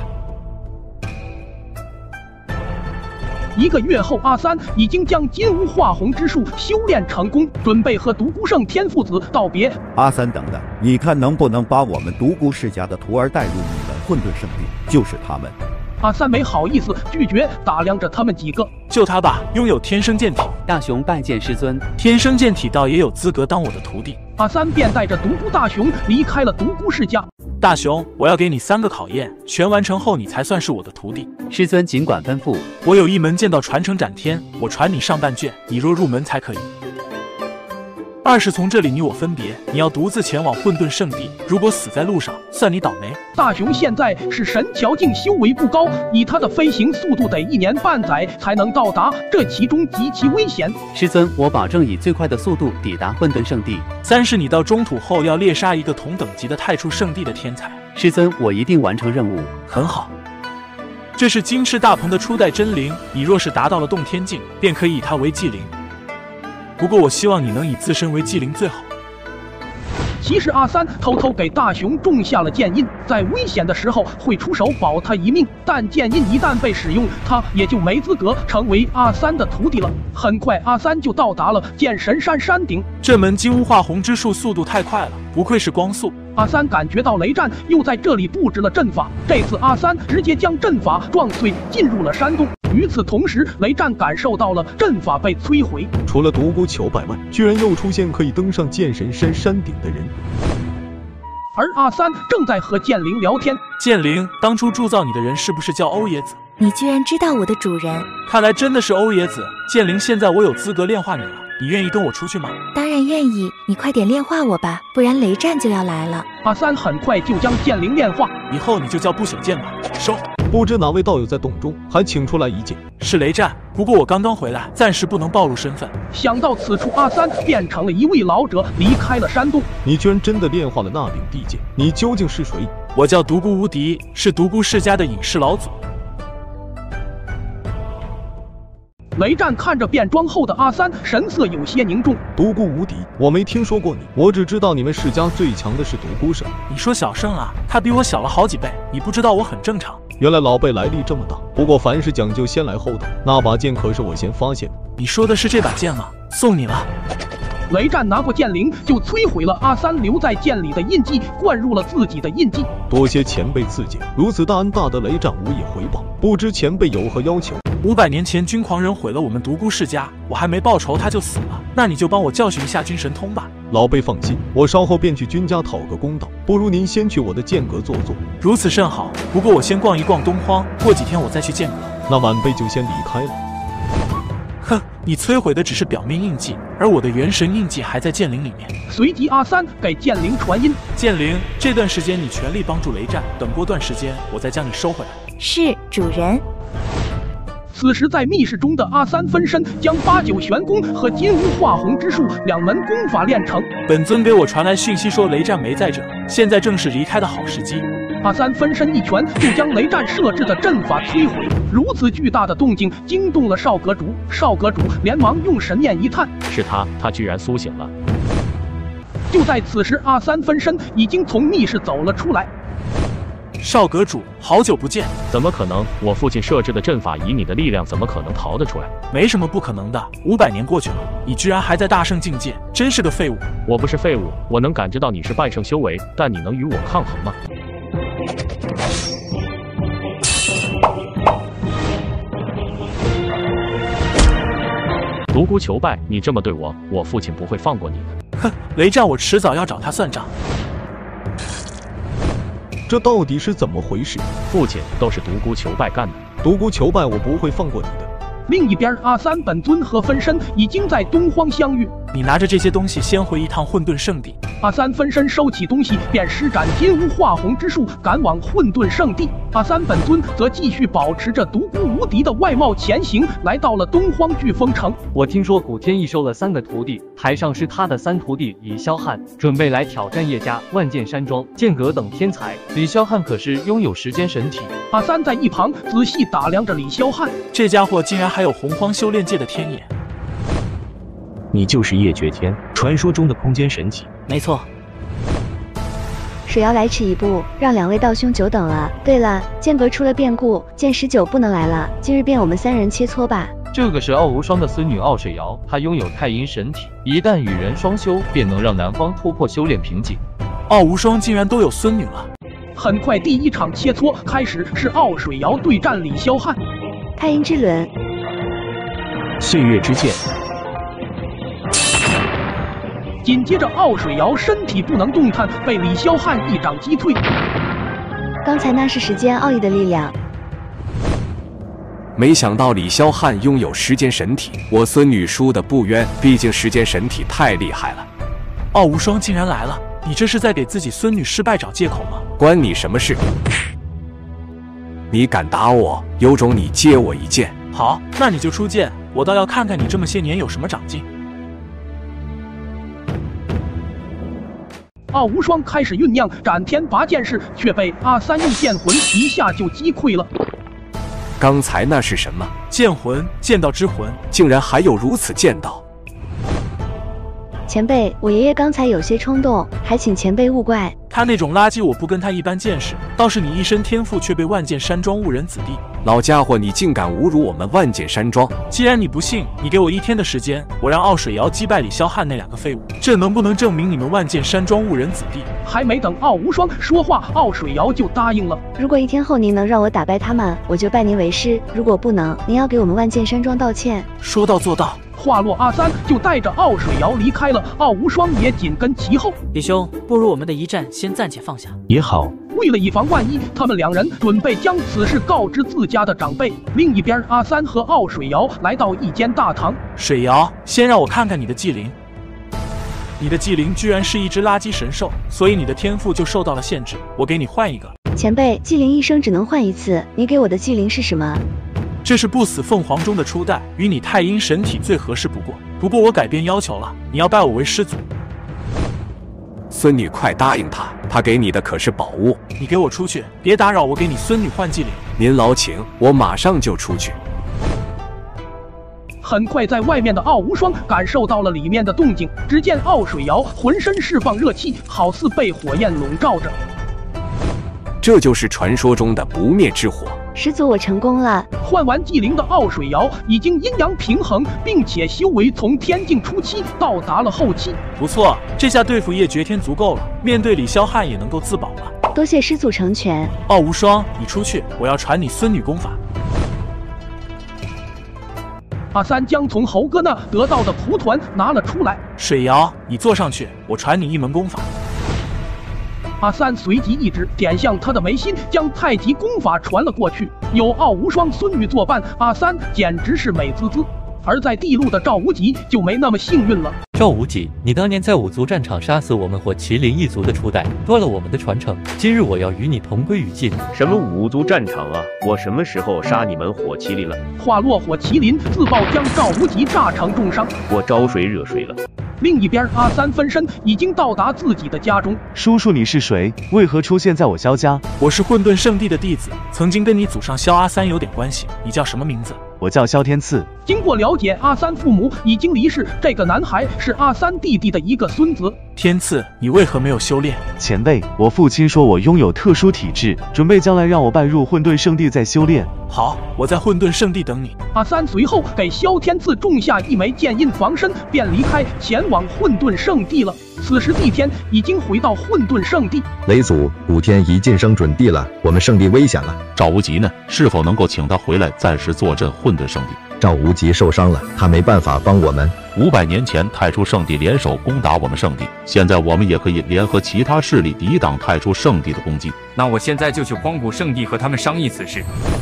一个月后，阿三已经将金乌化红之术修炼成功，准备和独孤胜天父子道别。 阿三，等等，你看能不能把我们独孤世家的徒儿带入你们混沌圣地？就是他们。 阿三没好意思拒绝，打量着他们几个。 就他吧，拥有天生剑体。 大雄拜见师尊。 天生剑体倒也有资格当我的徒弟。 阿三便带着独孤大雄离开了独孤世家。 大雄，我要给你三个考验，全完成后你才算是我的徒弟。 师尊尽管吩咐。 我有一门剑道传承斩天，我传你上半卷，你若入门才可以。二是从这里你我分别，你要独自前往混沌圣地，如果死在路上，算你倒霉。 大雄现在是神桥境，修为不高，以他的飞行速度得一年半载才能到达，这其中极其危险。 师尊，我保证以最快的速度抵达混沌圣地。 三是你到中土后要猎杀一个同等级的太初圣地的天才。 师尊，我一定完成任务。 很好。这是金翅大鹏的初代真灵，你若是达到了洞天境，便可以以它为祭灵。不过我希望你能以自身为祭灵最好。 其实阿三偷偷给大雄种下了剑印，在危险的时候会出手保他一命，但剑印一旦被使用，他也就没资格成为阿三的徒弟了。很快阿三就到达了剑神山山顶。 这门金乌化红之术速度太快了，不愧是光速。 阿三感觉到雷战又在这里布置了阵法，这次阿三直接将阵法撞碎，进入了山洞。与此同时，雷战感受到了阵法被摧毁。 除了独孤求败外，居然又出现可以登上剑神山山顶的人。 而阿三正在和剑灵聊天。 剑灵，当初铸造你的人是不是叫欧冶子？ 你居然知道我的主人？ 看来真的是欧爷子。剑灵，现在我有资格炼化你了，你愿意跟我出去吗？ 当然愿意，你快点炼化我吧，不然雷战就要来了。 阿三很快就将剑灵炼化， 以后你就叫不朽剑吧。收。 不知哪位道友在洞中，还请出来一见。 是雷战，不过我刚刚回来，暂时不能暴露身份。 想到此处，阿三变成了一位老者，离开了山洞。 你居然真的炼化了那柄地剑，你究竟是谁？ 我叫独孤无敌，是独孤世家的隐士老祖。 雷战看着变装后的阿三，神色有些凝重。 独孤无敌，我没听说过你，我只知道你们世家最强的是独孤胜。 你说小胜啊，他比我小了好几倍，你不知道我很正常。 原来老辈来历这么大，不过凡事讲究先来后到，那把剑可是我先发现的。 你说的是这把剑吗？送你了。 雷战拿过剑灵，就摧毁了阿三留在剑里的印记，灌入了自己的印记。 多谢前辈赐剑，如此大恩大德，雷战无以回报。不知前辈有何要求？ 五百年前君狂人毁了我们独孤世家，我还没报仇他就死了，那你就帮我教训一下君神通吧。 老辈放心，我稍后便去君家讨个公道。不如您先去我的剑阁坐坐。 如此甚好，不过我先逛一逛东荒，过几天我再去剑阁。 那晚辈就先离开了。 哼，你摧毁的只是表面印记，而我的元神印记还在剑灵里面。 随即阿三给剑灵传音： 剑灵，这段时间你全力帮助雷战，等过段时间我再将你收回来。 是，主人。 此时在密室中的阿三分身将八九玄功和金乌化红之术两门功法练成。 本尊给我传来讯息说雷战没在这，现在正是离开的好时机。 阿三分身一拳就将雷战设置的阵法摧毁，如此巨大的动静惊动了少阁主，少阁主连忙用神念一探， 是他，他居然苏醒了。 就在此时，阿三分身已经从密室走了出来。 少阁主，好久不见。 怎么可能？我父亲设置的阵法，以你的力量，怎么可能逃得出来？ 没什么不可能的。五百年过去了，你居然还在大圣境界，真是个废物。 我不是废物，我能感知到你是半圣修为，但你能与我抗衡吗？独孤求败，你这么对我，我父亲不会放过你的。 哼，雷战，我迟早要找他算账。 这到底是怎么回事？ 父亲都是独孤求败干的。 独孤求败，我不会放过你的。 另一边，阿三本尊和分身已经在东荒相遇。 你拿着这些东西先回一趟混沌圣地。 阿三分身收起东西，便施展金乌化红之术，赶往混沌圣地。阿三本尊则继续保持着独孤无敌的外貌前行，来到了东荒飓风城。 我听说古天翼收了三个徒弟，台上是他的三徒弟李霄汉，准备来挑战叶家、万剑山庄、剑阁等天才。李霄汉可是拥有时间神体。 阿三在一旁仔细打量着李霄汉， 这家伙竟然还有洪荒修炼界的天眼。 你就是叶绝天，传说中的空间神体。 没错。 水妖来迟一步，让两位道兄久等了。对了，剑阁出了变故，剑十九不能来了，今日便我们三人切磋吧。 这个是傲无双的孙女傲水瑶，她拥有太阴神体，一旦与人双修，便能让男方突破修炼瓶颈。 傲无双竟然都有孙女了。 很快，第一场切磋开始，是傲水瑶对战李霄汉。 太阴之轮， 岁月之剑。 紧接着，傲水瑶身体不能动弹，被李霄汉一掌击退。 刚才那是时间奥义的力量。 没想到李霄汉拥有时间神体，我孙女输的不冤，毕竟时间神体太厉害了。 傲无双竟然来了，你这是在给自己孙女失败找借口吗？ 关你什么事？你敢打我，有种你接我一剑。 好，那你就出剑，我倒要看看你这么些年有什么长进。 傲无双开始酝酿斩天拔剑式，却被阿三用剑魂一下就击溃了。 刚才那是什么？ 剑魂，剑道之魂， 竟然还有如此剑道！ 前辈，我爷爷刚才有些冲动，还请前辈勿怪。 他那种垃圾，我不跟他一般见识。倒是你一身天赋，却被万剑山庄误人子弟。 老家伙，你竟敢侮辱我们万剑山庄！ 既然你不信，你给我一天的时间，我让傲水瑶击败李霄汉那两个废物。这能不能证明你们万剑山庄误人子弟？ 还没等傲无双说话，傲水瑶就答应了。 如果一天后您能让我打败他们，我就拜您为师；如果不能，您要给我们万剑山庄道歉。 说到做到。 话落，阿三就带着傲水瑶离开了，傲无双也紧跟其后。 李兄，不如我们的一战先暂且放下。 也好， 为了以防万一，他们两人准备将此事告知自家的长辈。另一边，阿三和奥水瑶来到一间大堂。 水瑶，先让我看看你的技灵。你的技灵居然是一只垃圾神兽，所以你的天赋就受到了限制。我给你换一个。 前辈，技灵一生只能换一次，你给我的技灵是什么？ 这是不死凤凰中的初代，与你太阴神体最合适不过。不过我改变要求了，你要拜我为师祖。 孙女，快答应他，他给你的可是宝物。 你给我出去，别打扰我给你孙女换技灵。 您劳请，我马上就出去。 很快，在外面的奥无双感受到了里面的动静，只见奥水瑶浑身释放热气，好似被火焰笼罩着。 这就是传说中的不灭之火。 师祖，我成功了。 换完技灵的奥水瑶已经阴阳平衡，并且修为从天境初期到达了后期。 不错，这下对付叶绝天足够了，面对李霄汉也能够自保了。 多谢师祖成全。 奥无双，你出去，我要传你孙女功法。 阿三将从猴哥那得到的蒲团拿了出来。 水瑶，你坐上去，我传你一门功法。 阿三随即一指，点向他的眉心，将太极功法传了过去。有奥无双孙女作伴，阿三简直是美滋滋。而在地路的赵无极就没那么幸运了。 赵无极，你当年在五族战场杀死我们火麒麟一族的初代，断了我们的传承。今日我要与你同归于尽。 什么五族战场啊？我什么时候杀你们火麒麟了？ 化落火麒麟自爆将赵无极炸成重伤。 我招谁惹谁了？ 另一边，阿三分身已经到达自己的家中。 叔叔，你是谁？为何出现在我萧家？ 我是混沌圣地的弟子，曾经跟你祖上萧阿三有点关系。你叫什么名字？ 我叫萧天赐。 经过了解，阿三父母已经离世，这个男孩是阿三弟弟的一个孙子。 天赐，你为何没有修炼？ 前辈，我父亲说我拥有特殊体质，准备将来让我拜入混沌圣地再修炼。 好，我在混沌圣地等你。 阿三随后给萧天赐种下一枚剑印防身，便离开前往混沌圣地了。此时帝天已经回到混沌圣地。 雷祖，古天一晋升准帝了，我们圣地危险了。 赵无极呢？是否能够请他回来暂时坐镇混沌圣地？ 赵无极受伤了，他没办法帮我们。 五百年前太初圣地联手攻打我们圣地，现在我们也可以联合其他势力抵挡太初圣地的攻击。 那我现在就去荒古圣地和他们商议此事。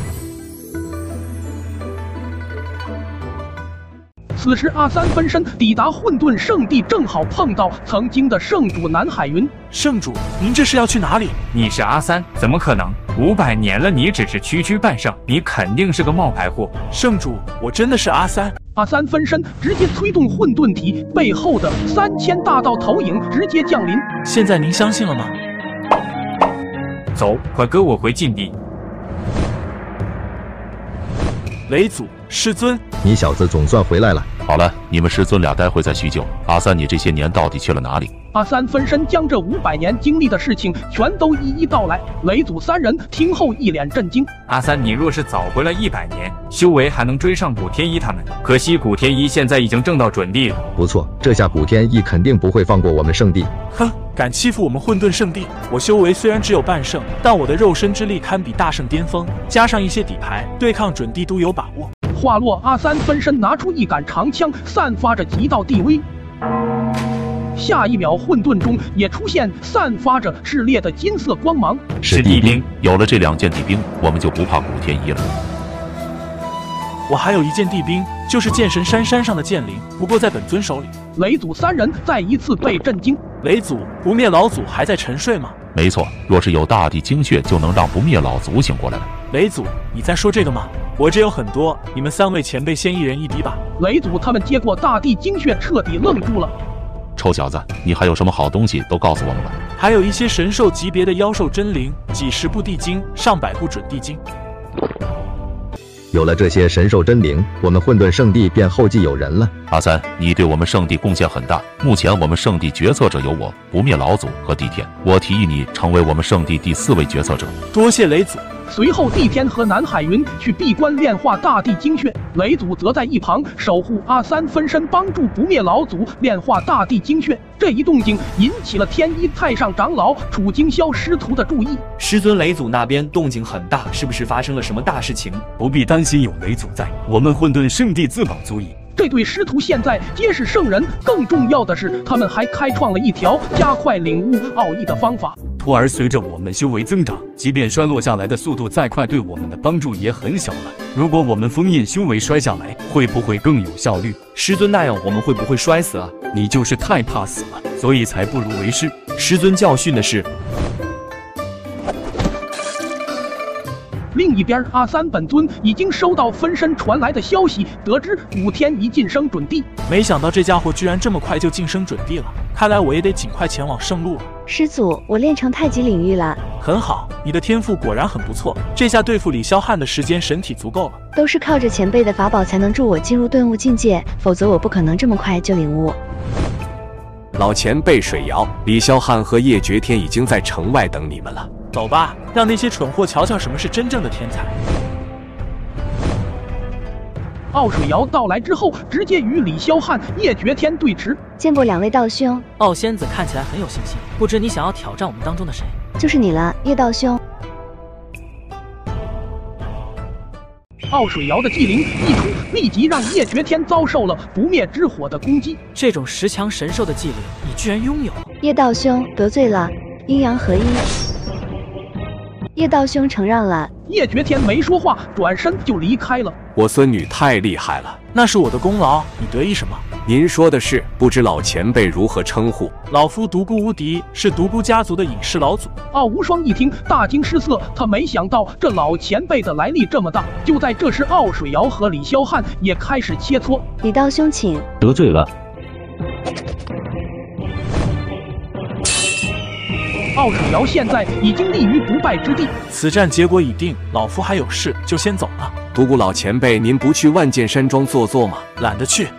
此时，阿三分身抵达混沌圣地，正好碰到曾经的圣主南海云。 圣主，您这是要去哪里？ 你是阿三？怎么可能？五百年了，你只是区区半圣，你肯定是个冒牌货。 圣主，我真的是阿三。 阿三分身直接催动混沌体，背后的三千大道投影直接降临。 现在您相信了吗？ 走，快跟我回禁地。 雷祖，师尊， 你小子总算回来了。 好了，你们师尊俩待会再叙旧。阿三，你这些年到底去了哪里？ 阿三分身将这五百年经历的事情全都一一道来。雷祖三人听后一脸震惊。 阿三，你若是早回来一百年，修为还能追上古天一他们。可惜古天一现在已经挣到准帝了。 不错，这下古天一肯定不会放过我们圣地。 哼，敢欺负我们混沌圣地！我修为虽然只有半圣，但我的肉身之力堪比大圣巅峰，加上一些底牌，对抗准帝都有把握。 话落，阿三分身拿出一杆长枪，散发着极道地威。下一秒，混沌中也出现散发着炽烈的金色光芒。 是地兵，有了这两件地兵，我们就不怕古天一了。 我还有一件地兵，就是剑神山山上的剑灵，不过在本尊手里。 雷祖三人再一次被震惊。 雷祖，不灭老祖还在沉睡吗？ 没错，若是有大地精血，就能让不灭老祖醒过来了。 雷祖，你在说这个吗？我这有很多，你们三位前辈先一人一滴吧。 雷祖他们接过大地精血，彻底愣住了。 臭小子，你还有什么好东西都告诉我们吧。 还有一些神兽级别的妖兽真灵，几十部地经，上百部准地经。 有了这些神兽真灵，我们混沌圣地便后继有人了。 阿三，你对我们圣地贡献很大。目前我们圣地决策者有我、不灭老祖和帝天。我提议你成为我们圣地第四位决策者。 多谢雷祖。 随后，帝天和南海云去闭关炼化大地精血，雷祖则在一旁守护阿三分身，帮助不灭老祖炼化大地精血。这一动静引起了天一太上长老楚京霄师徒的注意。 师尊，雷祖那边动静很大，是不是发生了什么大事情？不必担心，有雷祖在，我们混沌圣地自保足矣。 这对师徒现在皆是圣人，更重要的是，他们还开创了一条加快领悟奥义的方法。 徒儿随着我们修为增长，即便摔落下来的速度再快，对我们的帮助也很小了。如果我们封印修为摔下来，会不会更有效率？ 师尊，那样我们会不会摔死啊？ 你就是太怕死了，所以才不如为师。 师尊教训的是。 另一边，阿三本尊已经收到分身传来的消息，得知古天一晋升准地。 没想到这家伙居然这么快就晋升准地了，看来我也得尽快前往圣路了。 师祖，我练成太极领域了。 很好，你的天赋果然很不错，这下对付李霄汉的时间神体足够了。 都是靠着前辈的法宝才能助我进入顿悟境界，否则我不可能这么快就领悟。 老前辈水瑶、李霄汉和叶绝天已经在城外等你们了。 走吧，让那些蠢货瞧瞧什么是真正的天才。 傲水瑶到来之后，直接与李霄汉、叶绝天对峙。 见过两位道兄。 傲仙子看起来很有信心，不知你想要挑战我们当中的谁？ 就是你了，叶道兄。 傲水瑶的技灵一出，立即让叶绝天遭受了不灭之火的攻击。 这种十强神兽的技灵，你居然拥有？ 叶道兄得罪了，阴阳合一。叶道兄承让了。 叶绝天没说话，转身就离开了。 我孙女太厉害了， 那是我的功劳，你得意什么？ 您说的是，不知老前辈如何称呼？ 老夫独孤无敌，是独孤家族的隐士老祖。 傲无双一听，大惊失色，他没想到这老前辈的来历这么大。就在这时，傲水瑶和李霄汉也开始切磋。 李道兄，请。 得罪了。 傲水瑶现在已经立于不败之地， 此战结果已定，老夫还有事，就先走了。 独孤老前辈，您不去万剑山庄坐坐吗？ 懒得去。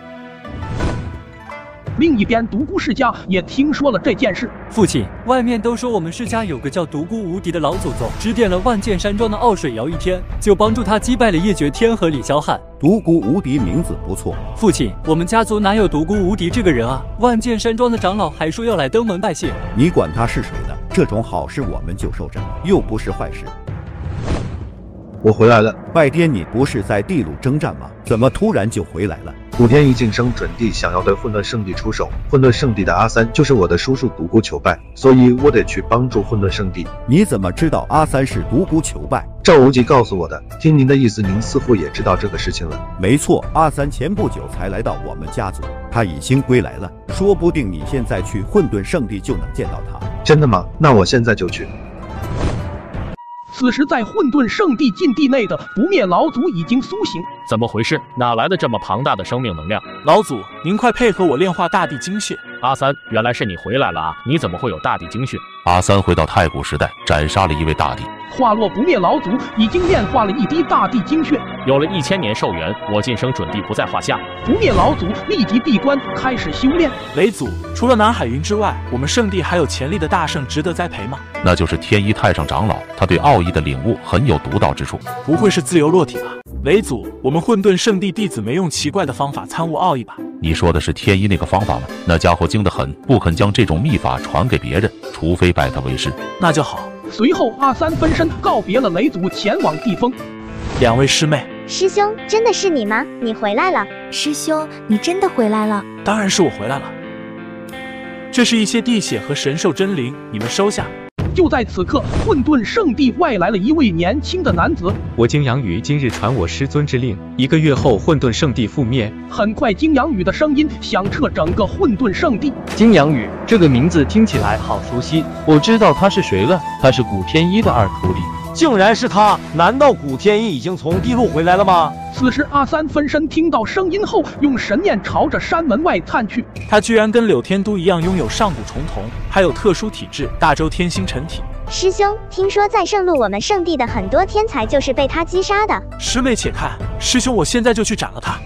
另一边，独孤世家也听说了这件事。 父亲，外面都说我们世家有个叫独孤无敌的老祖宗，指点了万剑山庄的傲水瑶一天，就帮助他击败了叶绝天和李霄汉。 独孤无敌名字不错。 父亲，我们家族哪有独孤无敌这个人啊？万剑山庄的长老还说要来登门拜谢。 你管他是谁呢？这种好事我们就受着，又不是坏事。 我回来了。 拜爹，你不是在地路征战吗？怎么突然就回来了？ 古天一晋升准地，想要对混沌圣地出手。混沌圣地的阿三就是我的叔叔独孤求败，所以我得去帮助混沌圣地。 你怎么知道阿三是独孤求败？ 赵无极告诉我的。听您的意思，您似乎也知道这个事情了。 没错，阿三前不久才来到我们家族，他已经归来了，说不定你现在去混沌圣地就能见到他。 真的吗？那我现在就去。 此时，在混沌圣地禁地内的不灭老祖已经苏醒。 怎么回事？哪来的这么庞大的生命能量？ 老祖，您快配合我炼化大地精血。 阿三，原来是你回来了啊！你怎么会有大地精血？ 阿三回到太古时代，斩杀了一位大帝。 化落不灭老祖已经炼化了一滴大地精血， 有了一千年寿元，我晋升准地不在话下。 不灭老祖立即闭关开始修炼。 雷祖，除了南海云之外，我们圣地还有潜力的大圣值得栽培吗？ 那就是天一太上长老，他对奥义的领悟很有独到之处。 不会是自由落体吧？雷祖，我们混沌圣地弟子没用奇怪的方法参悟奥义吧？ 你说的是天一那个方法吗？那家伙精得很，不肯将这种秘法传给别人，除非拜他为师。 那就好。 随后，阿三分身告别了雷祖，前往地峰。 两位师妹， 师兄，真的是你吗？你回来了。 师兄，你真的回来了？ 当然是我回来了。这是一些地血和神兽真灵，你们收下。 就在此刻，混沌圣地外来了一位年轻的男子。 我金阳宇今日传我师尊之令，一个月后混沌圣地覆灭。 很快，金阳宇的声音响彻整个混沌圣地。 金阳宇这个名字听起来好熟悉，我知道他是谁了，他是古天一的二徒弟。 竟然是他！难道古天一已经从地路回来了吗？ 此时，阿三分身听到声音后，用神念朝着山门外探去。 他居然跟柳天都一样拥有上古重瞳，还有特殊体质——大周天星辰体。 师兄，听说在圣路我们圣地的很多天才就是被他击杀的。 师妹且看，师兄，我现在就去斩了他。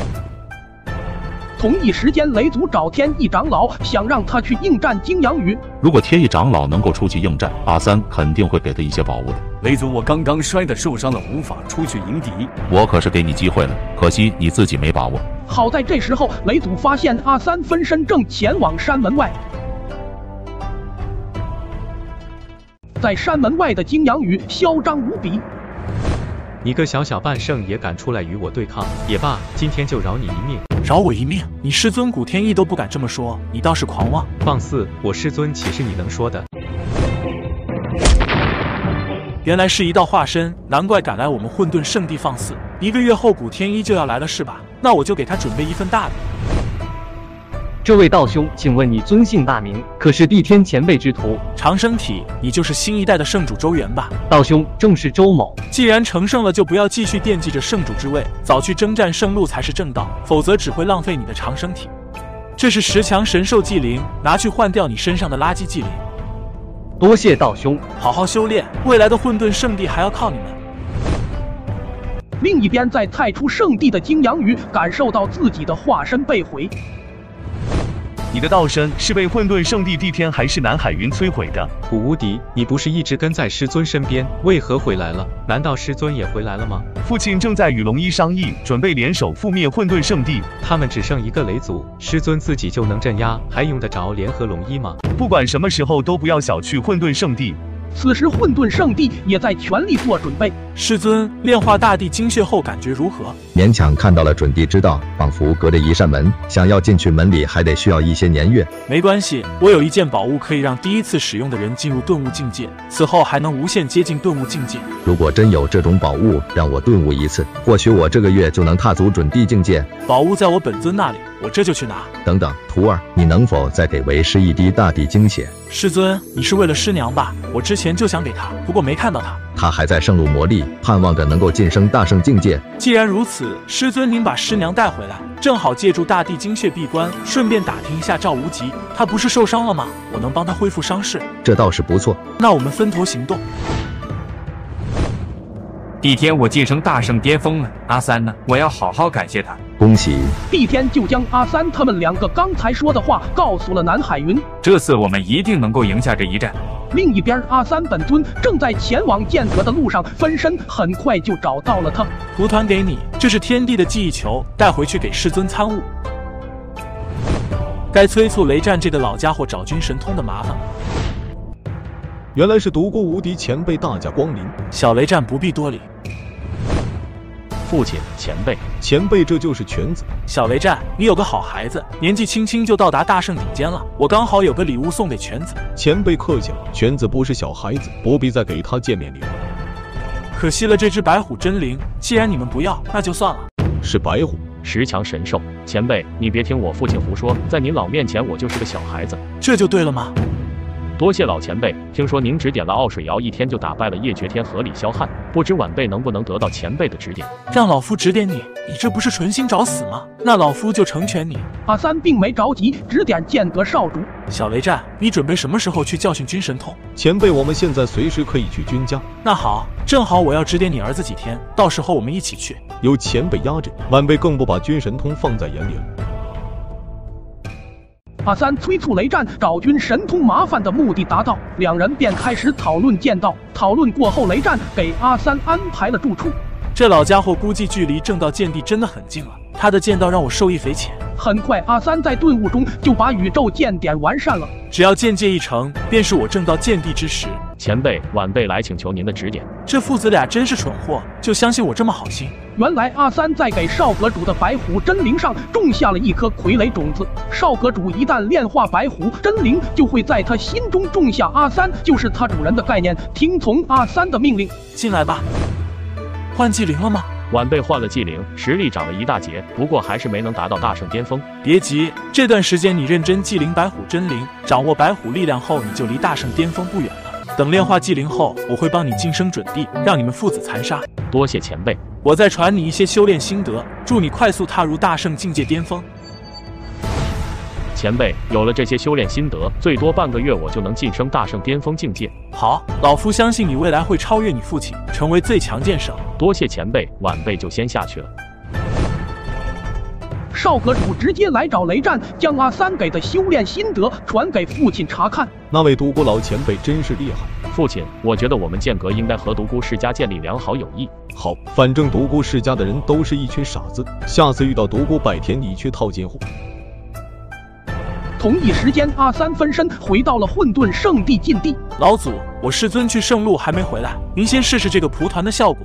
同一时间，雷祖找天意长老，想让他去应战金阳宇。 如果天意长老能够出去应战，阿三肯定会给他一些宝物的。 雷祖，我刚刚摔得受伤了，无法出去迎敌。 我可是给你机会了，可惜你自己没把握。 好在这时候，雷祖发现阿三分身正前往山门外。在山门外的金阳宇嚣张无比。 你个小小半圣也敢出来与我对抗？也罢，今天就饶你一命。 饶我一命？你师尊古天意都不敢这么说，你倒是狂妄。 放肆！我师尊岂是你能说的？ 原来是一道化身，难怪赶来我们混沌圣地放肆。一个月后古天一就要来了是吧？那我就给他准备一份大的。 这位道兄，请问你尊姓大名？可是帝天前辈之徒？ 长生体，你就是新一代的圣主周元吧？ 道兄，正是周某。 既然成圣了，就不要继续惦记着圣主之位，早去征战圣路才是正道，否则只会浪费你的长生体。这是十强神兽祭灵，拿去换掉你身上的垃圾祭灵。 多谢道兄， 好好修炼，未来的混沌圣地还要靠你们。 另一边，在太初圣地的金阳宇感受到自己的化身被毁。 你的道身是被混沌圣地帝天还是南海云摧毁的？ 古无敌，你不是一直跟在师尊身边，为何回来了？难道师尊也回来了吗？ 父亲正在与龙一商议，准备联手覆灭混沌圣地。 他们只剩一个雷族，师尊自己就能镇压，还用得着联合龙一吗？ 不管什么时候都不要小觑混沌圣地。 此时混沌圣地也在全力做准备。 师尊，炼化大地精血后感觉如何？ 勉强看到了准地之道，仿佛隔着一扇门，想要进去门里还得需要一些年月。 没关系，我有一件宝物可以让第一次使用的人进入顿悟境界，此后还能无限接近顿悟境界。 如果真有这种宝物，让我顿悟一次，或许我这个月就能踏足准地境界。 宝物在我本尊那里，我这就去拿。 等等，徒儿，你能否再给为师一滴大地精血？ 师尊，你是为了师娘吧？我之前就想给她，不过没看到她。 她还在圣路磨砺，盼望着能够晋升大圣境界。 既然如此，师尊您把师娘带回来，正好借助大地精血闭关，顺便打听一下赵无极，他不是受伤了吗？我能帮他恢复伤势。 这倒是不错。 那我们分头行动。 帝天，我晋升大圣巅峰了。阿三呢？我要好好感谢他。 恭喜！ 帝天就将阿三他们两个刚才说的话告诉了南海云。 这次我们一定能够赢下这一战。 另一边，阿三本尊正在前往剑阁的路上分身，很快就找到了他。 图团给你，这是天地的记忆球，带回去给师尊参悟。该催促雷战这个老家伙找军神通的麻烦。 原来是独孤无敌前辈大驾光临， 小雷战不必多礼。 父亲，前辈， 前辈，这就是犬子。 小雷战，你有个好孩子，年纪轻轻就到达大圣顶尖了。我刚好有个礼物送给犬子。 前辈客气了，犬子不是小孩子，不必再给他见面礼了。 可惜了这只白虎真灵，既然你们不要，那就算了。 是白虎， 十强神兽。前辈，你别听我父亲胡说，在您老面前我就是个小孩子。 这就对了吗？ 多谢老前辈，听说您指点了傲水瑶一天就打败了叶绝天和李霄汉，不知晚辈能不能得到前辈的指点？ 让老夫指点你，你这不是存心找死吗？那老夫就成全你。 阿三并没着急，指点剑阁少主。 小雷战，你准备什么时候去教训军神通？ 前辈，我们现在随时可以去军家。 那好，正好我要指点你儿子几天，到时候我们一起去。 有前辈压着，晚辈更不把军神通放在眼里了。 阿三催促雷战找军神通麻烦的目的达到，两人便开始讨论剑道。讨论过后，雷战给阿三安排了住处。 这老家伙估计距离正道剑地真的很近了，他的剑道让我受益匪浅。 很快，阿三在顿悟中就把宇宙剑典完善了。 只要剑界一成，便是我正道剑地之时。 前辈，晚辈来请求您的指点。 这父子俩真是蠢货，就相信我这么好心。 原来阿三在给少阁主的白虎真灵上种下了一颗傀儡种子，少阁主一旦炼化白虎真灵，就会在他心中种下阿三就是他主人的概念，听从阿三的命令。 进来吧。换祭灵了吗？ 晚辈换了祭灵，实力涨了一大截，不过还是没能达到大圣巅峰。 别急，这段时间你认真祭灵白虎真灵，掌握白虎力量后，你就离大圣巅峰不远了。等炼化祭灵后，我会帮你晋升准地，让你们父子残杀。 多谢前辈， 我再传你一些修炼心得，祝你快速踏入大圣境界巅峰。 前辈，有了这些修炼心得，最多半个月我就能晋升大圣巅峰境界。 好，老夫相信你未来会超越你父亲，成为最强剑圣。 多谢前辈，晚辈就先下去了。 少阁主直接来找雷战，将阿三给的修炼心得传给父亲查看。 那位独孤老前辈真是厉害。 父亲，我觉得我们剑阁应该和独孤世家建立良好友谊。 好，反正独孤世家的人都是一群傻子，下次遇到独孤拜田，你去套近乎。 同一时间，阿三分身回到了混沌圣地禁地。 老祖，我师尊去圣路还没回来，您先试试这个蒲团的效果。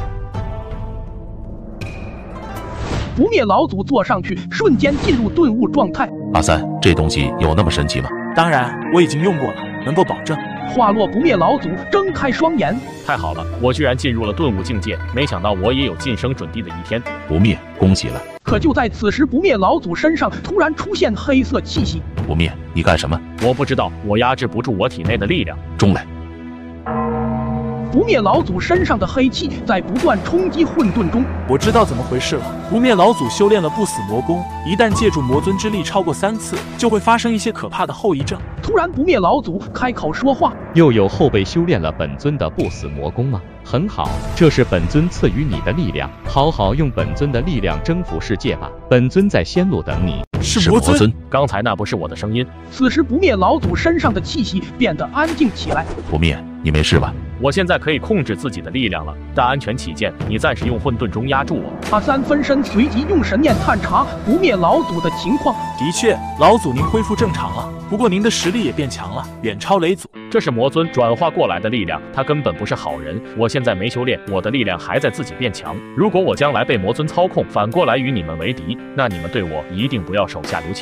不灭老祖坐上去，瞬间进入顿悟状态。 阿三，这东西有那么神奇吗？ 当然，我已经用过了。 能够保证。 话落不灭，老祖睁开双眼。 太好了，我居然进入了顿悟境界，没想到我也有晋升准地的一天。 不灭，恭喜了。 可就在此时，不灭老祖身上突然出现黑色气息。 不灭，你干什么？ 我不知道，我压制不住我体内的力量。 中来。 不灭老祖身上的黑气在不断冲击混沌中。 我知道怎么回事了。不灭老祖修炼了不死魔功，一旦借助魔尊之力超过三次，就会发生一些可怕的后遗症。 突然，不灭老祖开口说话：“ 又有后辈修炼了本尊的不死魔功吗？很好，这是本尊赐予你的力量，好好用本尊的力量征服世界吧。本尊在仙路等你。” 是魔尊。 刚才那不是我的声音。 此时，不灭老祖身上的气息变得安静起来。 不灭，你没事吧？ 我现在可以控制自己的力量了，但安全起见，你暂时用混沌中压住我。 阿三分身随即用神念探查不灭老祖的情况。 的确，老祖您恢复正常了，不过您的实力也变强了，远超雷祖。 这是魔尊转化过来的力量，他根本不是好人。我现在没修炼，我的力量还在自己变强。如果我将来被魔尊操控，反过来与你们为敌，那你们对我一定不要手下留情。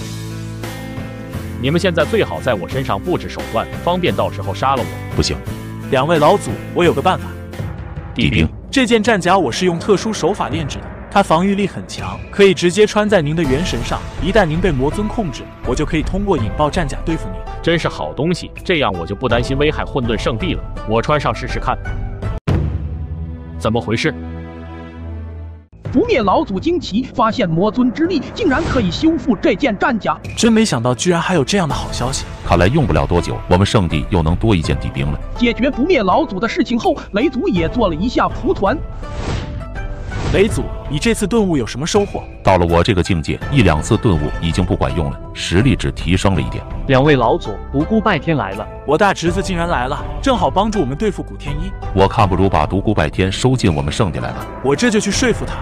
你们现在最好在我身上布置手段，方便到时候杀了我。 不行。 两位老祖，我有个办法。 地兵， 这件战甲我是用特殊手法炼制的，它防御力很强，可以直接穿在您的元神上。一旦您被魔尊控制，我就可以通过引爆战甲对付您。 真是好东西，这样我就不担心危害混沌圣地了。我穿上试试看。怎么回事？ 不灭老祖惊奇，发现魔尊之力竟然可以修复这件战甲， 真没想到居然还有这样的好消息。 看来用不了多久，我们圣地又能多一件地兵了。 解决不灭老祖的事情后，雷祖也做了一下蒲团。 雷祖，你这次顿悟有什么收获？ 到了我这个境界，一两次顿悟已经不管用了，实力只提升了一点。 两位老祖，独孤拜天来了。 我大侄子竟然来了，正好帮助我们对付古天一。 我看不如把独孤拜天收进我们圣地来了。 我这就去说服他。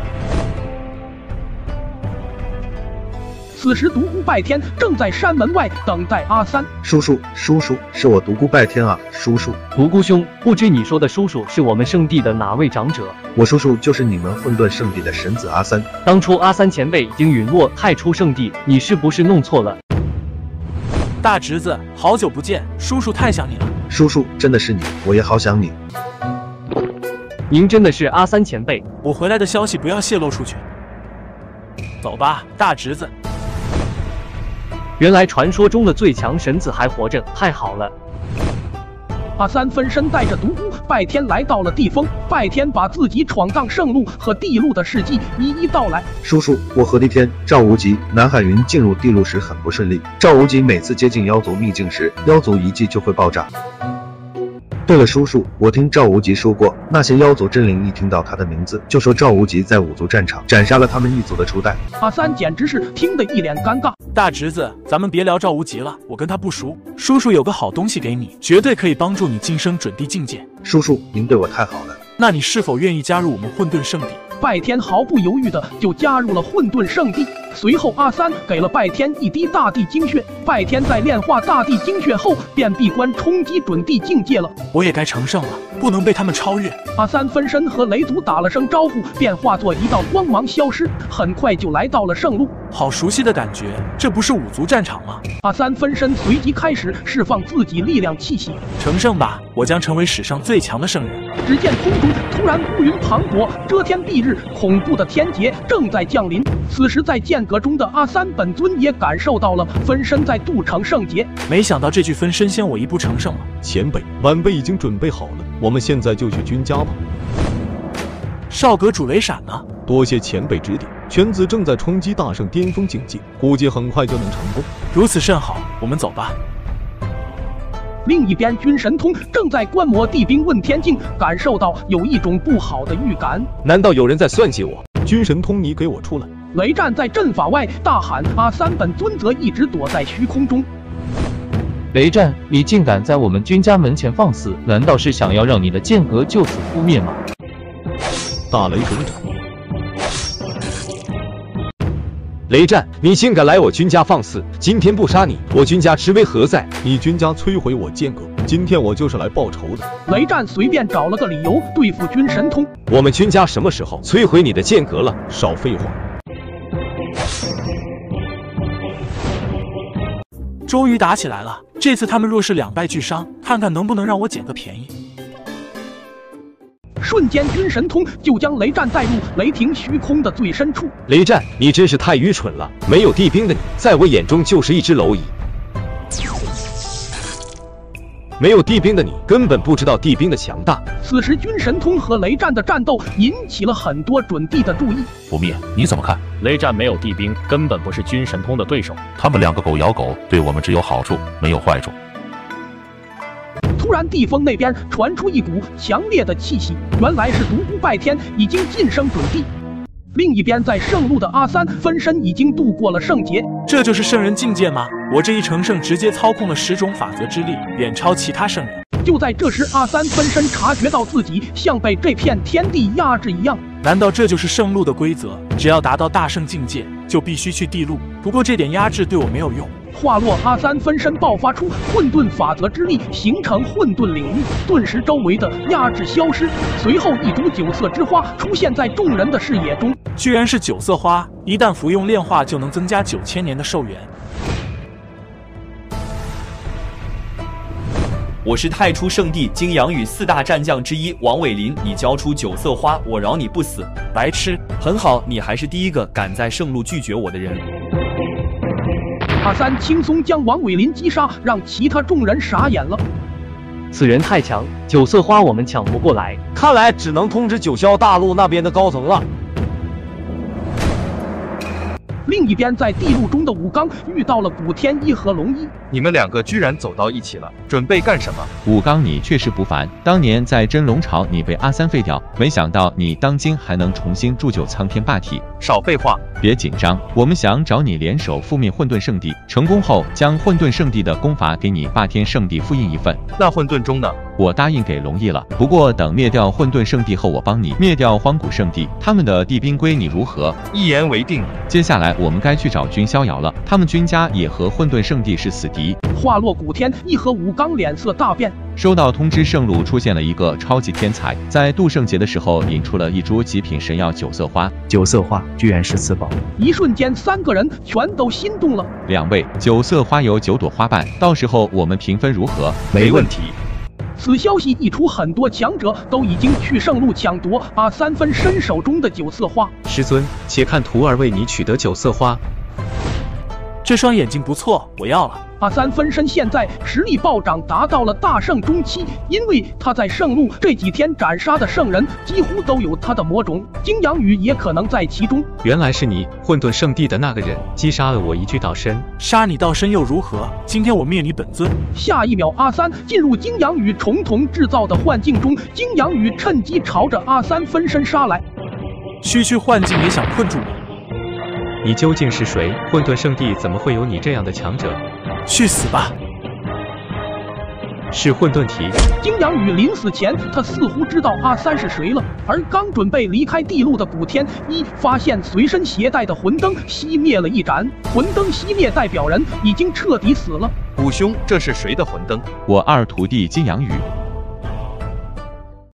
此时，独孤拜天正在山门外等待阿三。 叔叔，叔叔，是我独孤拜天啊，叔叔。 独孤兄，不知你说的叔叔是我们圣地的哪位长者？ 我叔叔就是你们混沌圣地的神子阿三。 当初阿三前辈已经陨落太初圣地，你是不是弄错了？ 大侄子，好久不见，叔叔太想你了。 叔叔，真的是你，我也好想你。 您真的是阿三前辈？ 我回来的消息不要泄露出去。走吧，大侄子。 原来传说中的最强神子还活着，太好了！ 阿三分身带着独孤拜天来到了地峰，拜天把自己闯荡圣路和地路的事迹一一道来。 叔叔，我和地天、赵无极、南海云进入地路时很不顺利，赵无极每次接近妖族秘境时，妖族遗迹就会爆炸。对了，叔叔，我听赵无极说过，那些妖族真灵一听到他的名字，就说赵无极在五族战场斩杀了他们一族的初代。 阿三简直是听得一脸尴尬。 大侄子，咱们别聊赵无极了，我跟他不熟。叔叔有个好东西给你，绝对可以帮助你晋升准地境界。 叔叔，您对我太好了。 那你是否愿意加入我们混沌圣地？ 拜天毫不犹豫的就加入了混沌圣地。随后，阿三给了拜天一滴大地精血，拜天在炼化大地精血后，便闭关冲击准地境界了。 我也该成圣了，不能被他们超越。 阿三分身和雷祖打了声招呼，便化作一道光芒消失，很快就来到了圣路。 好熟悉的感觉，这不是五族战场吗？ 阿三分身随即开始释放自己力量气息， 成圣吧，我将成为史上最强的圣人。 只见空中突然乌云磅礴，遮天蔽日，恐怖的天劫正在降临。此时在间隔中的阿三本尊也感受到了分身在渡成圣劫。 没想到这具分身先我一步成圣了。 前辈、晚辈已经准备好了，我们现在就去君家吧。 少阁主雷闪呢？ 多谢前辈指点，犬子正在冲击大圣巅峰境界，估计很快就能成功。 如此甚好，我们走吧。 另一边，君神通正在观摩地兵问天境，感受到有一种不好的预感。 难道有人在算计我？ 君神通，你给我出来！ 雷战在阵法外大喊，阿三本尊则一直躲在虚空中。 雷战，你竟敢在我们君家门前放肆，难道是想要让你的剑阁就此覆灭吗？ 大雷神掌！ 雷战，你竟敢来我君家放肆！今天不杀你，我君家之威何在？ 你君家摧毁我剑阁，今天我就是来报仇的。 雷战随便找了个理由对付君神通。 我们君家什么时候摧毁你的剑阁了？ 少废话！ 终于打起来了，这次他们若是两败俱伤，看看能不能让我捡个便宜。 瞬间军神通就将雷战带入雷霆虚空的最深处。 雷战，你真是太愚蠢了！没有地兵的你，在我眼中就是一只蝼蚁。没有地兵的你，根本不知道地兵的强大。 此时，军神通和雷战的战斗引起了很多准地的注意。 不灭，你怎么看？ 雷战没有地兵，根本不是军神通的对手。 他们两个狗咬狗，对我们只有好处，没有坏处。 突然，地锋那边传出一股强烈的气息，原来是独孤拜天已经晋升准地。另一边，在圣路的阿三分身已经度过了圣劫。 这就是圣人境界吗？我这一成圣直接操控了十种法则之力，远超其他圣人。 就在这时，阿三分身察觉到自己像被这片天地压制一样。 难道这就是圣路的规则？只要达到大圣境界，就必须去地路。不过这点压制对我没有用。 化落阿三分身爆发出混沌法则之力，形成混沌领域，顿时周围的压制消失。随后，一株九色之花出现在众人的视野中， 居然是九色花，一旦服用炼化，就能增加九千年的寿元。 我是太初圣地金阳与四大战将之一王伟林，你交出九色花，我饶你不死。 白痴！ 很好，你还是第一个敢在圣路拒绝我的人。 阿三轻松将王伟林击杀，让其他众人傻眼了。 此人太强，九色花我们抢不过来， 看来只能通知九霄大陆那边的高层了。 另一边，在地路中的武刚遇到了古天一和龙一。 你们两个居然走到一起了，准备干什么？ 武刚，你确实不凡。当年在真龙朝，你被阿三废掉，没想到你当今还能重新铸就苍天霸体。 少废话， 别紧张，我们想找你联手覆灭混沌圣地，成功后将混沌圣地的功法给你霸天圣地复印一份。 那混沌中呢？ 我答应给龙毅了，不过等灭掉混沌圣地后，我帮你灭掉荒古圣地，他们的地兵归你如何？ 一言为定。 接下来我们该去找军逍遥了，他们军家也和混沌圣地是死敌。 化落古天一和武刚脸色大变。 收到通知，圣路出现了一个超级天才，在渡圣节的时候引出了一株极品神药九色花。 九色花居然是四宝！ 一瞬间，三个人全都心动了。 两位，九色花有九朵花瓣，到时候我们平分如何？ 没问题。 此消息一出，很多强者都已经去圣路抢夺阿三分身手中的九色花。 师尊，且看徒儿为你取得九色花。 这双眼睛不错，我要了。 阿三分身现在实力暴涨，达到了大圣中期，因为他在圣路这几天斩杀的圣人几乎都有他的魔种，金阳宇也可能在其中。 原来是你，混沌圣地的那个人，击杀了我一具道身。 杀你道身又如何？今天我灭你本尊。 下一秒，阿三进入金阳宇重瞳制造的幻境中，金阳宇趁机朝着阿三分身杀来。 区区幻境也想困住我？ 你究竟是谁？混沌圣地怎么会有你这样的强者？ 去死吧！ 是混沌体。 金阳宇临死前，他似乎知道阿三是谁了。而刚准备离开地路的古天一发现随身携带的魂灯熄灭了一盏，魂灯熄灭代表人已经彻底死了。 古兄，这是谁的魂灯？ 我二徒弟金阳宇。